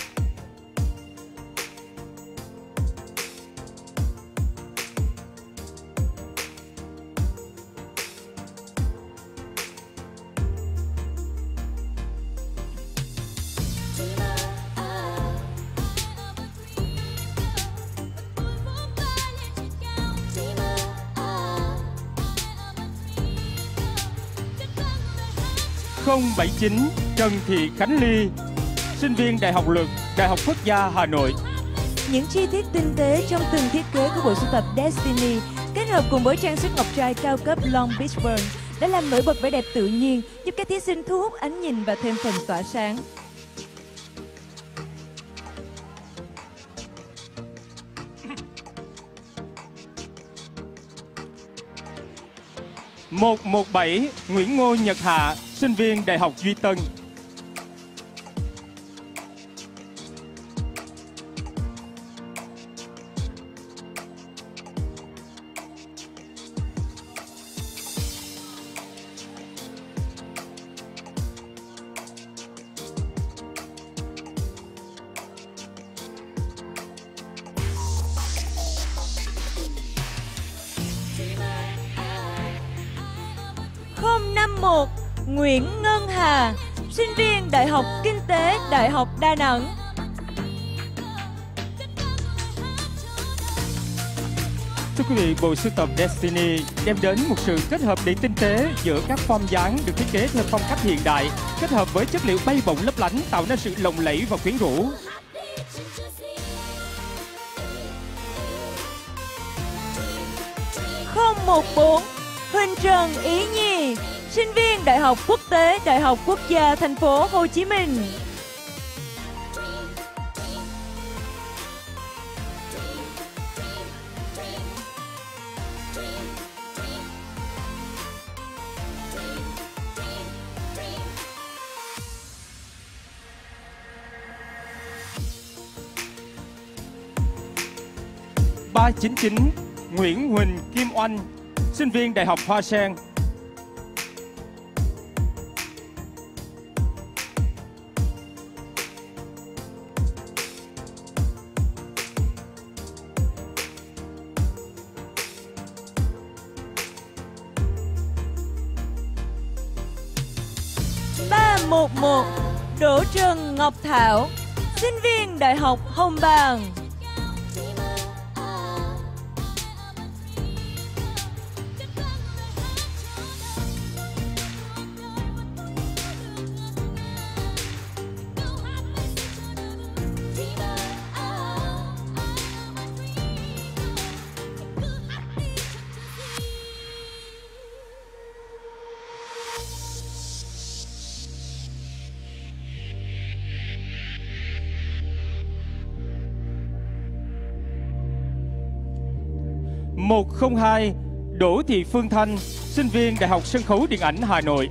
S3: không bảy chín, Trần Thị Khánh Ly, sinh viên Đại học Luật, Đại học Quốc gia Hà Nội.
S4: Những chi tiết tinh tế trong từng thiết kế của bộ sưu tập Destiny kết hợp cùng với trang sức ngọc trai cao cấp Long Beach Pearl đã làm nổi bật vẻ đẹp tự nhiên, giúp các thí sinh thu hút ánh nhìn và thêm phần tỏa sáng.
S3: một một bảy, Nguyễn Ngô Nhật Hạ, sinh viên Đại học Duy Tân.
S4: không năm một, Nguyễn Ngân Hà, sinh viên Đại học Kinh tế Đại học Đà Nẵng.
S3: Thưa quý vị, bộ sưu tập Destiny đem đến một sự kết hợp đầy tinh tế giữa các form dáng được thiết kế theo phong cách hiện đại, kết hợp với chất liệu bay bổng lấp lánh tạo nên sự lộng lẫy và quyến rũ.
S4: không một bốn, Huỳnh Trần Ý Nhi, sinh viên Đại học Quốc tế Đại học Quốc gia thành phố Hồ Chí Minh.
S3: ba chín chín, Nguyễn Huỳnh Kim Oanh, sinh viên Đại học Hoa Sen.
S4: ba một một, Đỗ Trần Ngọc Thảo, sinh viên Đại học Hồng Bàng.
S3: một không hai Đỗ Thị Phương Thanh, sinh viên Đại học Sân khấu Điện ảnh Hà Nội.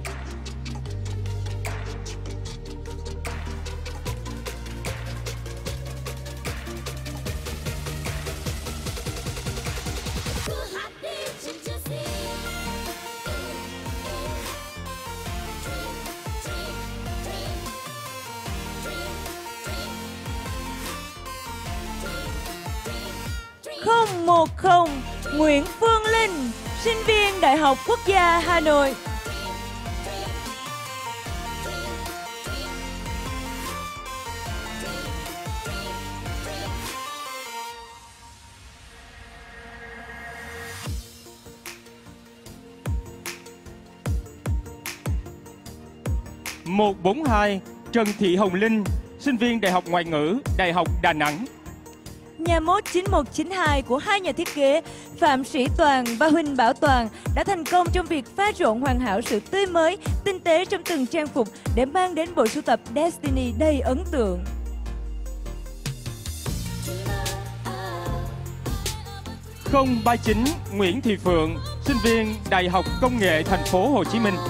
S4: không một không Nguyễn Phương Linh, sinh viên Đại học Quốc gia Hà Nội.
S3: một bốn hai Trần Thị Hồng Linh, sinh viên Đại học Ngoại ngữ, Đại học Đà Nẵng.
S4: Nhà mốt chín một chín hai của hai nhà thiết kế Phạm Sĩ Toàn và Huỳnh Bảo Toàn đã thành công trong việc pha trộn hoàn hảo sự tươi mới, tinh tế trong từng trang phục để mang đến bộ sưu tập Destiny đầy ấn tượng.
S3: không ba chín Nguyễn Thị Phượng, sinh viên Đại học Công nghệ Thành phố Hồ Chí Minh.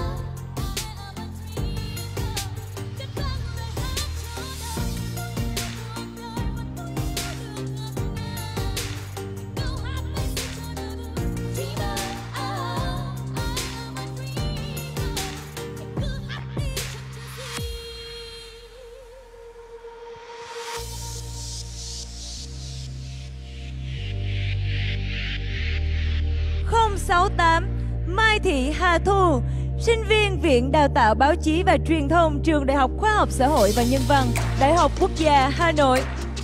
S4: không sáu tám Mai Thị Hà Thu, sinh viên Viện Đào tạo Báo chí và Truyền thông, Trường Đại học Khoa học Xã hội và Nhân văn, Đại học Quốc gia Hà Nội.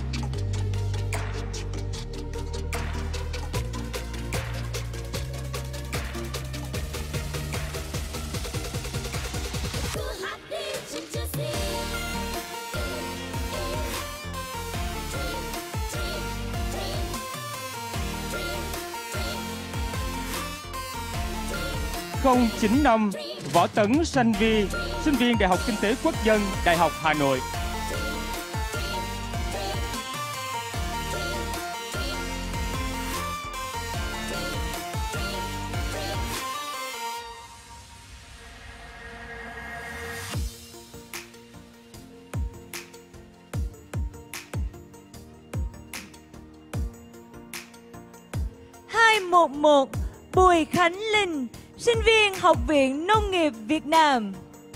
S3: không chín năm Võ Tấn Sanh Vi, sinh viên Đại học Kinh tế Quốc dân, Đại học Hà Nội.
S4: hai một một Bùi Khánh Linh, sinh viên Học viện Nông nghiệp Việt Nam.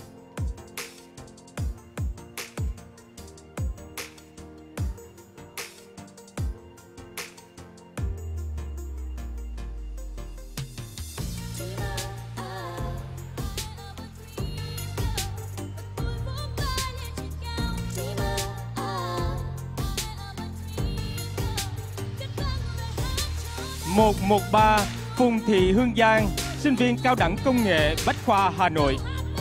S3: một một ba Phùng Thị Hương Giang, sinh viên Cao đẳng Công nghệ Bách khoa Hà Nội.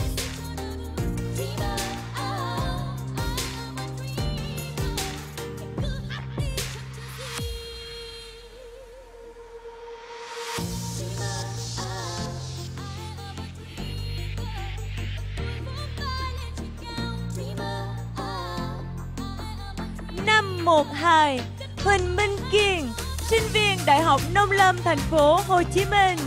S4: năm một hai Huỳnh Minh Kiên, sinh viên Đại học Nông lâm Thành phố Hồ Chí Minh.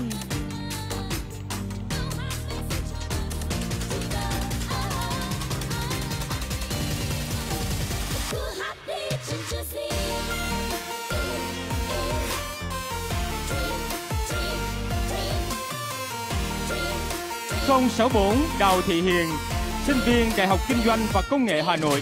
S3: không sáu bốn Đào Thị Hiền, sinh viên Đại học Kinh doanh và Công nghệ Hà Nội.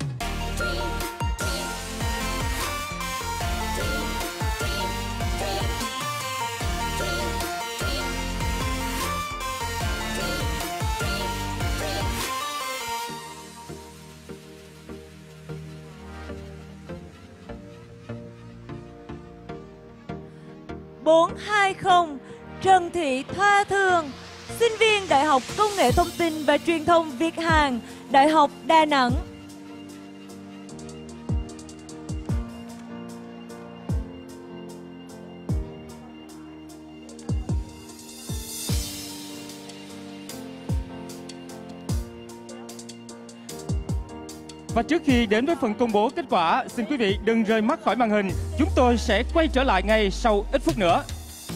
S4: bốn hai không Trần Thị Thoa Thương, sinh viên Đại học Công nghệ Thông tin và Truyền thông Việt Hàn, Đại học Đà Nẵng.
S3: Và trước khi đến với phần công bố kết quả, xin quý vị đừng rời mắt khỏi màn hình. Chúng tôi sẽ quay trở lại ngay sau ít phút nữa.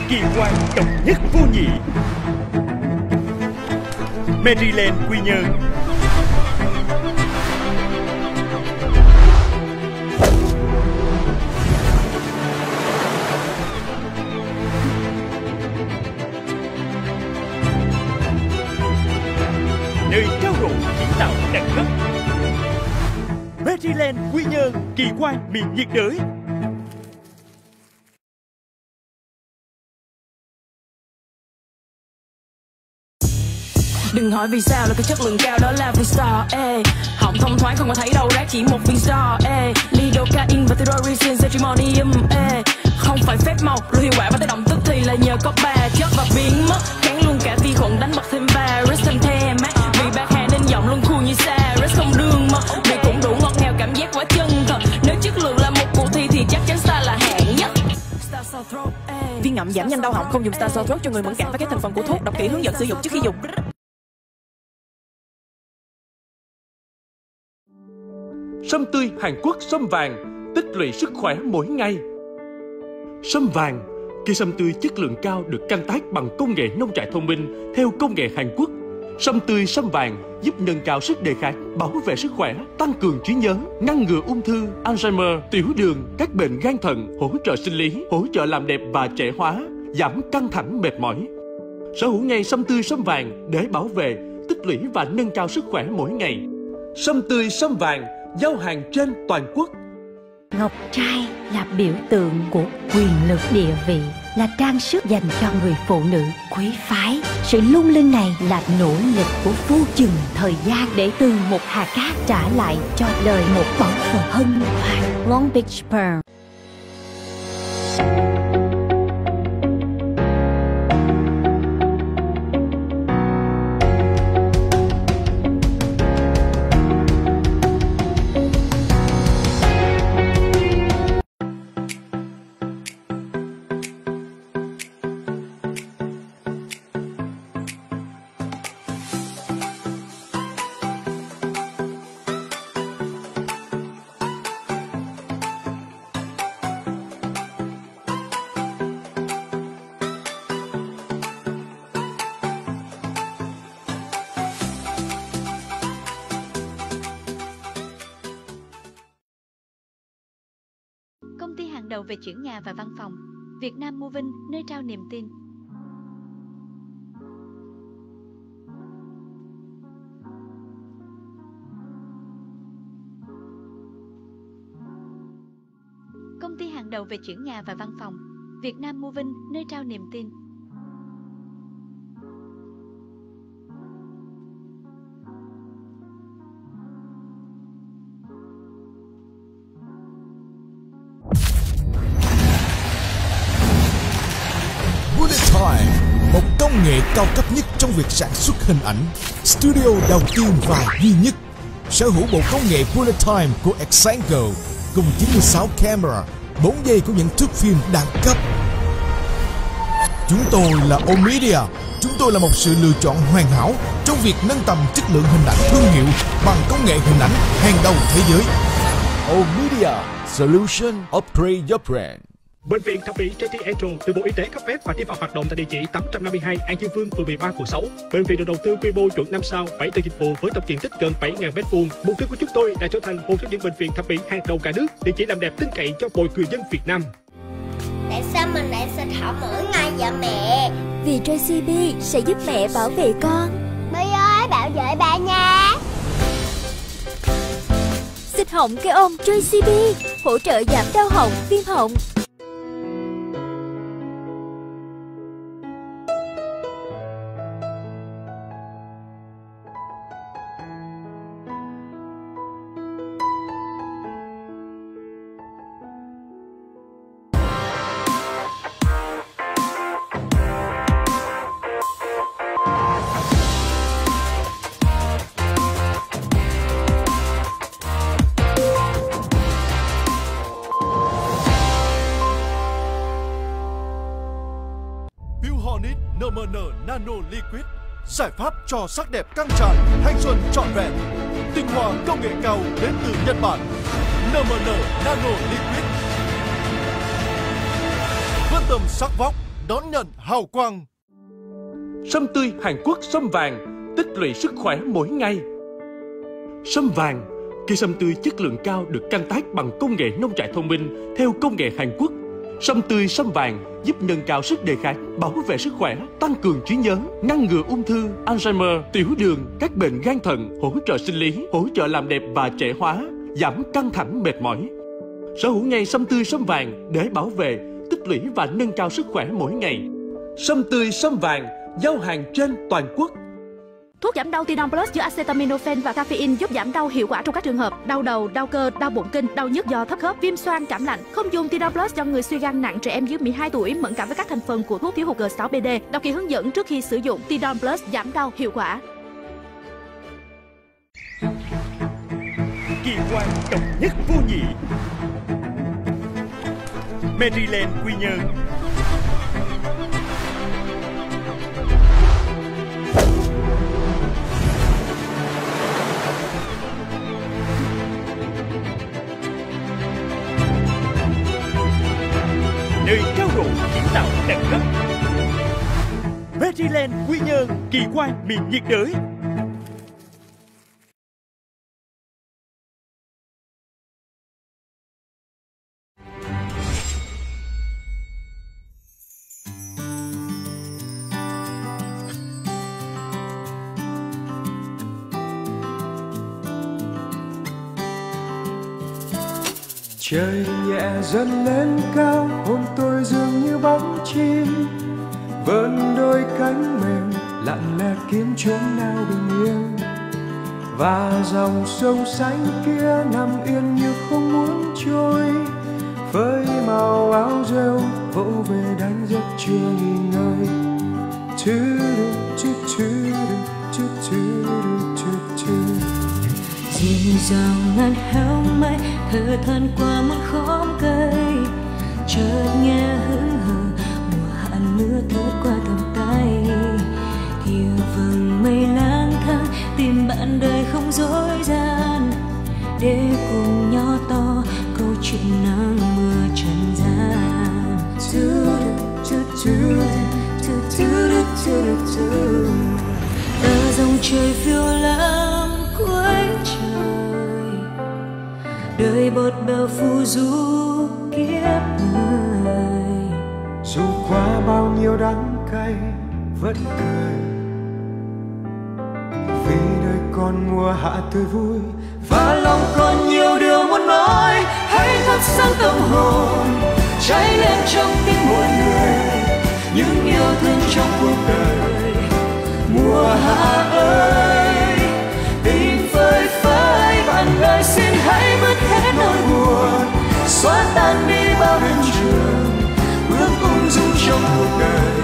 S12: kỳ quan độc nhất vô nhị. Maryland Quy Nhơn. Nơi trao đổi kiến tạo đẳng cấp. Maryland Quy Nhơn, kỳ quan miền nhiệt đới.
S6: Đừng hỏi vì sao là cái chất lượng cao đó là freestyle, ê. Họng thông thoáng không có thấy đâu rác chỉ một viên star, ê. Lidocaine và Theodorizin Zechimonium, ê. Không phải phép màu, rồi hiệu quả và tác động tức thì là nhờ có ba chất và biến mất. Kháng luôn cả vi khuẩn đánh bật thêm virus thêm thêm mát. Vì bạc hà nên giọng luôn cool như Cyrus không đương mất. Vì cũng đủ ngọt ngào cảm giác quá chân thật. Nếu chất lượng là một cuộc thi thì chắc chắn Star là hạng nhất. Viên ngậm giảm nhanh đau họng không dùng Star Sore Throat cho người mẫn cảm với các thành phần của thuốc. Đọc kỹ hướng dẫn sử dụng trước khi dùng.
S5: Sâm tươi Hàn Quốc sâm vàng, tích lũy sức khỏe mỗi ngày. Sâm vàng, cây sâm tươi chất lượng cao được canh tác bằng công nghệ nông trại thông minh theo công nghệ Hàn Quốc. Sâm tươi sâm vàng giúp nâng cao sức đề kháng, bảo vệ sức khỏe, tăng cường trí nhớ, ngăn ngừa ung thư, Alzheimer, tiểu đường, các bệnh gan thận, hỗ trợ sinh lý, hỗ trợ làm đẹp và trẻ hóa, giảm căng thẳng mệt mỏi. Sở hữu ngay sâm tươi sâm vàng để bảo vệ, tích lũy và nâng cao sức khỏe mỗi ngày. Sâm tươi sâm vàng giao hàng trên toàn quốc.
S7: Ngọc trai là biểu tượng của quyền lực địa vị, là trang sức dành cho người phụ nữ quý phái. Sự lung linh này là nỗ lực của vô chừng thời gian để từ một hạt cát trả lại cho đời một báu vật hân hoan. Long Beach Pearl.
S1: Công ty hàng đầu về chuyển nhà và văn phòng, Việt Nam Moving, nơi trao niềm tin. Công ty hàng đầu về chuyển nhà và văn phòng, Việt Nam Moving, nơi trao niềm tin.
S20: Time, một công nghệ cao cấp nhất trong việc sản xuất hình ảnh, studio đầu tiên và duy nhất, sở hữu bộ công nghệ Bullet Time của Exango cùng chín mươi sáu camera, bốn giây của những thước phim đẳng cấp. Chúng tôi là Omedia, chúng tôi là một sự lựa chọn hoàn hảo trong việc nâng tầm chất lượng hình ảnh thương hiệu bằng công nghệ hình ảnh hàng đầu thế giới. Omedia Solution, upgrade your brand.
S8: Bệnh viện thẩm mỹ Trinity Angel từ Bộ Y tế cấp phép và đi vào hoạt động tại địa chỉ tám trăm năm mươi hai An Dương Vương, phường mười ba, quận sáu. Bệnh viện được đầu tư quy mô chuẩn năm sao, bảy tầng dịch vụ với tổng diện tích gần bảy nghìn mét vuông. Mục tiêu của chúng tôi là trở thành một trong những bệnh viện thẩm mỹ hàng đầu cả nước, địa chỉ làm đẹp tin cậy cho mọi người dân Việt Nam.
S21: Tại sao mình lại xịt họng mỗi ngày vậy mẹ?
S15: Vì Tracy B sẽ giúp mẹ bảo vệ con.
S21: Bi ơi, bảo vệ ba nha.
S15: Xịt họng cái ôm Tracy B hỗ trợ giảm đau họng, viêm họng.
S20: en em en Nano Liquid, giải pháp cho sắc đẹp căng tràn, thanh xuân trọn vẹn. Tinh hoa công nghệ cao đến từ Nhật Bản. en em en Nano Liquid, vươn tầm sắc vóc, đón nhận hào quang.
S5: Sâm tươi Hàn Quốc sâm vàng, tích lũy sức khỏe mỗi ngày. Sâm vàng, cây sâm tươi chất lượng cao được canh tác bằng công nghệ nông trại thông minh theo công nghệ Hàn Quốc. Sâm tươi sâm vàng giúp nâng cao sức đề kháng, bảo vệ sức khỏe, tăng cường trí nhớ, ngăn ngừa ung thư, Alzheimer, tiểu đường, các bệnh gan thận, hỗ trợ sinh lý, hỗ trợ làm đẹp và trẻ hóa, giảm căng thẳng mệt mỏi. Sở hữu ngay sâm tươi sâm vàng để bảo vệ, tích lũy và nâng cao sức khỏe mỗi ngày. Sâm tươi sâm vàng giao hàng trên toàn quốc.
S11: Thuốc giảm đau Tidon Plus chứa acetaminophen và caffeine giúp giảm đau hiệu quả trong các trường hợp đau đầu, đau cơ, đau bụng kinh, đau nhức do thấp khớp, viêm xoang, cảm lạnh. Không dùng Tidon Plus cho người suy gan nặng, trẻ em dưới mười hai tuổi, mẫn cảm với các thành phần của thuốc thiếu hụt G sáu B D. Đọc kỹ hướng dẫn trước khi sử dụng. Tidon Plus giảm đau hiệu quả.
S12: Kỳ quan độc nhất vô nhị. Maryland, Quy Nhơn. Nơi cao độ kiến tạo đẳng cấp. Maryland, Quy Nhơn, kỳ quan miền nhiệt đới.
S13: Trời nhẹ dần lên cao, hôn tôi dường như bóng chim, vươn đôi cánh mềm lặng lẽ kiếm chốn nào bình yên. Và dòng sông xanh kia nằm yên như không muốn trôi, với màu áo rêu vỗ về đánh giấc chưa nghỉ ngơi. Tu tu tu tu tu tu tu.
S2: Dịu dàng ngàn héo mây thở than qua một khóm cây, chợt nghe hững hờ mùa hạ mưa thớt qua tầm tay. Kia vầng mây lang thang tìm bạn đời không dối gian, để cùng nhỏ to câu chuyện nắng mưa trần gian. Tu tu tu tu tu tu tu. Ta dòng trời phiêu lãng cuối trời, đời bọt bèo phù du kiếp người.
S13: Dù qua bao nhiêu đắng cay vẫn cười, vì đời còn mùa hạ tươi vui. Và lòng còn nhiều điều muốn nói, hãy thắp sáng tâm hồn, cháy lên trong tim mỗi người những yêu thương trong cuộc đời. Mùa hạ ơi, tình phơi phới bạn ơi, xin hãy vứt hết nỗi buồn, xóa tan đi bao đêm trường, bước ung dung trong cuộc đời.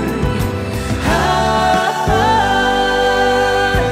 S13: Hát ơi,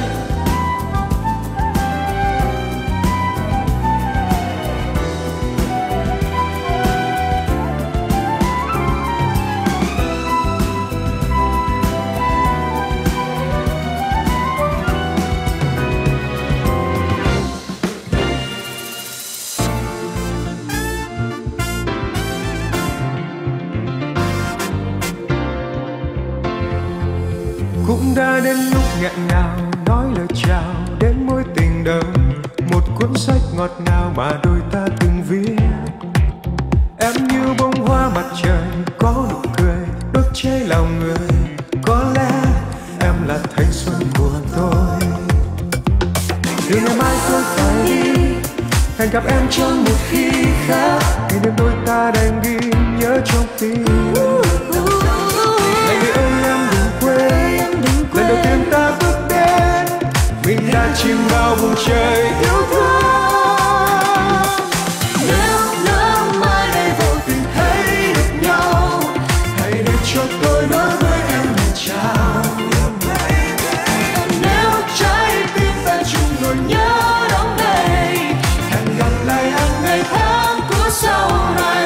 S13: cũng đã đến lúc nghẹn ngào nói lời chào đến mối tình đầu. Một cuốn sách ngọt ngào mà đôi ta từng viết. Em như bông hoa mặt trời có nụ cười đốt cháy lòng người. Có lẽ em là thanh xuân của tôi. Từ ngày mai tôi phải đi, hẹn gặp em trong một khi khác. Ngày đêm đôi ta đành ghi nhớ trong tim. Này người ơi em đừng quên, lần đầu tiên ta bước đến, mình đã chìm vào vùng trời yêu thương. Nếu lỡ mai đây vô tình thấy được nhau, hãy để cho tôi nói với em lời chào. Nếu trái tim ta chung nỗi nhớ đong đầy, hẹn gặp lại hàng ngày tháng của sau này.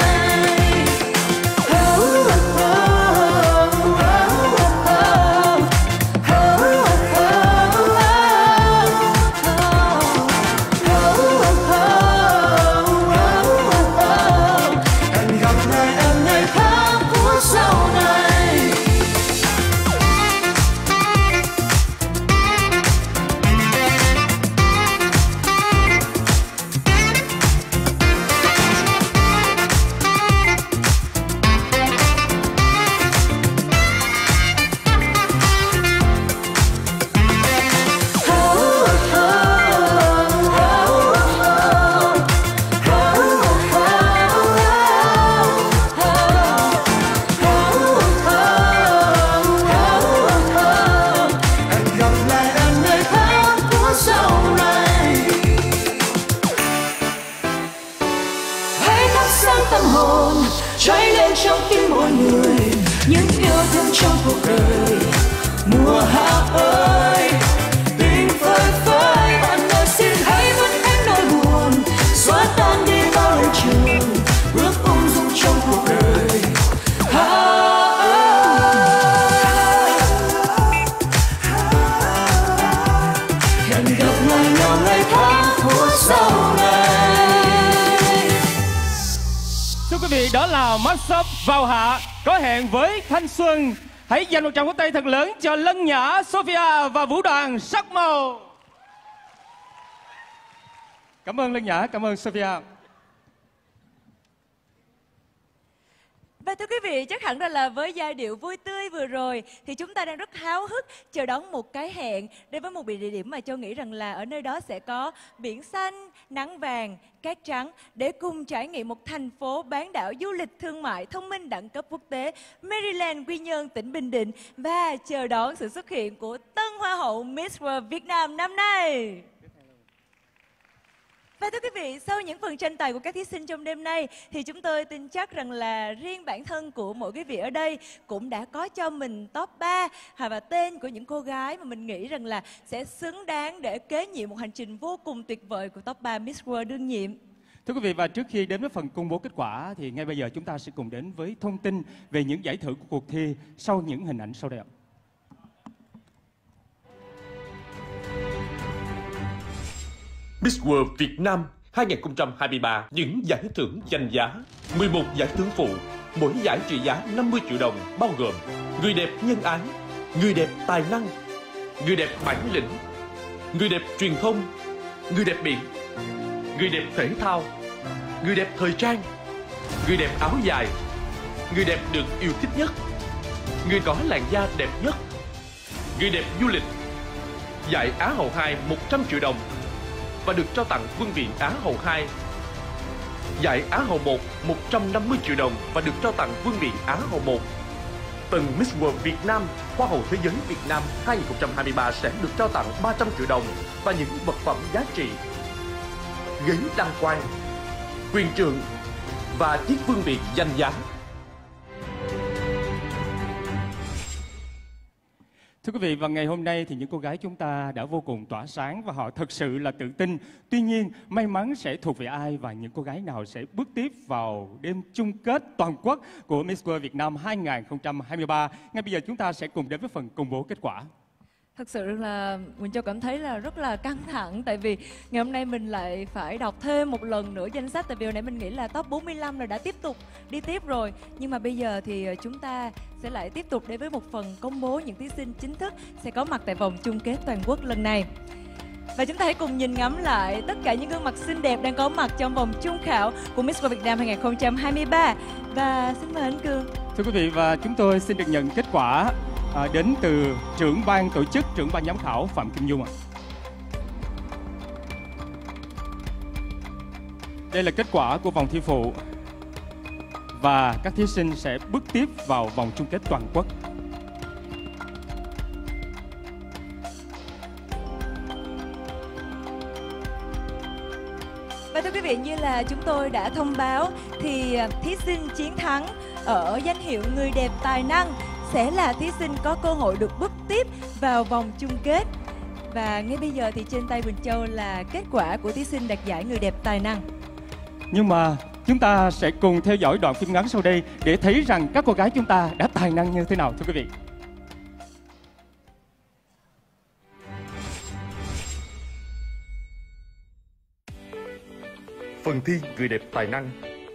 S13: những yêu thương trong cuộc đời. Mùa hạ ơi, tình phơi phới, bạn ơi xin hãy vứt hết nỗi buồn, xóa tan đi bao lời trường, bước ung dung trong cuộc đời. Hạ ơi, hẹn gặp lại nhau ngày tháng phút sau này.
S3: Thưa quý vị, đó là Mashup vào hạ có hẹn với thanh xuân. Hãy dành một tràng pháo tay thật lớn cho Lân Nhã, Sophia và vũ đoàn Sắc Màu. Cảm ơn Lân Nhã, cảm ơn Sophia.
S4: Và thưa quý vị, chắc hẳn rằng là với giai điệu vui tươi vừa rồi thì chúng ta đang rất háo hức chờ đón một cái hẹn đến với một địa điểm mà Châu nghĩ rằng là ở nơi đó sẽ có biển xanh, nắng vàng, cát trắng để cùng trải nghiệm một thành phố bán đảo du lịch thương mại thông minh đẳng cấp quốc tế Maryland, Quy Nhơn, tỉnh Bình Định và chờ đón sự xuất hiện của tân Hoa hậu Miss World Việt Nam năm nay. Và thưa quý vị, sau những phần tranh tài của các thí sinh trong đêm nay thì chúng tôi tin chắc rằng là riêng bản thân của mỗi quý vị ở đây cũng đã có cho mình top ba và tên của những cô gái mà mình nghĩ rằng là sẽ xứng đáng để kế nhiệm một hành trình vô cùng tuyệt vời của top ba Miss World đương nhiệm.
S3: Thưa quý vị, và trước khi đến với phần công bố kết quả thì ngay bây giờ chúng ta sẽ cùng đến với thông tin về những giải thưởng của cuộc thi sau những hình ảnh sau đây ạ.
S5: Miss World Việt Nam hai không hai ba, những giải thưởng danh giá, mười một giải thưởng phụ, mỗi giải trị giá năm mươi triệu đồng, bao gồm người đẹp nhân ái, người đẹp tài năng, người đẹp bản lĩnh, người đẹp truyền thông, người đẹp biển, người đẹp thể thao, người đẹp thời trang, người đẹp áo dài, người đẹp được yêu thích nhất, người có làn da đẹp nhất, người đẹp du lịch. Giải Á hậu hai một trăm triệu đồng và được trao tặng Vương miện Á hậu hai. Giải Á hậu một một trăm năm mươi triệu đồng và được trao tặng Vương miện Á hậu một. Từng Miss World Việt Nam, Hoa hậu Thế giới Việt Nam hai không hai ba sẽ được trao tặng ba trăm triệu đồng và những vật phẩm giá trị: ghế đăng quang, quyền trượng và chiếc vương miện danh giá.
S3: Thưa quý vị, và ngày hôm nay thì những cô gái chúng ta đã vô cùng tỏa sáng và họ thật sự là tự tin. Tuy nhiên, may mắn sẽ thuộc về ai và những cô gái nào sẽ bước tiếp vào đêm chung kết toàn quốc của Miss World Việt Nam hai không hai ba. Ngay bây giờ chúng ta sẽ cùng đến với phần công bố kết quả.
S4: Thật sự là Quỳnh Châu cảm thấy là rất là căng thẳng, tại vì ngày hôm nay mình lại phải đọc thêm một lần nữa danh sách. Tại vì hồi nãy mình nghĩ là top bốn mươi lăm là đã tiếp tục đi tiếp rồi, nhưng mà bây giờ thì chúng ta sẽ lại tiếp tục đến với một phần công bố những thí sinh chính thức sẽ có mặt tại vòng chung kết toàn quốc lần này. Và chúng ta hãy cùng nhìn ngắm lại tất cả những gương mặt xinh đẹp đang có mặt trong vòng chung khảo của Miss World Việt Nam hai không hai ba. Và xin mời anh Cường.
S3: Thưa quý vị, và chúng tôi xin được nhận kết quả À, đến từ trưởng ban tổ chức, trưởng ban giám khảo Phạm Kim Dung ạ. Đây là kết quả của vòng thi phụ và các thí sinh sẽ bước tiếp vào vòng chung kết toàn quốc.
S4: Và thưa quý vị, như là chúng tôi đã thông báo thì thí sinh chiến thắng ở danh hiệu người đẹp tài năng sẽ là thí sinh có cơ hội được bước tiếp vào vòng chung kết. Và ngay bây giờ thì trên tay Quỳnh Châu là kết quả của thí sinh đạt giải người đẹp tài năng.
S3: Nhưng mà chúng ta sẽ cùng theo dõi đoạn phim ngắn sau đây để thấy rằng các cô gái chúng ta đã tài năng như thế nào, thưa quý vị.
S5: Phần thi người đẹp tài năng.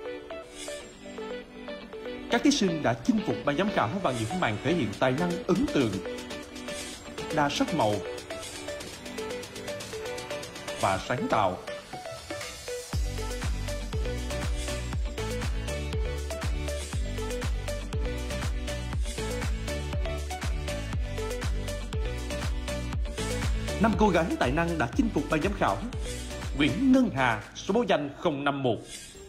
S5: Các thí sinh đã chinh phục ban giám khảo bằng những màn thể hiện tài năng ấn tượng, đa sắc màu và sáng tạo. Năm cô gái tài năng đã chinh phục ban giám khảo. Nguyễn Ngân Hà, số báo danh không năm một.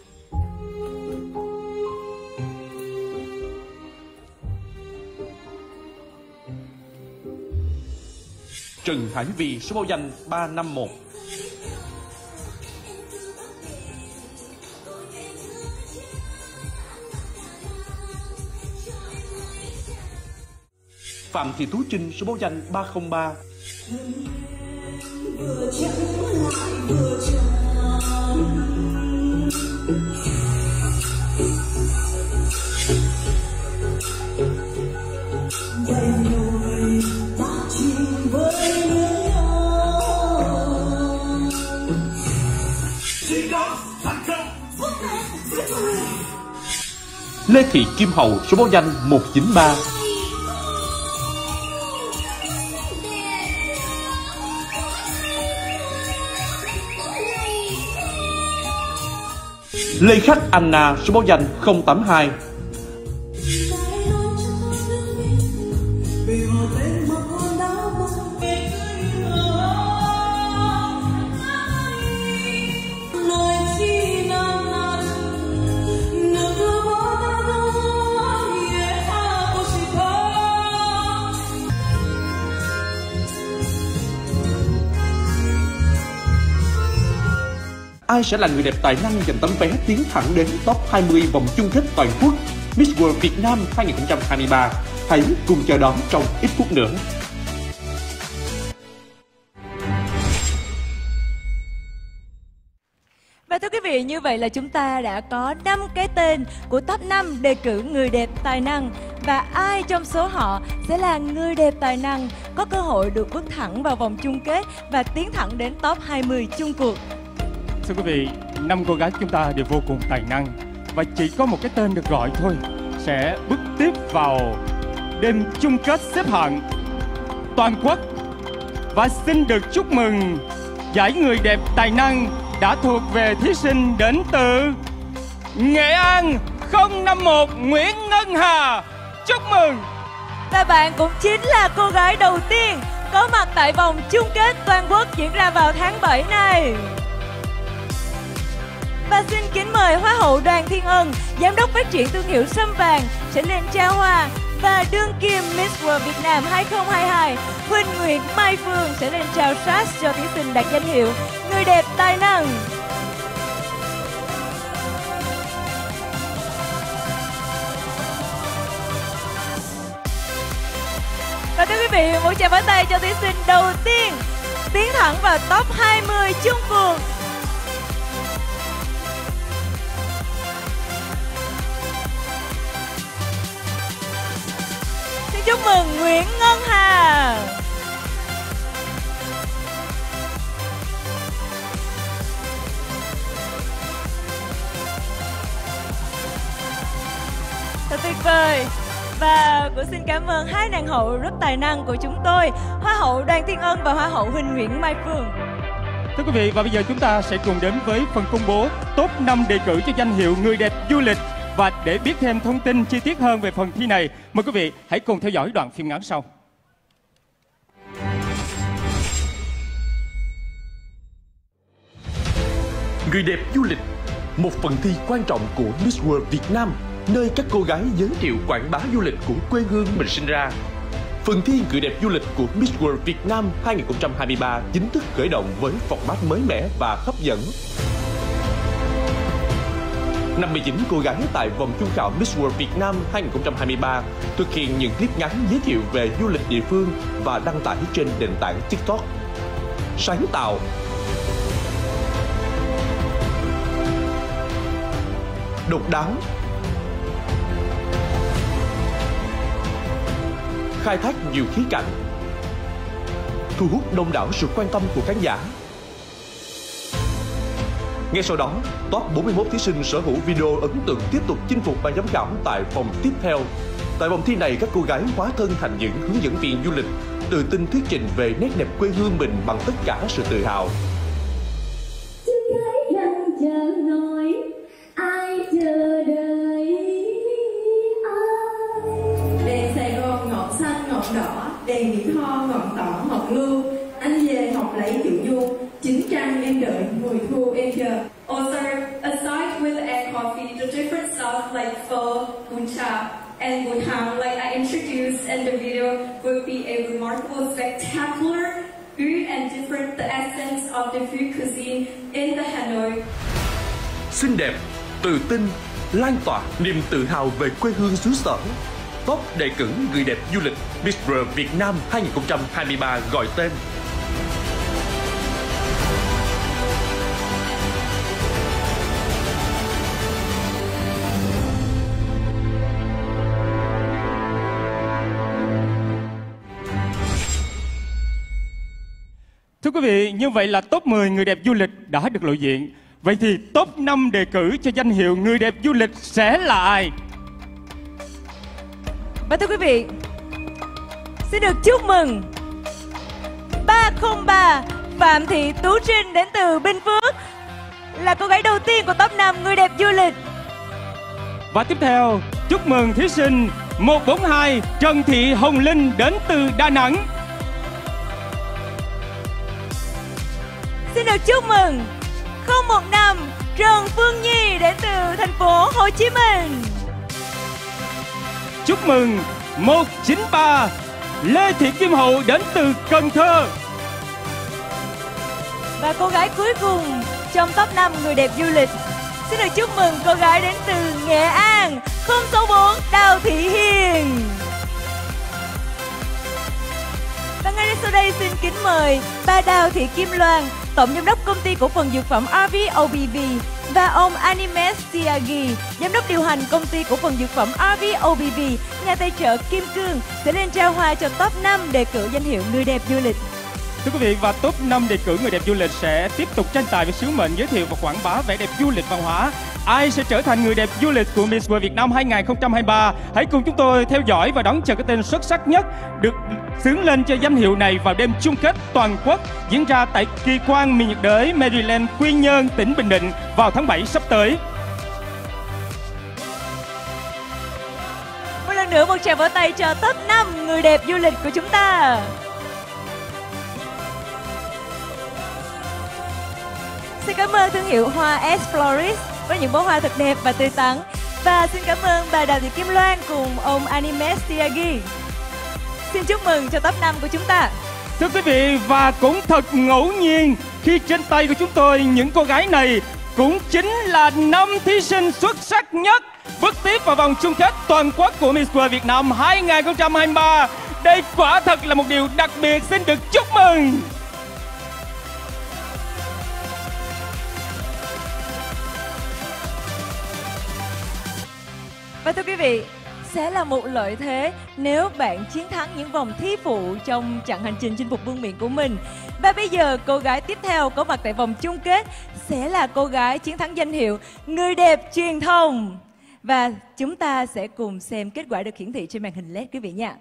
S5: Trần Hải Vy, số báo danh ba năm một. Phạm Thị Tú Trinh số báo danh ba không ba. Lê Thị Kim Hậu số báo danh một chín ba. Lê Khách Anna số báo danh không tám hai. Ai sẽ là người đẹp tài năng giành tấm vé tiến thẳng đến top hai mươi vòng chung kết toàn quốc Miss World Việt Nam hai không hai ba? Hãy cùng chờ đón trong ít phút nữa.
S4: Và thưa quý vị, như vậy là chúng ta đã có năm cái tên của top năm đề cử người đẹp tài năng. Và ai trong số họ sẽ là người đẹp tài năng có cơ hội được bước thẳng vào vòng chung kết và tiến thẳng đến top hai mươi chung cuộc.
S3: Thưa quý vị, năm cô gái chúng ta đều vô cùng tài năng và chỉ có một cái tên được gọi thôi sẽ bước tiếp vào đêm chung kết xếp hạng toàn quốc. Và xin được chúc mừng giải người đẹp tài năng đã thuộc về thí sinh đến từ Nghệ An không năm một Nguyễn Ngân Hà. Chúc mừng!
S4: Và bạn cũng chính là cô gái đầu tiên có mặt tại vòng chung kết toàn quốc diễn ra vào tháng bảy này. Và xin kính mời Hoa hậu Đoàn Thiên Ân, Giám đốc phát triển thương hiệu Sâm Vàng sẽ lên trao hoa, và đương kim Miss World Việt Nam hai không hai hai Huỳnh Nguyễn Mai Phương sẽ lên trao sash cho thí sinh đạt danh hiệu người đẹp tài năng. Và thưa quý vị, một tràng pháo tay cho thí sinh đầu tiên tiến thẳng vào top hai mươi chung cuộc. Chúc mừng Nguyễn Ngân Hà. Thật tuyệt vời. Và cũng xin cảm ơn hai nàng hậu rất tài năng của chúng tôi, Hoa hậu Đoàn Thiên Ân và Hoa hậu Huỳnh Nguyễn Mai Phương.
S3: Thưa quý vị, và bây giờ chúng ta sẽ cùng đến với phần công bố top năm đề cử cho danh hiệu người đẹp du lịch. Và để biết thêm thông tin chi tiết hơn về phần thi này, mời quý vị hãy cùng theo dõi đoạn phim ngắn sau.
S5: Người đẹp du lịch, một phần thi quan trọng của Miss World Việt Nam, nơi các cô gái giới thiệu quảng bá du lịch của quê hương mình sinh ra. Phần thi người đẹp du lịch của Miss World Việt Nam hai không hai ba chính thức khởi động với format mới mẻ và hấp dẫn. năm mươi chín cô gái tại vòng chung khảo Miss World Việt Nam hai không hai ba thực hiện những clip ngắn giới thiệu về du lịch địa phương và đăng tải trên nền tảng TikTok. Sáng tạo, độc đáo, khai thác nhiều khía cạnh, thu hút đông đảo sự quan tâm của khán giả. Ngay sau đó, top bốn mươi mốt thí sinh sở hữu video ấn tượng tiếp tục chinh phục ban giám khảo tại vòng tiếp theo. Tại vòng thi này, các cô gái hóa thân thành những hướng dẫn viên du lịch, tự tin thuyết trình về nét đẹp quê hương mình bằng tất cả sự tự hào.
S17: Đèn Sài Gòn ngọn xanh ngọn đỏ, đèn Mỹ Tho ngọn đỏ ngọn lưu. Anh về học lấy chữ du, chín trăng em đợi, mùa thu em chờ. Also, aside with and coffee, the different styles like pho, bún chả, and bún hang, like I introduced in the video, will be a remarkable, spectacular food and different the essence of the food cuisine in the Hanoi.
S5: Xinh đẹp, tự tin, lan tỏa niềm tự hào về quê hương xứ sở. top đề cử người đẹp du lịch Miss World Việt Nam hai không hai ba gọi tên.
S3: Thưa quý vị, như vậy là top mười người đẹp du lịch đã được lộ diện. Vậy thì top năm đề cử cho danh hiệu người đẹp du lịch sẽ là ai?
S4: Và thưa quý vị, xin được chúc mừng ba không ba Phạm Thị Tú Trinh đến từ Bình Phước là cô gái đầu tiên của top năm người đẹp du lịch.
S3: Và tiếp theo, chúc mừng thí sinh một bốn hai Trần Thị Hồng Linh đến từ Đà Nẵng.
S4: Xin được chúc mừng không một năm Trần Phương Nhi đến từ thành phố Hồ Chí Minh.
S3: Chúc mừng một chín ba Lê Thị Kim Hậu đến từ Cần Thơ.
S4: Và cô gái cuối cùng trong top năm người đẹp du lịch, xin được chúc mừng cô gái đến từ Nghệ An không sáu bốn Đào Thị Hiền. Và ngay sau đây xin kính mời bà Đào Thị Kim Loan, Tổng Giám đốc Công ty Cổ phần Dược phẩm rờ vê o bê vê, và ông Animes Tiagi, Giám đốc điều hành Công ty Cổ phần Dược phẩm rờ vê o bê vê, nhà tài trợ Kim Cương, sẽ lên trao hoa cho top năm đề cử danh hiệu người đẹp du lịch.
S3: Thưa quý vị, và top năm đề cử người đẹp du lịch sẽ tiếp tục tranh tài với sứ mệnh giới thiệu và quảng bá vẻ đẹp du lịch văn hóa. Ai sẽ trở thành người đẹp du lịch của Miss World Việt Nam hai không hai ba? Hãy cùng chúng tôi theo dõi và đón chờ cái tên xuất sắc nhất được xướng lên cho danh hiệu này vào đêm chung kết toàn quốc diễn ra tại Kỳ Quan miền nhiệt đới Maryland, Quy Nhơn, tỉnh Bình Định vào tháng bảy sắp tới.
S4: Một lần nữa một tràng vỗ tay cho top năm người đẹp du lịch của chúng ta. Xin cảm ơn thương hiệu hoa S Floris với những bó hoa thật đẹp và tươi tắn. Và xin cảm ơn bà Đào Thị Kim Loan cùng ông Animes Tiagi. Xin chúc mừng cho top năm của chúng ta.
S3: Thưa quý vị, và cũng thật ngẫu nhiên khi trên tay của chúng tôi những cô gái này cũng chính là năm thí sinh xuất sắc nhất bước tiếp vào vòng chung kết toàn quốc của Miss World Việt Nam hai không hai ba. Đây quả thật là một điều đặc biệt, xin được chúc mừng.
S4: Và thưa quý vị, sẽ là một lợi thế nếu bạn chiến thắng những vòng thi phụ trong chặng hành trình chinh phục vương miện của mình. Và bây giờ cô gái tiếp theo có mặt tại vòng chung kết sẽ là cô gái chiến thắng danh hiệu người đẹp truyền thông. Và chúng ta sẽ cùng xem kết quả được hiển thị trên màn hình led quý vị nha.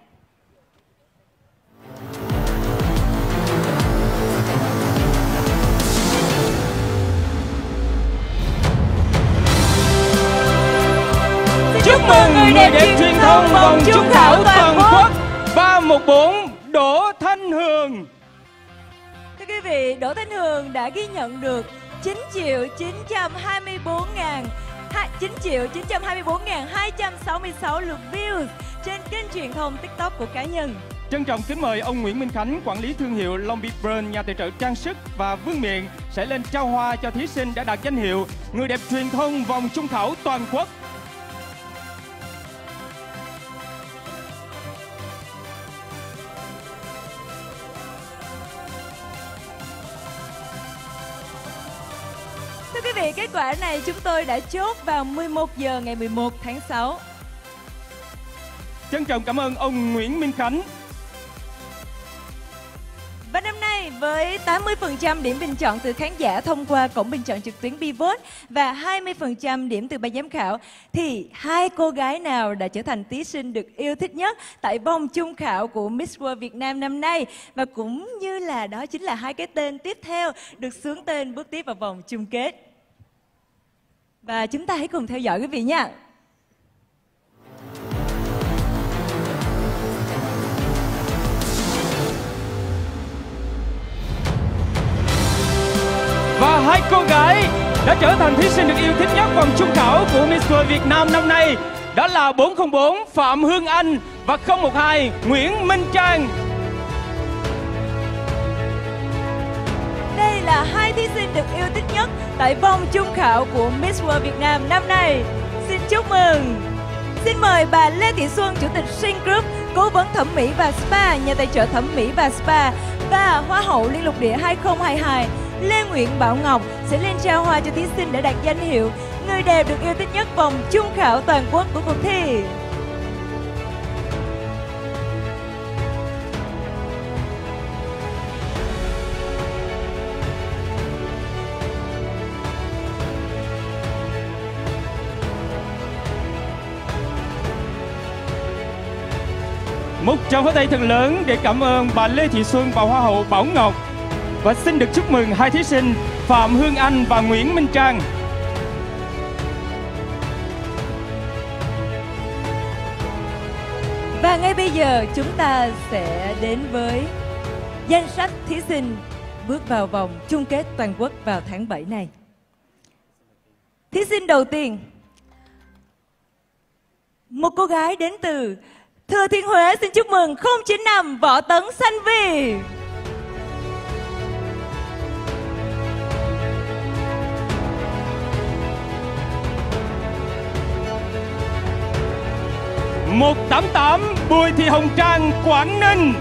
S3: Chúc mừng người đẹp, đẹp truyền thông vòng chung khảo toàn quốc ba một bốn Đỗ Thanh Hường.
S4: Thưa quý vị, Đỗ Thanh Hường đã ghi nhận được chín triệu chín trăm hai mươi bốn ngàn chín triệu chín trăm hai mươi bốn nghìn hai trăm sáu mươi sáu lượt views trên kênh truyền thông TikTok của cá nhân.
S3: Trân trọng kính mời ông Nguyễn Minh Khánh, quản lý thương hiệu Long Beach Brand, nhà tài trợ trang sức và vương miện sẽ lên trao hoa cho thí sinh đã đạt danh hiệu người đẹp truyền thông vòng chung khảo toàn quốc.
S4: Thưa quý vị, kết quả này chúng tôi đã chốt vào mười một giờ ngày mười một tháng sáu.
S3: Trân trọng cảm ơn ông Nguyễn Minh Khánh.
S4: Và năm nay với tám mươi phần trăm điểm bình chọn từ khán giả thông qua cổng bình chọn trực tuyến Bivote và hai mươi phần trăm điểm từ ban giám khảo, thì hai cô gái nào đã trở thành thí sinh được yêu thích nhất tại vòng chung khảo của Miss World Việt Nam năm nay? Và cũng như là đó chính là hai cái tên tiếp theo được xướng tên bước tiếp vào vòng chung kết. Và chúng ta hãy cùng theo dõi quý vị nha.
S3: Và hai cô gái đã trở thành thí sinh được yêu thích nhất vòng chung khảo của Miss World Việt Nam năm nay, đó là bốn không bốn Phạm Hương Anh và không một hai Nguyễn Minh Trang.
S4: Đây là hai thí sinh được yêu thích nhất tại vòng chung khảo của Miss World Việt Nam năm nay. Xin chúc mừng, Xin mời bà Lê Thị Xuân, Chủ tịch Shin Group, Cố vấn thẩm mỹ và spa, nhà tài trợ thẩm mỹ và spa, và Hoa hậu Liên lục địa hai không hai hai Lê Nguyễn Bảo Ngọc sẽ lên trao hoa cho thí sinh để đạt danh hiệu người đẹp được yêu thích nhất vòng chung khảo toàn quốc của cuộc thi.
S3: Một tràng pháo tay thật lớn để cảm ơn bà Lê Thị Xuân và Hoa hậu Bảo Ngọc. Và xin được chúc mừng hai thí sinh Phạm Hương Anh và Nguyễn Minh Trang.
S4: Và ngay bây giờ chúng ta sẽ đến với danh sách thí sinh bước vào vòng chung kết toàn quốc vào tháng bảy này. Thí sinh đầu tiên, một cô gái đến từ Thừa Thiên Huế, xin chúc mừng không chín năm Võ Tấn Xanh Vi.
S3: một tám tám Bùi Thị Hồng Trang, Quảng Ninh.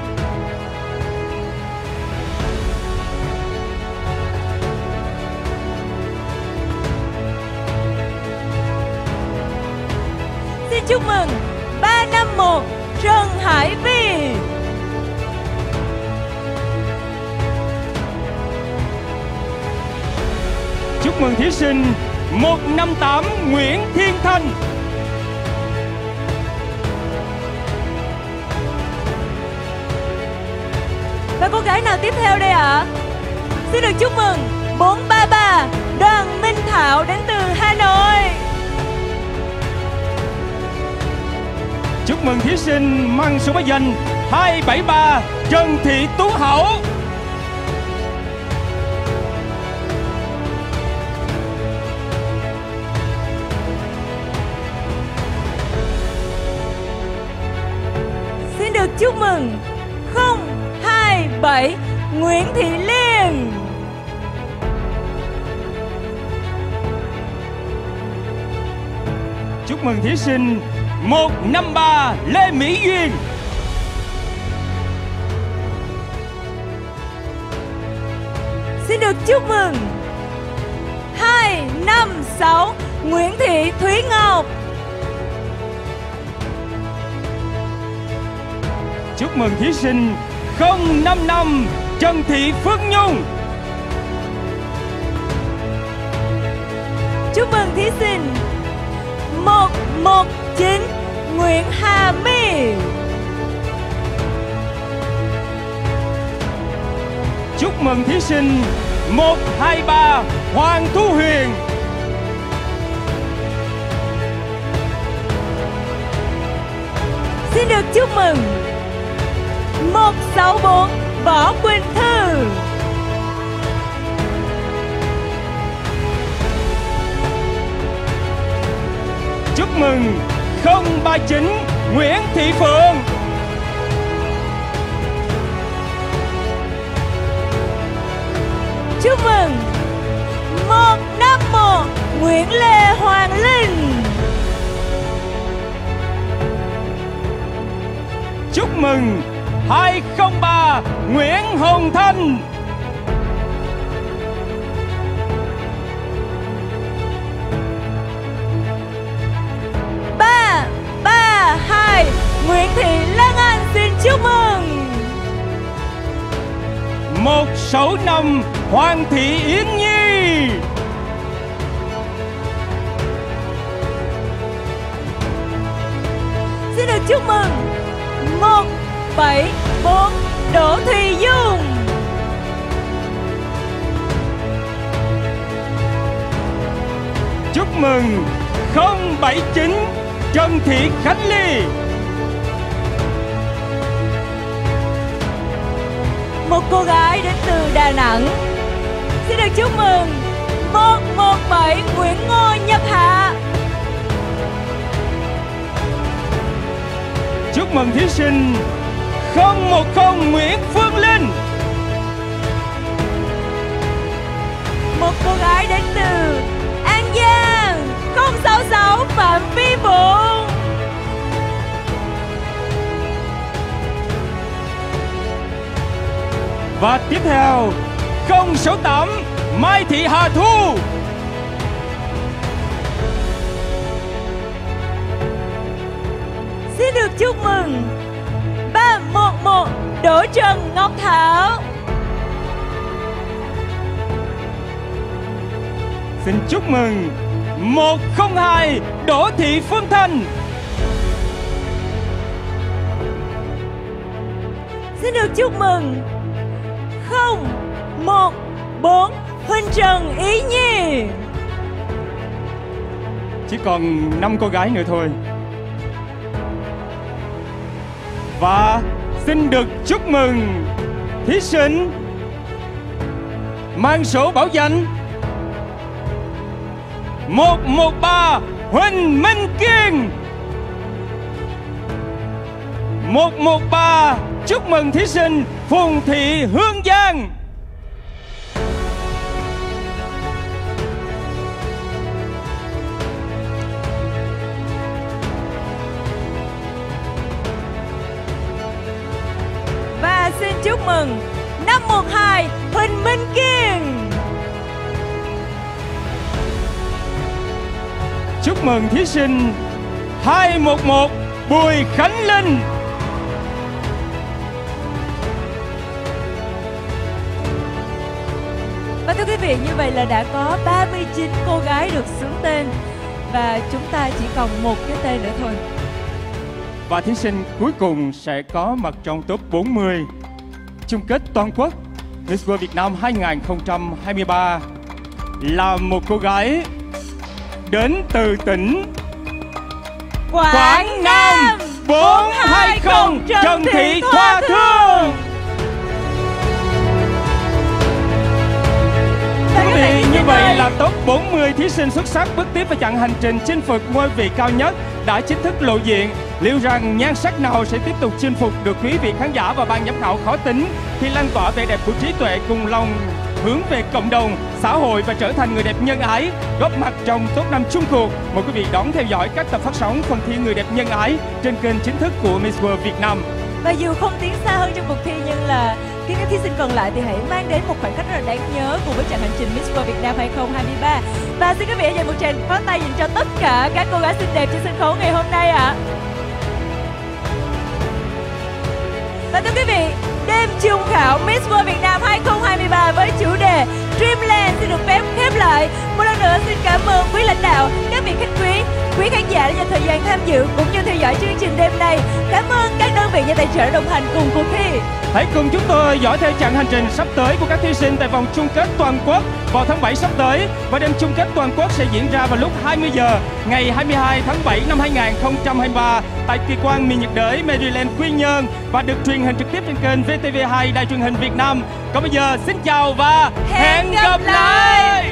S4: Xin chúc mừng ba năm một Trần Hải Vi.
S3: Chúc mừng thí sinh một năm tám Nguyễn Thiên Thanh.
S4: Và cô gái nào tiếp theo đây ạ? À? Xin được chúc mừng bốn ba ba Đoàn Minh Thảo đến từ Hà Nội.
S3: Chúc mừng thí sinh mang số báo danh hai bảy ba Trần Thị Tú Hậu.
S4: Xin được chúc mừng không hai bảy Nguyễn Thị Liên.
S3: Chúc mừng thí sinh một năm ba Lê Mỹ Duyên.
S4: Xin được chúc mừng hai năm sáu Nguyễn Thị Thúy Ngọc.
S3: Chúc mừng thí sinh không năm năm Trần Thị Phương Nhung.
S4: Chúc mừng thí sinh một một chín Nguyễn Hà My.
S3: Chúc mừng thí sinh một hai ba Hoàng Thu Huyền.
S4: Xin được chúc mừng một sáu bốn Võ Quỳnh Thư.
S3: Chúc mừng không ba chín Nguyễn Thị Phượng.
S4: Chúc mừng một năm một Nguyễn Lê Hoàng Linh.
S3: Chúc mừng hai không ba Nguyễn Hồng Thanh.
S4: ba ba hai Nguyễn Thị Lan Anh, xin chúc mừng.
S3: một sáu năm Hoàng Thị Yến Nhi.
S4: Xin được chúc mừng một bảy bốn Đỗ Thùy Dung.
S3: Chúc mừng không bảy chín Trần Thị Khánh Ly.
S4: Một cô gái đến từ Đà Nẵng. Xin được chúc mừng một một bảy Nguyễn Ngô Nhật Hạ.
S3: Chúc mừng thí sinh không một không Nguyễn Phương Linh.
S4: Một cô gái đến từ An Giang không sáu sáu Phạm Vi Phụng.
S3: Và tiếp theo không sáu tám Mai Thị Hà Thu.
S4: Xin được chúc mừng ba một một Đỗ Trần Ngọc Thảo.
S3: Xin chúc mừng một không hai Đỗ Thị Phương Thanh.
S4: Xin được chúc mừng không một bốn Huỳnh Trần Ý Nhi.
S3: Chỉ còn năm cô gái nữa thôi. Và xin được chúc mừng thí sinh mang số bảo danh một một ba Huỳnh Minh Kiên. một một ba chúc mừng thí sinh Phùng Thị Hương Giang.
S4: Và xin chúc mừng năm một hai Huỳnh Minh Kiên.
S3: Chúc mừng thí sinh hai một một Bùi Khánh Linh.
S4: Và thưa quý vị, như vậy là đã có ba mươi chín cô gái được xướng tên. Và chúng ta chỉ còn một cái tên nữa thôi.
S3: Và thí sinh cuối cùng sẽ có mặt trong top bốn mươi chung kết toàn quốc Miss World Việt Nam hai không hai ba là một cô gái đến từ tỉnh
S4: Quảng,
S3: Quảng Nam bốn hai không Trần Thị Thoa Thương. Quý vị, như vậy là top bốn mươi thí sinh xuất sắc bước tiếp vào chặng hành trình chinh phục ngôi vị cao nhất đã chính thức lộ diện. Liệu rằng nhan sắc nào sẽ tiếp tục chinh phục được quý vị khán giả và ban giám khảo khó tính khi lan tỏa vẻ đẹp của trí tuệ cùng lòng hướng về cộng đồng, xã hội và trở thành người đẹp nhân ái, góp mặt trong top năm chung cuộc. Mời quý vị đón theo dõi các tập phát sóng phần thi người đẹp nhân ái trên kênh chính thức của Miss World Việt Nam.
S4: Và dù không tiến xa hơn trong cuộc thi, nhưng là khi các thí sinh còn lại thì hãy mang đến một khoảnh khắc rất là đáng nhớ cùng với chặng hành trình Miss World Việt Nam hai không hai ba. Và xin quý vị hãy dành một tràng pháo tay dành cho tất cả các cô gái xinh đẹp trên sân khấu ngày hôm nay ạ. À. Và thưa quý vị, đêm chung khảo Miss World Việt Nam hai không hai ba với chủ đề Dreamland xin được phép khép lại. Một lần nữa xin cảm ơn quý lãnh đạo, các vị khách quý, quý khán giả đã dành thời gian tham dự cũng như theo dõi chương trình đêm nay. Cảm ơn các đơn vị nhà tài trợ đồng hành cùng cuộc thi.
S3: Hãy cùng chúng tôi dõi theo chặng hành trình sắp tới của các thí sinh tại vòng chung kết toàn quốc vào tháng bảy sắp tới. Và đêm chung kết toàn quốc sẽ diễn ra vào lúc hai mươi giờ ngày hai mươi hai tháng bảy năm hai không hai ba tại Kỳ quan miền nhiệt đới Maryland, Quy Nhơn và được truyền hình trực tiếp trên kênh vê tê vê hai Đài truyền hình Việt Nam. Còn bây giờ xin chào và hẹn gặp lại.